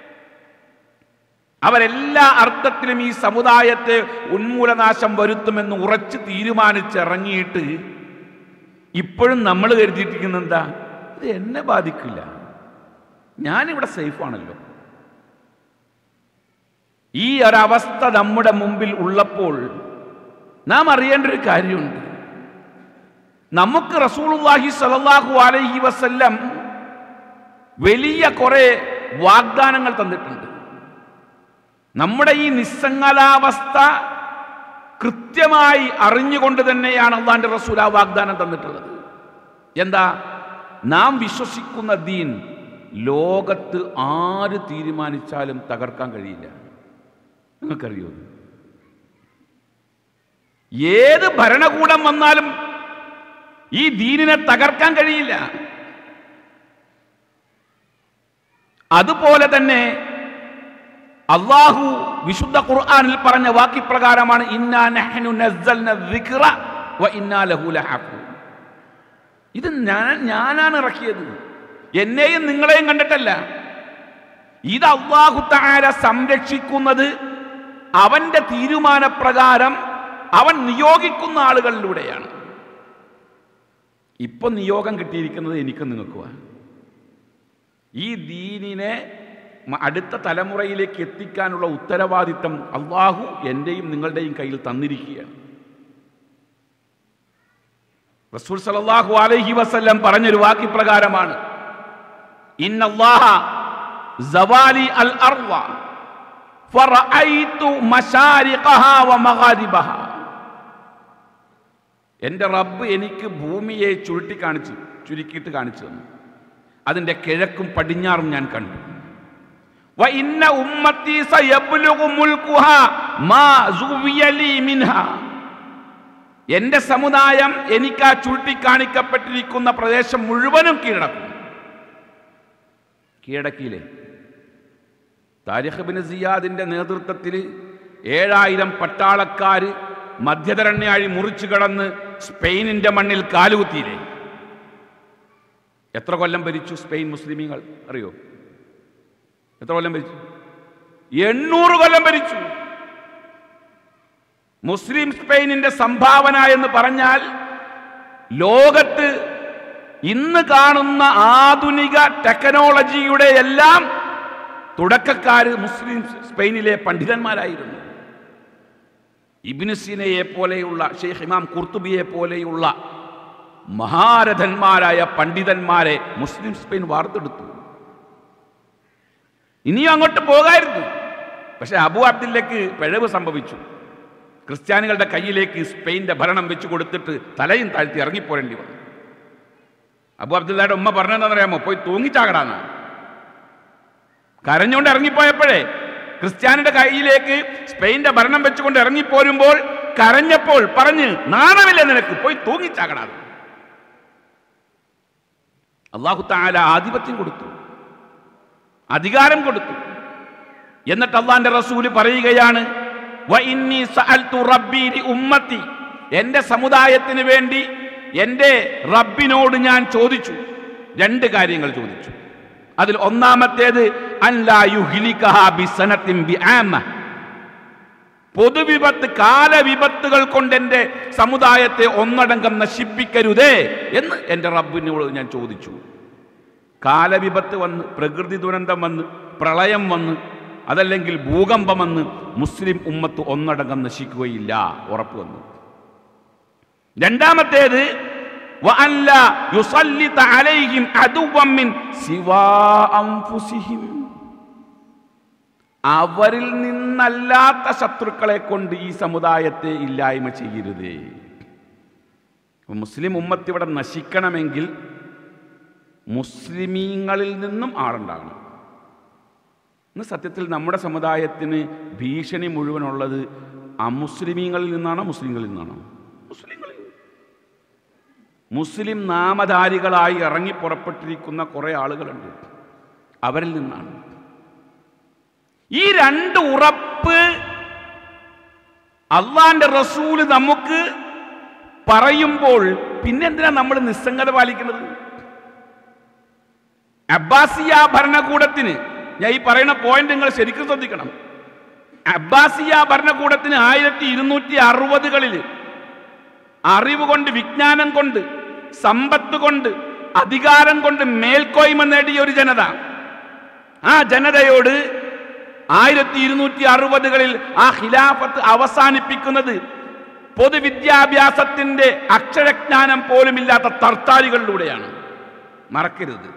അവരെല്ലാ അർത്ഥത്തിലും ഈ സമുദായത്തെ ഉന്മൂലനാശം വരുത്തുമെന്ന് ഉറച്ച് തീരുമാനിച്ചിറങ്ങിയിട്ട് ഇപ്പോഴും നമ്മൾ കരുതിയിട്ടിരിക്കുന്നത് എന്താ? ഇത് എന്നെ ബാധിക്കില്ല, ഞാനിവിടെ സേഫാണല്ലോ. ഈ ഒരവസ്ഥ നമ്മുടെ മുമ്പിൽ ഉള്ളപ്പോൾ നാം അറിയേണ്ട ഒരു കാര്യമുണ്ട്. നമുക്ക് റസൂലുള്ളാഹി സ്വല്ലല്ലാഹു അലൈഹി വസല്ലം വലിയ കുറെ വാഗ്ദാനങ്ങൾ തന്നിട്ടുണ്ട്. നമ്മുടെ ഈ നിസ്സംഗലാവസ്ഥ കൃത്യമായി അറിഞ്ഞുകൊണ്ട് തന്നെയാണ് അല്ലാഹുവിൻ്റെ റസൂൽ ആ വാഗ്ദാനം തന്നിട്ടുള്ളത്. എന്താ? നാം വിശ്വസിക്കുന്ന ദീൻ ലോകത്ത് ആര് തീരുമാനിച്ചാലും തകർക്കാൻ കഴിയില്ല. നിങ്ങൾക്കറിയോ? ഏത് ഭരണകൂടം വന്നാലും ഈ ദീനിനെ തകർക്കാൻ കഴിയില്ല. അതുപോലെ തന്നെ അല്ലാഹു വിശുദ്ധ ഖുർആനിൽ പറഞ്ഞ വാക്യപ്രകാരമാണ് ഇന്നാ നഹ്നു നസ്സൽന ദിക്റ വ ഇന്നാ ലഹു ലഹാഫിദൂൻ. ഇത് ഞാനാണ് ഇറക്കിയത്, എന്നെയും നിങ്ങളെയും കണ്ടിട്ടല്ല. ഇത് അല്ലാഹു തആല സംരക്ഷിക്കുന്നത് അവന്റെ തീരുമാനപ്രകാരം അവൻ നിയോഗിക്കുന്ന ആളുകളിലൂടെയാണ്. ഇപ്പൊ നിയോഗം കിട്ടിയിരിക്കുന്നത് എനിക്കും നിങ്ങൾക്കുമാണ്. ഈ ദീനിനെ അടുത്ത തലമുറയിലേക്ക് എത്തിക്കാനുള്ള ഉത്തരവാദിത്തം അല്ലാഹു എൻ്റെയും നിങ്ങളുടെയും കയ്യിൽ തന്നിരിക്കുകയാണ്. റസൂൽ സല്ലല്ലാഹു അലൈഹി വസല്ലം പറഞ്ഞൊരു വാക്യപ്രകാരമാണ് ഇന്നല്ലാഹ സവാലി അൽ അർള ഫറഅയ്തു മശാരിഖഹാ വ മഗാരിബഹാ. എൻ്റെ റബ്ബ് എനിക്ക് ഭൂമിയെ ചുരുക്കിയിട്ട് കാണിച്ചു തന്നു. അതിൻ്റെ കിഴക്കും പടിഞ്ഞാറും ഞാൻ കണ്ടു. വ ഇന്ന ഉമ്മത്തി സയബ്ലുഗു മുൽകുഹാ മാ സുവിയ ലീ മിൻഹാ. എൻ്റെ സമുദായം എനിക്ക് ആ ചുരുട്ടിക്കാണിക്കപ്പെട്ടിരിക്കുന്ന പ്രദേശം മുഴുവനും കീഴടക്കിയില്ലേ? താരിഖ് ഇബ്നു സിയാദിന്റെ നേതൃത്വത്തിൽ 7000 പട്ടാളക്കാര് മധ്യധരണ്യാഴി മുറിച്ചു കടന്ന് സ്പെയിനിന്റെ മണ്ണിൽ കാലുകുത്തിയില്ലേ? എത്ര കൊല്ലം ഭരിച്ചു സ്പെയിൻ മുസ്ലിമീങ്ങൾ അറിയോ? എത്ര കൊല്ലം ഭരിച്ചു? 800 കൊല്ലം ഭരിച്ചു. മുസ്ലിം സ്പെയിനിന്റെ സംഭാവന എന്ന് പറഞ്ഞാൽ ലോകത്ത് ഇന്ന് കാണുന്ന ആധുനിക ടെക്നോളജിയുടെ എല്ലാം തുടക്കക്കാര് മുസ്ലിം സ്പെയിനിലെ പണ്ഡിതന്മാരായിരുന്നു. ഇബ്നു സീനയെ പോലെയുള്ള ഷെയ്ഖ് ഇമാം ഖുർത്തുബിയെ പോലെയുള്ള മഹാരഥന്മാരായ പണ്ഡിതന്മാരെ മുസ്ലിം സ്പെയിൻ വാർത്തെടുത്തു. ഇനിയും അങ്ങോട്ട് പോകായിരുന്നു. പക്ഷെ അബു അബ്ദില്ലയ്ക്ക് പിഴവ് സംഭവിച്ചു. ക്രിസ്ത്യാനികളുടെ കയ്യിലേക്ക് സ്പെയിൻ്റെ ഭരണം വെച്ച് കൊടുത്തിട്ട് തലയും താഴ്ത്തി ഇറങ്ങിപ്പോരേണ്ടി വന്നു. അബു അബ്ദുല്ലയുടെ ഉമ്മ പറഞ്ഞതെന്നറിയാമോ? പോയി തൂങ്ങിച്ചാകടാന്ന്. കരഞ്ഞുകൊണ്ട് ഇറങ്ങിപ്പോയപ്പോഴേ ക്രിസ്ത്യാനിയുടെ കയ്യിലേക്ക് സ്പെയിൻ്റെ ഭരണം വെച്ചുകൊണ്ട് ഇറങ്ങിപ്പോരുമ്പോൾ കരഞ്ഞപ്പോൾ പറഞ്ഞ്, നാണമില്ല നിനക്ക്, പോയി തൂങ്ങിച്ചാകടാന്ന്. അല്ലാഹു തആല ആധിപത്യം കൊടുത്തു, അധികാരം കൊടുത്തു. എന്നിട്ട് അള്ളാന്റെ റസൂല് പറയുകയാണ്, വഇന്നി സഅൽതു റബ്ബി ലി ഉമ്മത്തി, എൻ്റെ സമുദായത്തിന് വേണ്ടി എൻ്റെ റബ്ബിനോട് ഞാൻ ചോദിച്ചു. 2 കാര്യങ്ങൾ ചോദിച്ചു. അതിൽ ഒന്നാമത്തേത് അല്ലാ യുഹ്ലികഹാ ബിസനത്തിൻ ബിആമ, പൊതുവിപത്ത് കാലവിപത്തുകൾ കൊണ്ട് എൻ്റെ സമുദായത്തെ ഒന്നടങ്കം നശിപ്പിക്കരുതേ എന്ന് എൻ്റെ റബ്ബിനോട് ഞാൻ ചോദിച്ചു. കാലവിപത്ത് വന്ന്, പ്രകൃതി ദുരന്തം വന്ന്, പ്രളയം വന്ന്, അതല്ലെങ്കിൽ ഭൂകമ്പം വന്ന് മുസ്ലിം ഉമ്മത്ത് ഒന്നടങ്കം നശിക്കുകയില്ല, ഉറപ്പ് വന്നു. രണ്ടാമത്തേത് വഅല്ലാ യുസല്ലിത അലൈഹിം അദുവ്വൻ മിൻ സിവാ അൻഫുസിഹിം, അവരിൽ നിന്നല്ലാത്ത ശത്രുക്കളെ കൊണ്ട് ഈ സമുദായത്തെ ഇല്ലായ്മ ചെയ്യരുതേ. മുസ്ലിം ഉമ്മത്ത് ഇവിടെ നശിക്കണമെങ്കിൽ മുസ്ലിമീങ്ങളിൽ നിന്നും ആളുണ്ടാകണം. ഇന്ന് സത്യത്തിൽ നമ്മുടെ സമുദായത്തിന് ഭീഷണി മുഴുവനുള്ളത് അമുസ്ലിമീങ്ങളിൽ നിന്നാണോ മുസ്ലിങ്ങളിൽ നിന്നാണോ? മുസ്ലിങ്ങളിൽ. മുസ്ലിം നാമധാരികളായി ഇറങ്ങി പുറപ്പെട്ടിരിക്കുന്ന കുറേ ആളുകളുണ്ട്, അവരിൽ നിന്നാണ്. ഈ 2 ഉറപ്പ് അള്ളാന്റെ റസൂല് നമുക്ക് പറയുമ്പോൾ പിന്നെന്തിനാ നമ്മൾ നിസ്സംഗത പാലിക്കുന്നത്? അബ്ബാസിയ ഭരണകൂടത്തിന്, ഞാൻ ഈ പറയുന്ന പോയിന്റ് നിങ്ങൾ ശരിക്കും ശ്രദ്ധിക്കണം. അബ്ബാസിയ ഭരണകൂടത്തിന് 1260കളിൽ അറിവ് കൊണ്ട്, വിജ്ഞാനം കൊണ്ട്, സമ്പത്ത് കൊണ്ട്, അധികാരം കൊണ്ട് മേൽക്കോയ്മ നേടിയ ഒരു ജനത. ആ ജനതയോട് 1260കളിൽ ആ ഖിലാഫത്ത് അവസാനിപ്പിക്കുന്നത് പൊതുവിദ്യാഭ്യാസത്തിന്റെ അക്ഷരജ്ഞാനം പോലുമില്ലാത്ത തർത്താരികളിലൂടെയാണ്. മറക്കരുത്.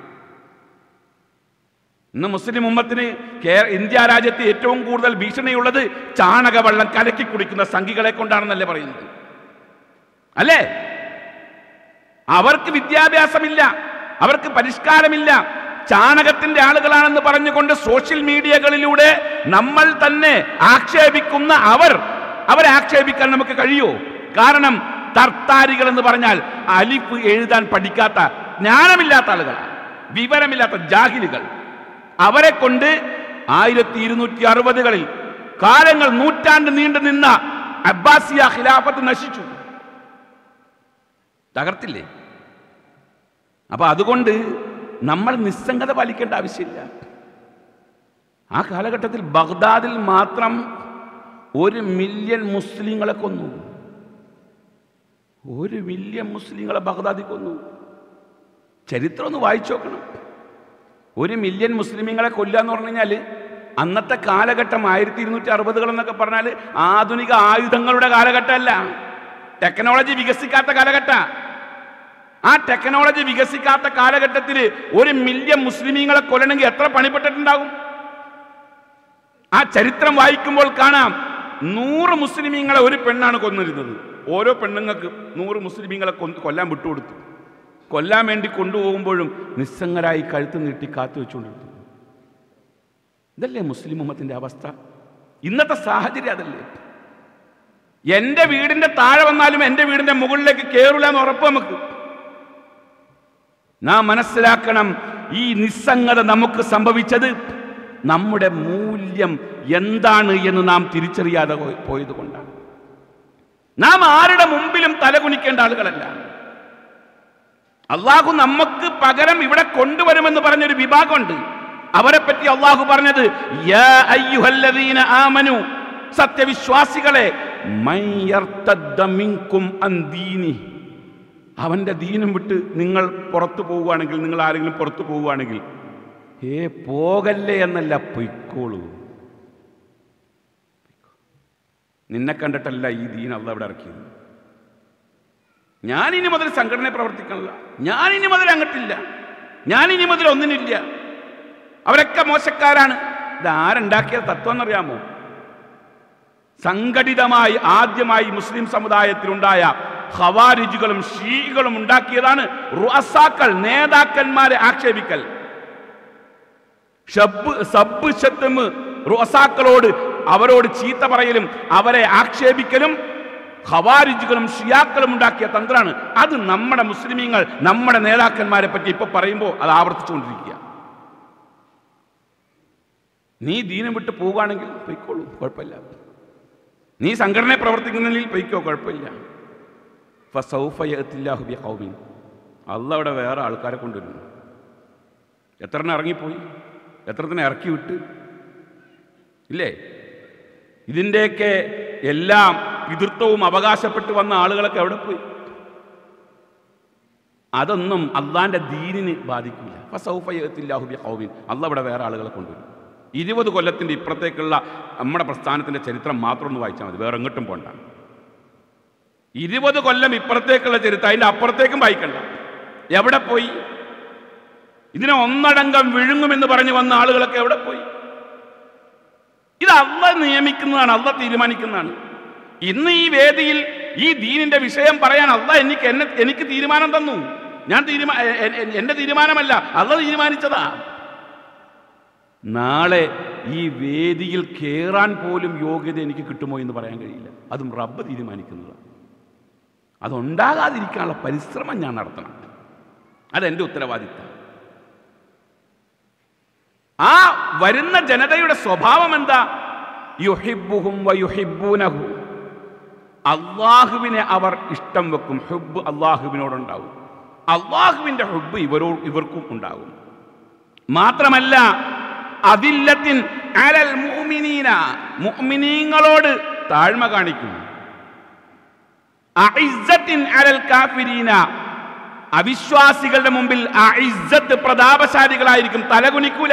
ഇന്ന് മുസ്ലിം ഉമ്മത്തിന് ഇന്ത്യ രാജ്യത്ത് ഏറ്റവും കൂടുതൽ ഭീഷണിയുള്ളത് ചാണകവെള്ളം കലക്കി കുടിക്കുന്ന സംഘികളെ കൊണ്ടാണെന്നല്ലേ പറയുന്നത്, അല്ലേ? അവർക്ക് വിദ്യാഭ്യാസമില്ല, അവർക്ക് പരിഷ്കാരമില്ല, ചാണകത്തിന്റെ ആളുകളാണെന്ന് പറഞ്ഞുകൊണ്ട് സോഷ്യൽ മീഡിയകളിലൂടെ നമ്മൾ തന്നെ ആക്ഷേപിക്കുന്ന അവരെ ആക്ഷേപിക്കാൻ നമുക്ക് കഴിയുമോ? കാരണം തർത്താരികൾ എന്ന് പറഞ്ഞാൽ അലിഫ് എഴുതാൻ പഠിക്കാത്ത, ജ്ഞാനമില്ലാത്ത ആളുകളാണ്, വിവരമില്ലാത്ത ജാഹിലുകൾ. അവരെ കൊണ്ട് 1260കളിൽ കാലങ്ങൾ, നൂറ്റാണ്ട് നീണ്ടു നിന്ന അബ്ബാസിയ ഖിലാഫത്ത് നശിച്ചു, തകർത്തില്ലേ? അപ്പൊ അതുകൊണ്ട് നമ്മൾ നിസ്സംഗത പാലിക്കേണ്ട ആവശ്യമില്ല. ആ കാലഘട്ടത്തിൽ ബഗ്ദാദിൽ മാത്രം 1 മില്യൺ മുസ്ലിങ്ങളെ കൊന്നു. 1 മില്യൺ മുസ്ലിങ്ങളെ ബഗ്ദാദിൽ കൊന്നു. ചരിത്രം ഒന്ന് വായിച്ചു നോക്കണം. 1 മില്യൺ മുസ്ലിമീങ്ങളെ കൊല്ലുക എന്ന് പറഞ്ഞു കഴിഞ്ഞാൽ അന്നത്തെ കാലഘട്ടം 1260കൾ എന്നൊക്കെ പറഞ്ഞാൽ ആധുനിക ആയുധങ്ങളുടെ കാലഘട്ടമല്ല, ടെക്നോളജി വികസിക്കാത്ത കാലഘട്ട. ആ ടെക്നോളജി വികസിക്കാത്ത കാലഘട്ടത്തിൽ 1 മില്യൺ മുസ്ലിമീങ്ങളെ കൊല്ലണമെങ്കിൽ എത്ര പണിപ്പെട്ടിട്ടുണ്ടാകും? ആ ചരിത്രം വായിക്കുമ്പോൾ കാണാം 100 മുസ്ലിമീങ്ങളെ ഒരു പെണ്ണാണ് കൊന്നിരുന്നത്. ഓരോ പെണ്ണുങ്ങൾക്ക് 100 മുസ്ലിമീങ്ങളെ കൊല്ലാൻ വിട്ടുകൊടുത്തു. കൊല്ലാൻ വേണ്ടി കൊണ്ടുപോകുമ്പോഴും നിസ്സംഗരായി കഴുത്ത് നീട്ടി കാത്തു വെച്ചുകൊണ്ടിരുന്നു. ഇതല്ലേ മുസ്ലിം ഉമ്മത്തിന്റെ അവസ്ഥ? ഇന്നത്തെ സാഹചര്യം അതല്ലേ? എൻ്റെ വീടിന്റെ താഴെ വന്നാലും എൻ്റെ വീടിന്റെ മുകളിലേക്ക് കയറില്ല എന്ന് ഉറപ്പ് നമുക്ക്. നാം മനസ്സിലാക്കണം, ഈ നിസ്സംഗത നമുക്ക് സംഭവിച്ചത് നമ്മുടെ മൂല്യം എന്താണ് എന്ന് നാം തിരിച്ചറിയാതെ പോയത് കൊണ്ടാണ്. നാം ആരുടെ മുമ്പിലും തലകുനിക്കേണ്ട ആളുകളല്ല. അള്ളാഹു നമുക്ക് പകരം ഇവിടെ കൊണ്ടുവരുമെന്ന് പറഞ്ഞൊരു വിഭാഗമുണ്ട്. അവരെ പറ്റി അള്ളാഹു പറഞ്ഞത് യാ അയ്യുഹല്ലദീന ആമനു, സത്യവിശ്വാസികളെ, മൻ യർതദ്ദ മിൻകും അൻ ദീനി, അവന്റെ ദീനും വിട്ട് നിങ്ങൾ പുറത്തു പോവുകയാണെങ്കിൽ, നിങ്ങൾ ആരെങ്കിലും പുറത്തു പോവുകയാണെങ്കിൽ, പോകല്ലേ എന്നല്ല, പൊയ്ക്കോളൂ. നിന്നെ കണ്ടിട്ടല്ല ഈ ദീൻ അള്ളാഹു ഇവിടെ ഇറക്കിയത്. ഞാനിനി മുതൽ സംഘടനയെ പ്രവർത്തിക്കണില്ല, ഞാനിനി മുതൽ അങ്ങട്ടില്ല, ഞാനിനി മുതൽ ഒന്നിനില്ല, അവരൊക്കെ മോശക്കാരാണ്. ഇതാരുണ്ടാക്കിയ തത്വം എന്നറിയാമോ? സംഘടിതമായി ആദ്യമായി മുസ്ലിം സമുദായത്തിലുണ്ടായ ഖവാരിജുകളും ഷീകളും ഉണ്ടാക്കിയതാണ് റുഅസാക്കൾ, നേതാക്കന്മാരെ ആക്ഷേപിക്കൽ. റുഅസാക്കളോട് അവരോട് ചീത്ത പറയലും അവരെ ആക്ഷേപിക്കലും ഖവാരിജുകളും ഷിയാക്കളും ഉണ്ടാക്കിയ തന്ത്രമാണ്. അത് നമ്മുടെ മുസ്ലിമീങ്ങൾ നമ്മുടെ നേതാക്കന്മാരെ പറ്റി ഇപ്പൊ പറയുമ്പോൾ അത് ആവർത്തിച്ചുകൊണ്ടിരിക്കുക. നീ ദീനം വിട്ട് പോവുകയാണെങ്കിൽ പൊയ്ക്കോളൂ, കുഴപ്പമില്ല. നീ സംഘടനയെ പ്രവർത്തിക്കുന്നതിൽ പൊയ്ക്കോ, കുഴപ്പമില്ല. അള്ളാഹ് അവിടെ വേറെ ആൾക്കാരെ കൊണ്ടുവരുന്നു. എത്രണ്ണം ഇറങ്ങിപ്പോയി, എത്രത്തിനെ ഇറക്കി വിട്ട് ഇല്ലേ? ഇതിൻ്റെയൊക്കെ എല്ലാം പിതൃത്വവും അവകാശപ്പെട്ട് വന്ന ആളുകളൊക്കെ എവിടെ പോയി? അതൊന്നും അള്ളാന്റെ ദീനിന് ബാധിക്കില്ല. അള്ളാഹ് ഇവിടെ വേറെ ആളുകളെ കൊണ്ടുവരും. 20 കൊല്ലത്തിൻ്റെ ഇപ്പുറത്തേക്കുള്ള നമ്മുടെ പ്രസ്ഥാനത്തിൻ്റെ ചരിത്രം മാത്രം ഒന്ന് വായിച്ചാൽ മതി, വേറെ എങ്ങോട്ടും പോണ്ട. 20 കൊല്ലം ഇപ്പുറത്തേക്കുള്ള ചരിത്രം, അതിൻ്റെ അപ്പുറത്തേക്കും വായിക്കണ്ട. എവിടെ പോയി? ഇതിനെ ഒന്നടങ്കം വിഴുങ്ങുമെന്ന് പറഞ്ഞു വന്ന ആളുകളൊക്കെ എവിടെ പോയി? ഇത് അള്ളാഹ് നിയമിക്കുന്നതാണ്, അള്ളാഹ് തീരുമാനിക്കുന്നതാണ്. ഇന്ന് ഈ വേദിയിൽ ഈ ദീനിന്റെ വിഷയം പറയാൻ അള്ളാഹ് എനിക്ക് തീരുമാനം തന്നു. എന്റെ തീരുമാനമല്ല, അള്ളാഹ് തീരുമാനിച്ചതാ. നാളെ ഈ വേദിയിൽ കയറാൻ പോലും യോഗ്യത എനിക്ക് കിട്ടുമോ എന്ന് പറയാൻ കഴിയില്ല. അതും റബ്ബ് തീരുമാനിക്കുന്നതാണ്. അതുണ്ടാകാതിരിക്കാനുള്ള പരിശ്രമം ഞാൻ നടത്തണം. അതെന്റെ ഉത്തരവാദിത്തം. ആ വരുന്ന ജനതയുടെ സ്വഭാവം എന്താ? യുഹിബ്ബുഹും വയുഹിബ്ബൂനഹു, അള്ളാഹുവിനെ അവർ ഇഷ്ടം വെക്കും. ഹുബ്ബ് അള്ളാഹുവിനോടുണ്ടാവും, അള്ളാഹുവിന്റെ ഹുബ്ബ് ഇവർക്കും ഉണ്ടാകും. മാത്രമല്ല അദില്ലത്തിൻ അലൽ മുഅ്മിനീന, മുഅ്മിനീങ്ങളോട് താഴ്മ കാണിക്കും. അഇസ്സത്തിൻ അലൽ കാഫിരീന, അവിശ്വാസികളുടെ മുമ്പിൽ അഇസ്സത്ത്, പ്രതാപശാലികളായിരിക്കും, തലകുനിക്കൂല.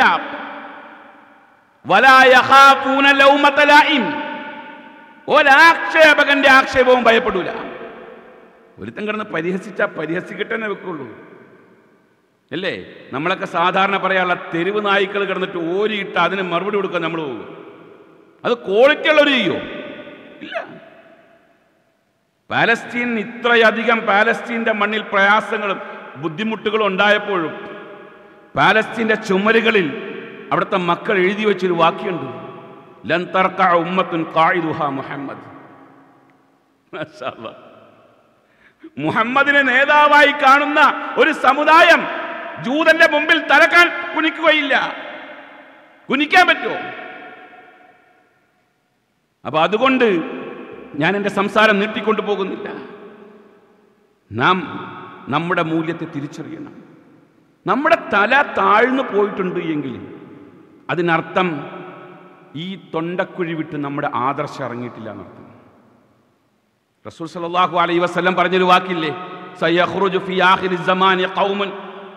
വലാ യഖാഫൂന ലൗമത ലായിം, ഒരാക്ഷേപകന്റെ ആക്ഷേപവും ഭയപ്പെടൂല. ഒരുത്തൻ കിടന്ന് പരിഹസിക്കട്ടെ തന്നെ വെക്കുള്ളൂ, അല്ലേ? നമ്മളൊക്കെ സാധാരണ പറയാനുള്ള തെരുവ് നായ്ക്കൾ കിടന്നിട്ട് ഓരിയിട്ട് അതിന് മറുപടി കൊടുക്കാൻ നമ്മൾ പോകും. അത് ക്വാളിറ്റി ഉള്ളവർ ചെയ്യോ? ഇല്ല. പാലസ്തീൻ ഇത്രയധികം പാലസ്തീൻ്റെ മണ്ണിൽ പ്രയാസങ്ങളും ബുദ്ധിമുട്ടുകളും ഉണ്ടായപ്പോഴും പാലസ്തീൻ്റെ ചുമരുകളിൽ അവിടുത്തെ മക്കൾ എഴുതി വെച്ചൊരു വാക്യമുണ്ട്, ലൻ തർക്കഅ ഉമ്മത്തുൻ ഖായിദുഹാ മുഹമ്മദ്. മാഷാ അല്ലാഹ്. മുഹമ്മദിനെ നേതാവായി കാണുന്ന ഒരു സമുദായം ജൂതന്റെ മുമ്പിൽ തലക്കാൻ കുനിക്കുകയില്ല. കുനിക്കാൻ പറ്റുമോ? അപ്പൊ അതുകൊണ്ട് ഞാൻ എൻ്റെ സംസാരം നീട്ടിക്കൊണ്ടു പോകുന്നില്ല. നാം നമ്മുടെ മൂല്യത്തെ തിരിച്ചറിയണം. നമ്മുടെ തല താഴ്ന്നു പോയിട്ടുണ്ട് എങ്കിൽ അതിനർത്ഥം ഈ തൊണ്ടക്കുഴി വിട്ട് നമ്മുടെ ആദർശം ഇറങ്ങിയിട്ടില്ല എന്നർത്ഥം. റസൂൽ സല്ലല്ലാഹു അലൈഹി വസല്ലം പറഞ്ഞൊരു വാക്കില്ലേ, സയഖ്റുജു ഫി ആഖിരി സമാനി ഖൗമുൻ,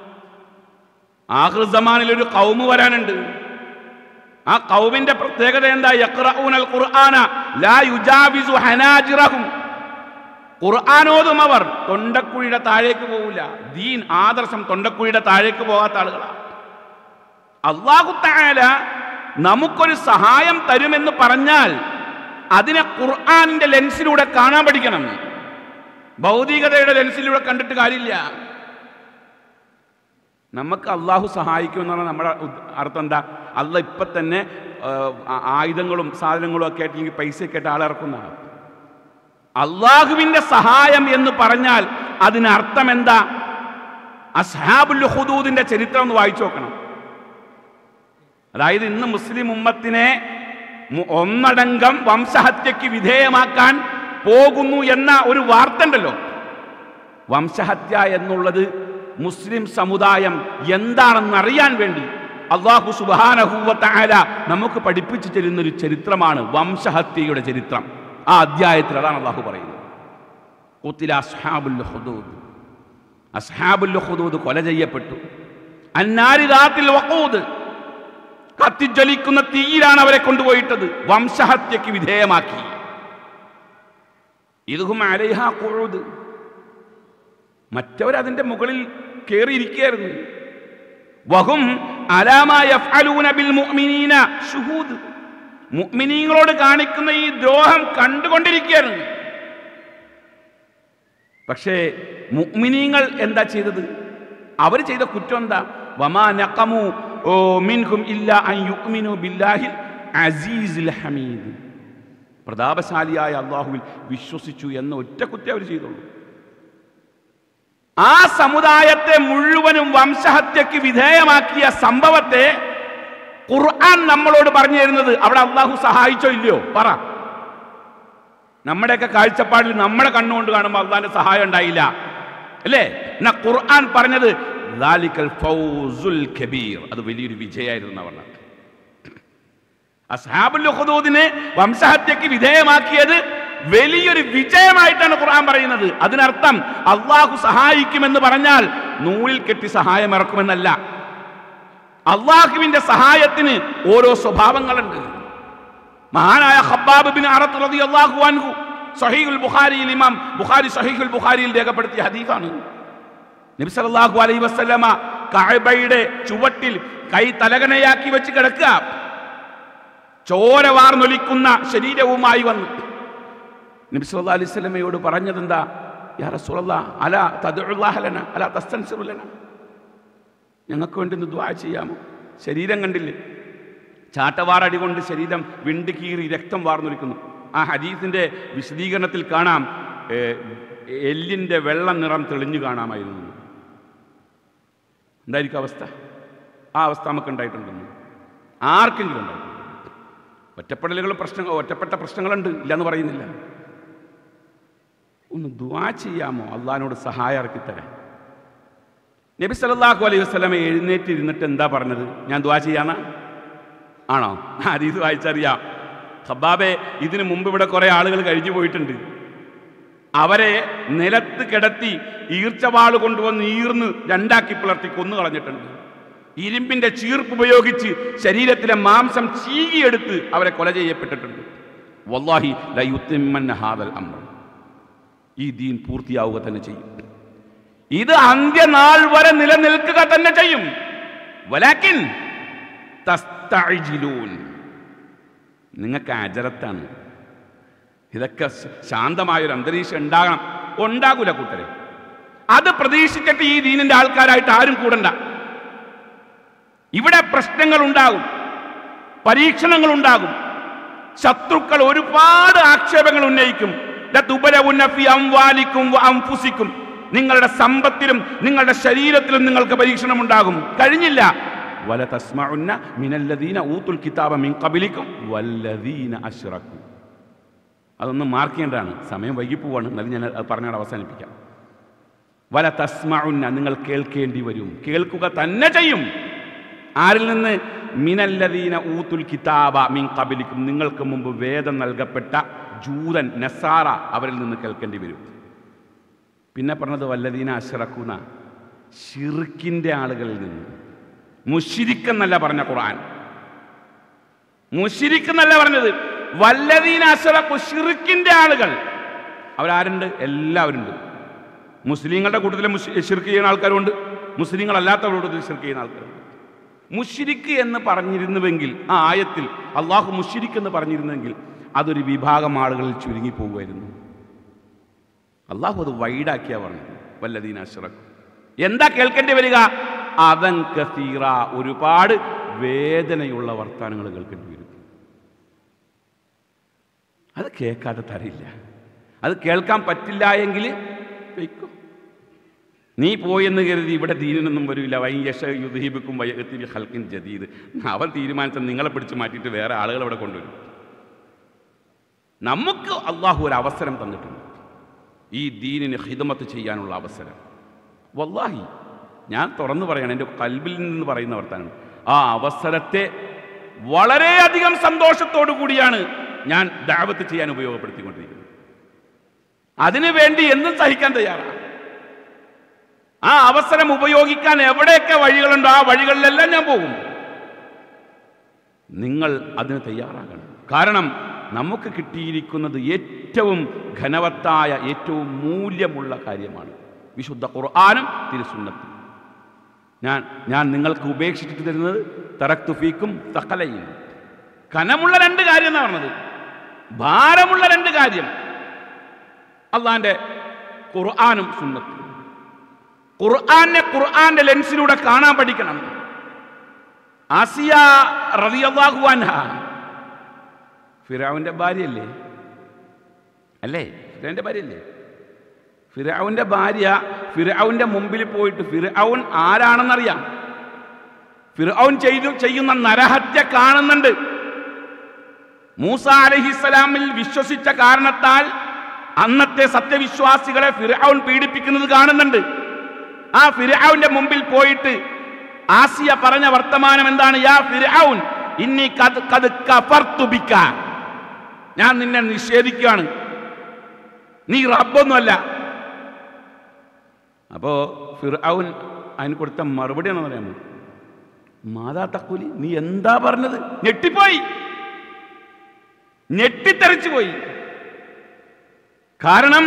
ആഖിർ സമാനിൽ ഒരു ഖൗമ് വരാനുണ്ട്. ആ ഖൗമിന്റെ പ്രത്യേകത എന്താ? യഖ്റഊനൽ ഖുർആന ലാ യുജാവിസു ഹനാജിറഹും, ഖുർആൻ ഓതും അവർ, തൊണ്ടക്കുഴിയുടെ താഴേക്ക് പോവില്ല. ദീൻ, ആദർശം തൊണ്ടക്കുഴിയുടെ താഴേക്ക് പോകാത്ത ആളുകളാണ്. അല്ലാഹു തആല നമുക്കൊരു സഹായം തരുമെന്ന് പറഞ്ഞാൽ അതിനെ ഖുർആനിന്റെ ലെൻസിലൂടെ കാണാൻ പഠിക്കണം. ഭൗതികതയുടെ ലെൻസിലൂടെ കണ്ടിട്ട് കാര്യമില്ല. നമുക്ക് അള്ളാഹു സഹായിക്കും എന്ന് നമ്മുടെ അർത്ഥം എന്താ? അള്ളാഹ് ഇപ്പം തന്നെ ആയുധങ്ങളും സാധനങ്ങളും ഒക്കെ ആയിട്ട് പൈസയൊക്കെ ആയിട്ട് ആളിറക്കുന്നതാണ്. അള്ളാഹുവിൻ്റെ സഹായം എന്ന് പറഞ്ഞാൽ അതിനർത്ഥം എന്താ? അസ്ഹാബുൽ ഹുദൂദിന്റെ ചരിത്രം ഒന്ന് വായിച്ചു നോക്കണം. അതായത് ഇന്ന് മുസ്ലിം ഉമ്മത്തിനെ ഒന്നടങ്കം വംശഹത്യക്ക് വിധേയമാക്കാൻ പോകുന്നു എന്ന ഒരു വാർത്ത ഉണ്ടല്ലോ. വംശഹത്യ എന്നുള്ളത് മുസ്ലിം സമുദായം എന്താണെന്നറിയാൻ വേണ്ടി അല്ലാഹു സുബ്ഹാനഹു വ തആല നമുക്ക് പഠിപ്പിച്ചു തരുന്നൊരു ചരിത്രമാണ് വംശഹത്യയുടെ ചരിത്രം. ആ അധ്യായത്തിൽ അതാണ് അല്ലാഹു പറയുന്നത്. ഖുതില അസ്ഹാബുൽ ഹുദൂദ്, അസ്ഹാബുൽ ഹുദൂദ് കൊല ചെയ്യപ്പെട്ടു. അന്നാരി ദാത്തിൽ വഖൂദ്, കത്തിജ്വലിക്കുന്ന തീയിലാണ് അവരെ കൊണ്ടുപോയിട്ടത്. വംശഹത്യക്ക് വിധേയമാക്കി. ഇദ്ഹും അലൈഹാ ഖുഊദ്, മറ്റവരതിൻ്റെ മുകളിൽ കയറിയിരിക്കുകയായിരുന്നു. വഹും അലാ മാ യഫ്അലൂന ബിൽ മുഅ്മിനീന ശുഹൂദ്, മുഅ്മിനീങ്ങളോട് കാണിക്കുന്ന ഈ ദ്രോഹം കണ്ടുകൊണ്ടിരിക്കുകയായിരുന്നു. പക്ഷേ മുഅ്മിനീങ്ങൾ എന്താ ചെയ്തത്? അവർ ചെയ്ത കുറ്റം എന്താ? വമാ നഖമു മിൻഹും ഇല്ലാ അൻ യുഅ്മിനു ബില്ലാഹിൽ അസീസിൽ ഹമീദ്, പ്രതാപശാലിയായ അല്ലാഹുവിൽ വിശ്വസിച്ചു എന്ന ഒറ്റ കുറ്റം അവർ ചെയ്തുള്ളൂ. ആ സമുദായത്തെ മുഴുവനും വംശഹത്യക്ക് വിധേയമാക്കിയ സംഭവത്തെ ഖുർആൻ നമ്മളോട് പറഞ്ഞു തരുന്നത് അവിടെ അല്ലാഹു സഹായിച്ചോ ഇല്ലയോ? പറ. നമ്മുടെയൊക്കെ കാഴ്ചപ്പാടിൽ നമ്മുടെ കണ്ണുകൊണ്ട് കാണുമ്പോൾ അള്ളാഹിന്റെ സഹായം ഉണ്ടായില്ല അല്ലേ? എന്നാ ഖുർആൻ പറഞ്ഞത് ദാലിക്കൽ ഫൗസുൽ കബീർ, അത് വലിയൊരു വിജയമായിരുന്നു പറഞ്ഞത്. അസ്ഹാബുൽ ഉഖ്ദൂദിനെ വംശഹത്യക്ക് വിധേയമാക്കിയത് വലിയൊരു വിജയമായിട്ടാണ് ഖുർആൻ പറയുന്നത്. അതിനർത്ഥം അള്ളാഹു സഹായിക്കുമെന്ന് പറഞ്ഞാൽ നൂലിൽ കെട്ടി സഹായം ഇറക്കുമെന്നല്ല. അള്ളാഹുവിന്റെ സഹായത്തിന് ഓരോ സ്വഭാവങ്ങളുണ്ട്. മഹാനായ ഖബ്ബാബ് ബിൻ അറത്ത് റളിയല്ലാഹു അൻഹു സഹീഹുൽ ബുഖാരിയിൽ, ഇമാം ബുഖാരി സഹീഹുൽ ബുഖാരിയിൽ രേഖപ്പെടുത്തിയ ഹദീസാണ്. നബി സല്ലല്ലാഹു അലൈഹി വസല്ലമ കഅബയുടെ ചുവട്ടിൽ കൈ തലകണയാക്കി വെച്ച് കിടക്കുക. ചോര വാർന്നൊലിക്കുന്ന ശരീരവുമായി വന്നു നബി സല്ലല്ലാഹു അലൈഹി വസല്ലമയോട് പറഞ്ഞതെന്താ? യാ റസൂലല്ലാഹ് അലാ തദ്ഉല്ലാഹ ലനാ അലാ തസ്തൻസിറു ലനാ, ഞങ്ങൾക്ക് വേണ്ടി ഒന്ന് ദുആ ചെയ്യാമോ? ശരീരം കണ്ടില്ലേ, ചാട്ടവാറടി കൊണ്ട് ശരീരം വിണ്ട് കീറി രക്തം വാർന്നൊലിക്കുന്നു. ആ ഹദീസിന്റെ വിശദീകരണത്തിൽ കാണാം എല്ലിൻ്റെ വെള്ള നിറം തെളിഞ്ഞു കാണാമായിരുന്നു. എന്തായിരിക്കും അവസ്ഥ? ആ അവസ്ഥ നമുക്ക് ഉണ്ടായിട്ടുണ്ടെന്ന് ആർക്കെങ്കിലും ഉണ്ടായിട്ടുണ്ട്? ഒറ്റപ്പെടലുകളും ഒറ്റപ്പെട്ട പ്രശ്നങ്ങളുണ്ട്, ഇല്ലയെന്ന് പറയുന്നില്ല. ഒന്ന് ദുആ ചെയ്യാമോ അള്ളാഹിനോട് സഹായം ഇറക്കിത്തരാൻ? നബി സല്ലല്ലാഹു അലൈഹി വസല്ലമ എഴുന്നേറ്റ് ഇരുന്നിട്ട് എന്താ പറഞ്ഞത്? ഞാൻ ദുആ ചെയ്യാനാ ആണോ? ഹദീസ് വായിച്ചറിയാം. ഖബ്ബാബെ, ഇതിനു മുമ്പ് ഇവിടെ കുറെ ആളുകൾ കഴിഞ്ഞു പോയിട്ടുണ്ട്. അവരെ നിലത്ത് കിടത്തി ഈർച്ചവാള് കൊണ്ടുവന്ന് ഈർന്ന് രണ്ടാക്കി പിളർത്തി കൊന്നു കളഞ്ഞിട്ടുണ്ട്. ഇരുമ്പിന്റെ ചീർപ്പ് ഉപയോഗിച്ച് ശരീരത്തിലെ മാംസം ചീകിയെടുത്ത് അവരെ കൊല ചെയ്യപ്പെട്ടിട്ടുണ്ട്. വല്ലാഹി ലയുത്തിമ്മന്ന ഹാദൽ അംർ, ഈ ദീൻ പൂർത്തിയാവുക തന്നെ ചെയ്യും. ഇത് അന്ത്യനാൾ വരെ നിലനിൽക്കുക തന്നെ ചെയ്യും. വലാകിൻ തസ്തഅജിലൂൻ, നിങ്ങൾക്ക് അജറത്താണ്. ഇതൊക്കെ ശാന്തമായൊരു അന്തരീക്ഷം ഉണ്ടാകണം. ഉണ്ടാകൂല കൂട്ടരെ. അത് പ്രതീക്ഷിച്ചിട്ട് ഈ ദീനിന്റെ ആൾക്കാരായിട്ട് ആരും കൂടണ്ട. ഇവിടെ പ്രശ്നങ്ങൾ ഉണ്ടാകും, പരീക്ഷണങ്ങൾ ഉണ്ടാകും, ശത്രുക്കൾ ഒരുപാട് ആക്ഷേപങ്ങൾ ഉന്നയിക്കും. നിങ്ങളുടെ സമ്പത്തിലും നിങ്ങളുടെ ശരീരത്തിലും നിങ്ങൾക്ക് പരീക്ഷണം ഉണ്ടാകും. കഴിഞ്ഞില്ല. വല തസ്മഉന്ന മിനല്ലദീന ഊതുൽ കിതാബ മിൻ ഖബലിക്കും വല്ലദീന അശ്റകൂ. അതൊന്ന് മാർക്ക് ചെയ്യേണ്ടതാണ്. സമയം വൈകിപ്പോവാണ്, എന്നാലും ഞാൻ അത് പറഞ്ഞാൽ അവസാനിപ്പിക്കാം. വല തസ്മഉന്ന, നിങ്ങൾ കേൾക്കേണ്ടി വരും, കേൾക്കുക തന്നെ ചെയ്യും. ആരിൽ നിന്ന്? മിനല്ലദീന ഊതുൽ കിതാബ മിൻ ഖബലിക്കും, നിങ്ങൾക്ക് മുമ്പ് വേദം നൽകപ്പെട്ട ജൂതൻ നസാറ, അവരിൽ നിന്ന് കേൾക്കേണ്ടി വരും. പിന്നെ പറഞ്ഞത് വല്ലദീന അശ്റകൂന, ശിർക്കിന്റെ ആളുകളിൽ നിന്ന്. മുശ്രിക്കെന്നല്ല പറഞ്ഞ ഖുർആൻ, മുശ്രിക്കെന്നല്ല പറഞ്ഞത്. വല്ലദീന അശ്റകൂ, ശിർക്കിന്റെ ആളുകൾ. അവരാരുണ്ട്? എല്ലാവരുണ്ട്. മുസ്ലിങ്ങളുടെ കൂട്ടത്തിൽ ശിർക്ക് ചെയ്യുന്ന ആൾക്കാരുണ്ട്, മുസ്ലിങ്ങളല്ലാത്തവരുടെ കൂട്ടത്തിൽ ശിർക്ക് ചെയ്യുന്ന ആൾക്കാരുണ്ട്. മുശ്രിക്ക് എന്ന് പറഞ്ഞിരുന്നുവെങ്കിൽ, ആ ആയത്തിൽ അള്ളാഹു മുശ്രിക്ക് എന്ന് പറഞ്ഞിരുന്നെങ്കിൽ അതൊരു വിഭാഗം ആളുകളിൽ ചുരുങ്ങിപ്പോകുമായിരുന്നു. അള്ളാഹു അത് വൈഡാക്കിയാ പറഞ്ഞത്. വല്ലദീന അശ്റകൂ. എന്താ കേൾക്കേണ്ടി വരിക? അതൻ കസീറ, ഒരുപാട് വേദനയുള്ള വർത്താനങ്ങൾ കേൾക്കേണ്ടി വരും. അത് കേൾക്കാതെ തരില്ല. അത് കേൾക്കാൻ പറ്റില്ല എങ്കിൽ വയ്ക്കും. നീ പോയെന്ന് കരുതി ഇവിടെ ദീനിനൊന്നും വരില്ല. വൈയശുദ്ധിബിക്കും വയത്തിബി ഹൽക്കിൻ ജദീദ്. അവൻ തീരുമാനിച്ച നിങ്ങളെ പിടിച്ച് മാറ്റിയിട്ട് വേറെ ആളുകൾ അവിടെ കൊണ്ടുവരും. നമുക്ക് അള്ളാഹു ഒരു അവസരം തന്നിട്ടുണ്ട്, ഈ ദീനിന് ഖിദ്മത്ത് ചെയ്യാനുള്ള അവസരം. വല്ലാഹി ഞാൻ തുറന്നു പറയണം, എൻ്റെ കൽബിൽ നിന്ന് പറയുന്ന വർത്താനം. ആ അവസരത്തെ വളരെയധികം സന്തോഷത്തോടു കൂടിയാണ് ഞാൻ ദഅവത്ത് ചെയ്യാൻ ഉപയോഗപ്പെടുത്തിക്കൊണ്ടിരിക്കുന്നത്. അതിനുവേണ്ടി എന്തും സഹിക്കാൻ തയ്യാറാണ്. ആ അവസരം ഉപയോഗിക്കാൻ എവിടെയൊക്കെ വഴികളുണ്ടോ ആ വഴികളിലെല്ലാം ഞാൻ പോകും. നിങ്ങൾ അതിന് തയ്യാറാകണം. കാരണം നമുക്ക് കിട്ടിയിരിക്കുന്നത് ഏറ്റവും ഘനവത്തായ ഏറ്റവും മൂല്യമുള്ള കാര്യമാണ് വിശുദ്ധ ഖുർആനും തിരുസുന്നത്തും. ഞാൻ നിങ്ങൾക്ക് ഉപേക്ഷിച്ചിട്ട് തരുന്നത് തറക്തു ഫീക്കും തഖലൈൻ. കനമുള്ള രണ്ട് കാര്യം എന്നാണ് പറഞ്ഞത്, ഭാരമുള്ള രണ്ട് കാര്യം. അള്ളാന്റെ ഖുർആനും സുന്നത്തും. ഖുർആനെ ഖുർആന്റെ ലെൻസിലൂടെ കാണാൻ പഠിക്കണം. ആസിയ റളിയല്ലാഹു അൻഹ ഫിറഔന്റെ ഭാര്യയല്ലേ? അല്ലേ? ഫിറഔന്റെ ഭാര്യയല്ലേ? ഫിറഔന്റെ ഭാര്യ ഫിറഔന്റെ മുമ്പിൽ പോയിട്ട് ഫിറഔൻ ആരാണെന്നറിയാം. ഫിറഔൻ ചെയ്യുന്ന നരഹത്യ കാണുന്നുണ്ട്. മൂസ അലൈഹിസ്സലാമിൽ വിശ്വസിച്ച കാരണത്താൽ അന്നത്തെ സത്യവിശ്വാസികളെ ഫിറഔൻ പീഡിപ്പിക്കുന്നത് കാണുന്നുണ്ട്. ആ ഫിറഔന്റെ മുമ്പിൽ പോയിട്ട് ആസിയ പറഞ്ഞ വർത്തമാനം എന്താണ്? യാ ഫിറഔൻ ഇന്നി ഖദ് കഫർതു ബിക, ഞാൻ നിന്നെ നിഷേധിക്കുകയാണ്, നീ റബ്ബൊന്നുമല്ല. അപ്പോ ഫിർഔൻ അതിന് കൊടുത്ത മറുപടി ആണെന്ന് പറയാമോ? മാതാ തഖൂലി, നീ എന്താ പറഞ്ഞത്? ഞെട്ടിപ്പോയി, ഞെട്ടിത്തെറിച്ചു പോയി. കാരണം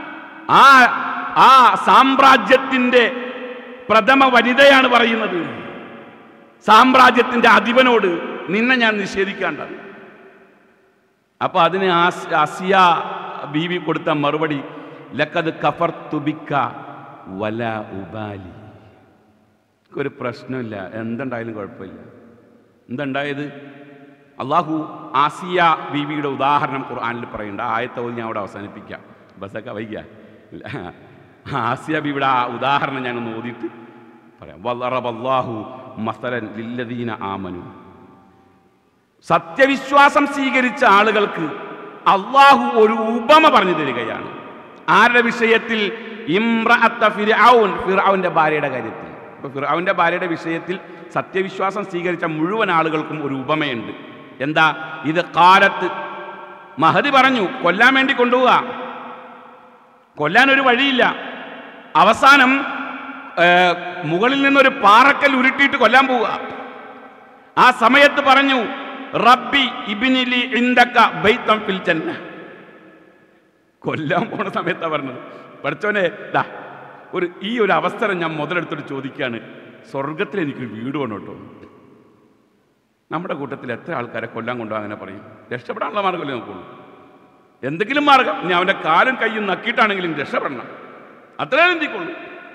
ആ സാമ്രാജ്യത്തിന്റെ പ്രഥമ വനിതയാണ് പറയുന്നത്, സാമ്രാജ്യത്തിന്റെ അധിപനോട് നിന്നെ ഞാൻ നിഷേധിക്കാണ്ടാണ്. അപ്പൊ അതിന് ആസിയ ബീവി കൊടുത്ത മറുപടി ലഖദ് കഫർതു ബിക വല ഉബാലി, ഒരു പ്രശ്നമില്ല, എന്തുണ്ടായാലും കുഴപ്പമില്ല. എന്തുണ്ടായത്? അള്ളാഹു ആസിയ ബീവിയുടെ ഉദാഹരണം ഖുർആനിൽ പറയുന്നുണ്ട്. ആയത്തെ ഞാൻ അവിടെ അവസാനിപ്പിക്കാം, ബസ്സൊക്കെ വൈകിയ. ആസിയ ബീവിയുടെ ആ ഉദാഹരണം ഞാനൊന്ന് ഓതിയിട്ട് പറയാം. വല്ലറബല്ലാഹു മസലൻ ലില്ലദീന ആമനു, സത്യവിശ്വാസം സ്വീകരിച്ച ആളുകൾക്ക് അള്ളാഹു ഒരു ഉപമ പറഞ്ഞു തരികയാണ്. ആരുടെ വിഷയത്തിൽ? ഇംറഅത്ത ഫിർഔൻ, ഫിർഔന്റെ ഭാര്യയുടെ കാര്യത്തിൽ. ഇപ്പൊ ഫിർഔന്റെ ഭാര്യയുടെ വിഷയത്തിൽ സത്യവിശ്വാസം സ്വീകരിച്ച മുഴുവൻ ആളുകൾക്കും ഒരു ഉപമയുണ്ട്. എന്താ? ഇത് കാലത്ത് മഹദി പറഞ്ഞു കൊല്ലാൻ വേണ്ടി കൊണ്ടുപോവുക, കൊല്ലാൻ ഒരു വഴിയില്ല. അവസാനം മുകളിൽ നിന്നൊരു പാറക്കൽ ഉരുട്ടിയിട്ട് കൊല്ലാൻ പോവുക. ആ സമയത്ത് പറഞ്ഞു റബ്ബി ഇബ്നിലി ഇൻദക ബൈതൻ ഫിൽ ജന്ന. കൊല്ലാൻ പോണ സമയത്താ പറഞ്ഞത്, പഠിച്ചോനെ ദാ ഈ ഒരു അവസരം ഞാൻ മുതലെടുത്തിട്ട് ചോദിക്കുകയാണ്, സ്വർഗത്തിൽ എനിക്കൊരു വീട് വേണം കേട്ടോ. നമ്മുടെ കൂട്ടത്തിൽ എത്ര ആൾക്കാരെ കൊല്ലാൻ കൊണ്ടുപോകാൻ അങ്ങനെ പറയും? രക്ഷപ്പെടാനുള്ള മാർഗ്ഗമല്ലേ നോക്കുള്ളൂ. എന്തെങ്കിലും മാർഗം, ഇനി അവൻ്റെ കാലും കയ്യും നക്കിയിട്ടാണെങ്കിലും രക്ഷപ്പെടണം, അത്രേ ചിന്തിക്കുള്ളൂ.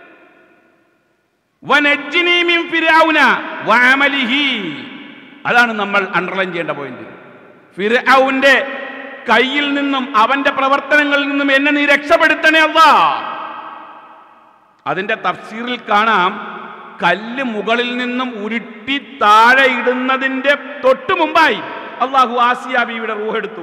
വനജ്ജിനി മിൻ ഫിർഔന വഅമലിഹി, അതാണ് നമ്മൾ അണ്ടർലൈൻ ചെയ്യേണ്ട പോയിന്റ്. ഫിർഔന്റെ കയ്യിൽ നിന്നും അവന്റെ പ്രവർത്തനങ്ങളിൽ നിന്നും എന്നെ നീ രക്ഷപ്പെടുത്തണേ അല്ലാഹ്. അതിന്റെ തഫ്സീറിൽ കാണാം, കല്ല് മുകളിൽ നിന്നും ഉരുട്ടി താഴെ ഇടുന്നതിന്റെ തൊട്ടു മുമ്പായി അള്ളാഹു ആസിയ ബീവിയുടെ റൂഹ് എടുത്തു.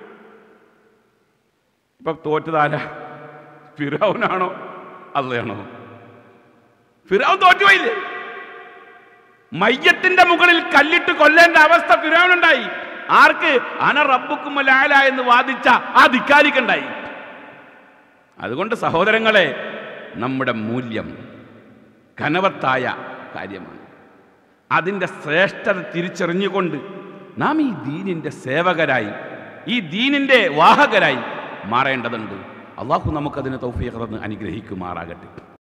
ഇപ്പൊ തോറ്റതാരാ? ഫിർഔനാണോ അള്ളയാണോ? ഫിർഔൻ തോറ്റുപോയില്ലേ? മയ്യത്തിന്റെ മുകളിൽ കല്ലിട്ട് കൊല്ലേണ്ട അവസ്ഥ ഫിർഔനുണ്ടായി. ആർക്ക്? അന റബ്ബുക്കും അല എന്ന് വാദിച്ച ആ ധിക്കാരിക്കുണ്ടായി. അതുകൊണ്ട് സഹോദരങ്ങളെ, നമ്മുടെ മൂല്യം ഘനവത്തായ കാര്യമാണ്. അതിൻ്റെ ശ്രേഷ്ഠത തിരിച്ചറിഞ്ഞുകൊണ്ട് നാം ഈ ദീനിൻ്റെ സേവകരായി, ഈ ദീനിൻ്റെ വാഹകരായി മാറേണ്ടതുണ്ട്. അള്ളാഹു നമുക്കതിന് തൗഫീഖ് തന്ന് അനുഗ്രഹിക്കുമാറാകട്ടെ.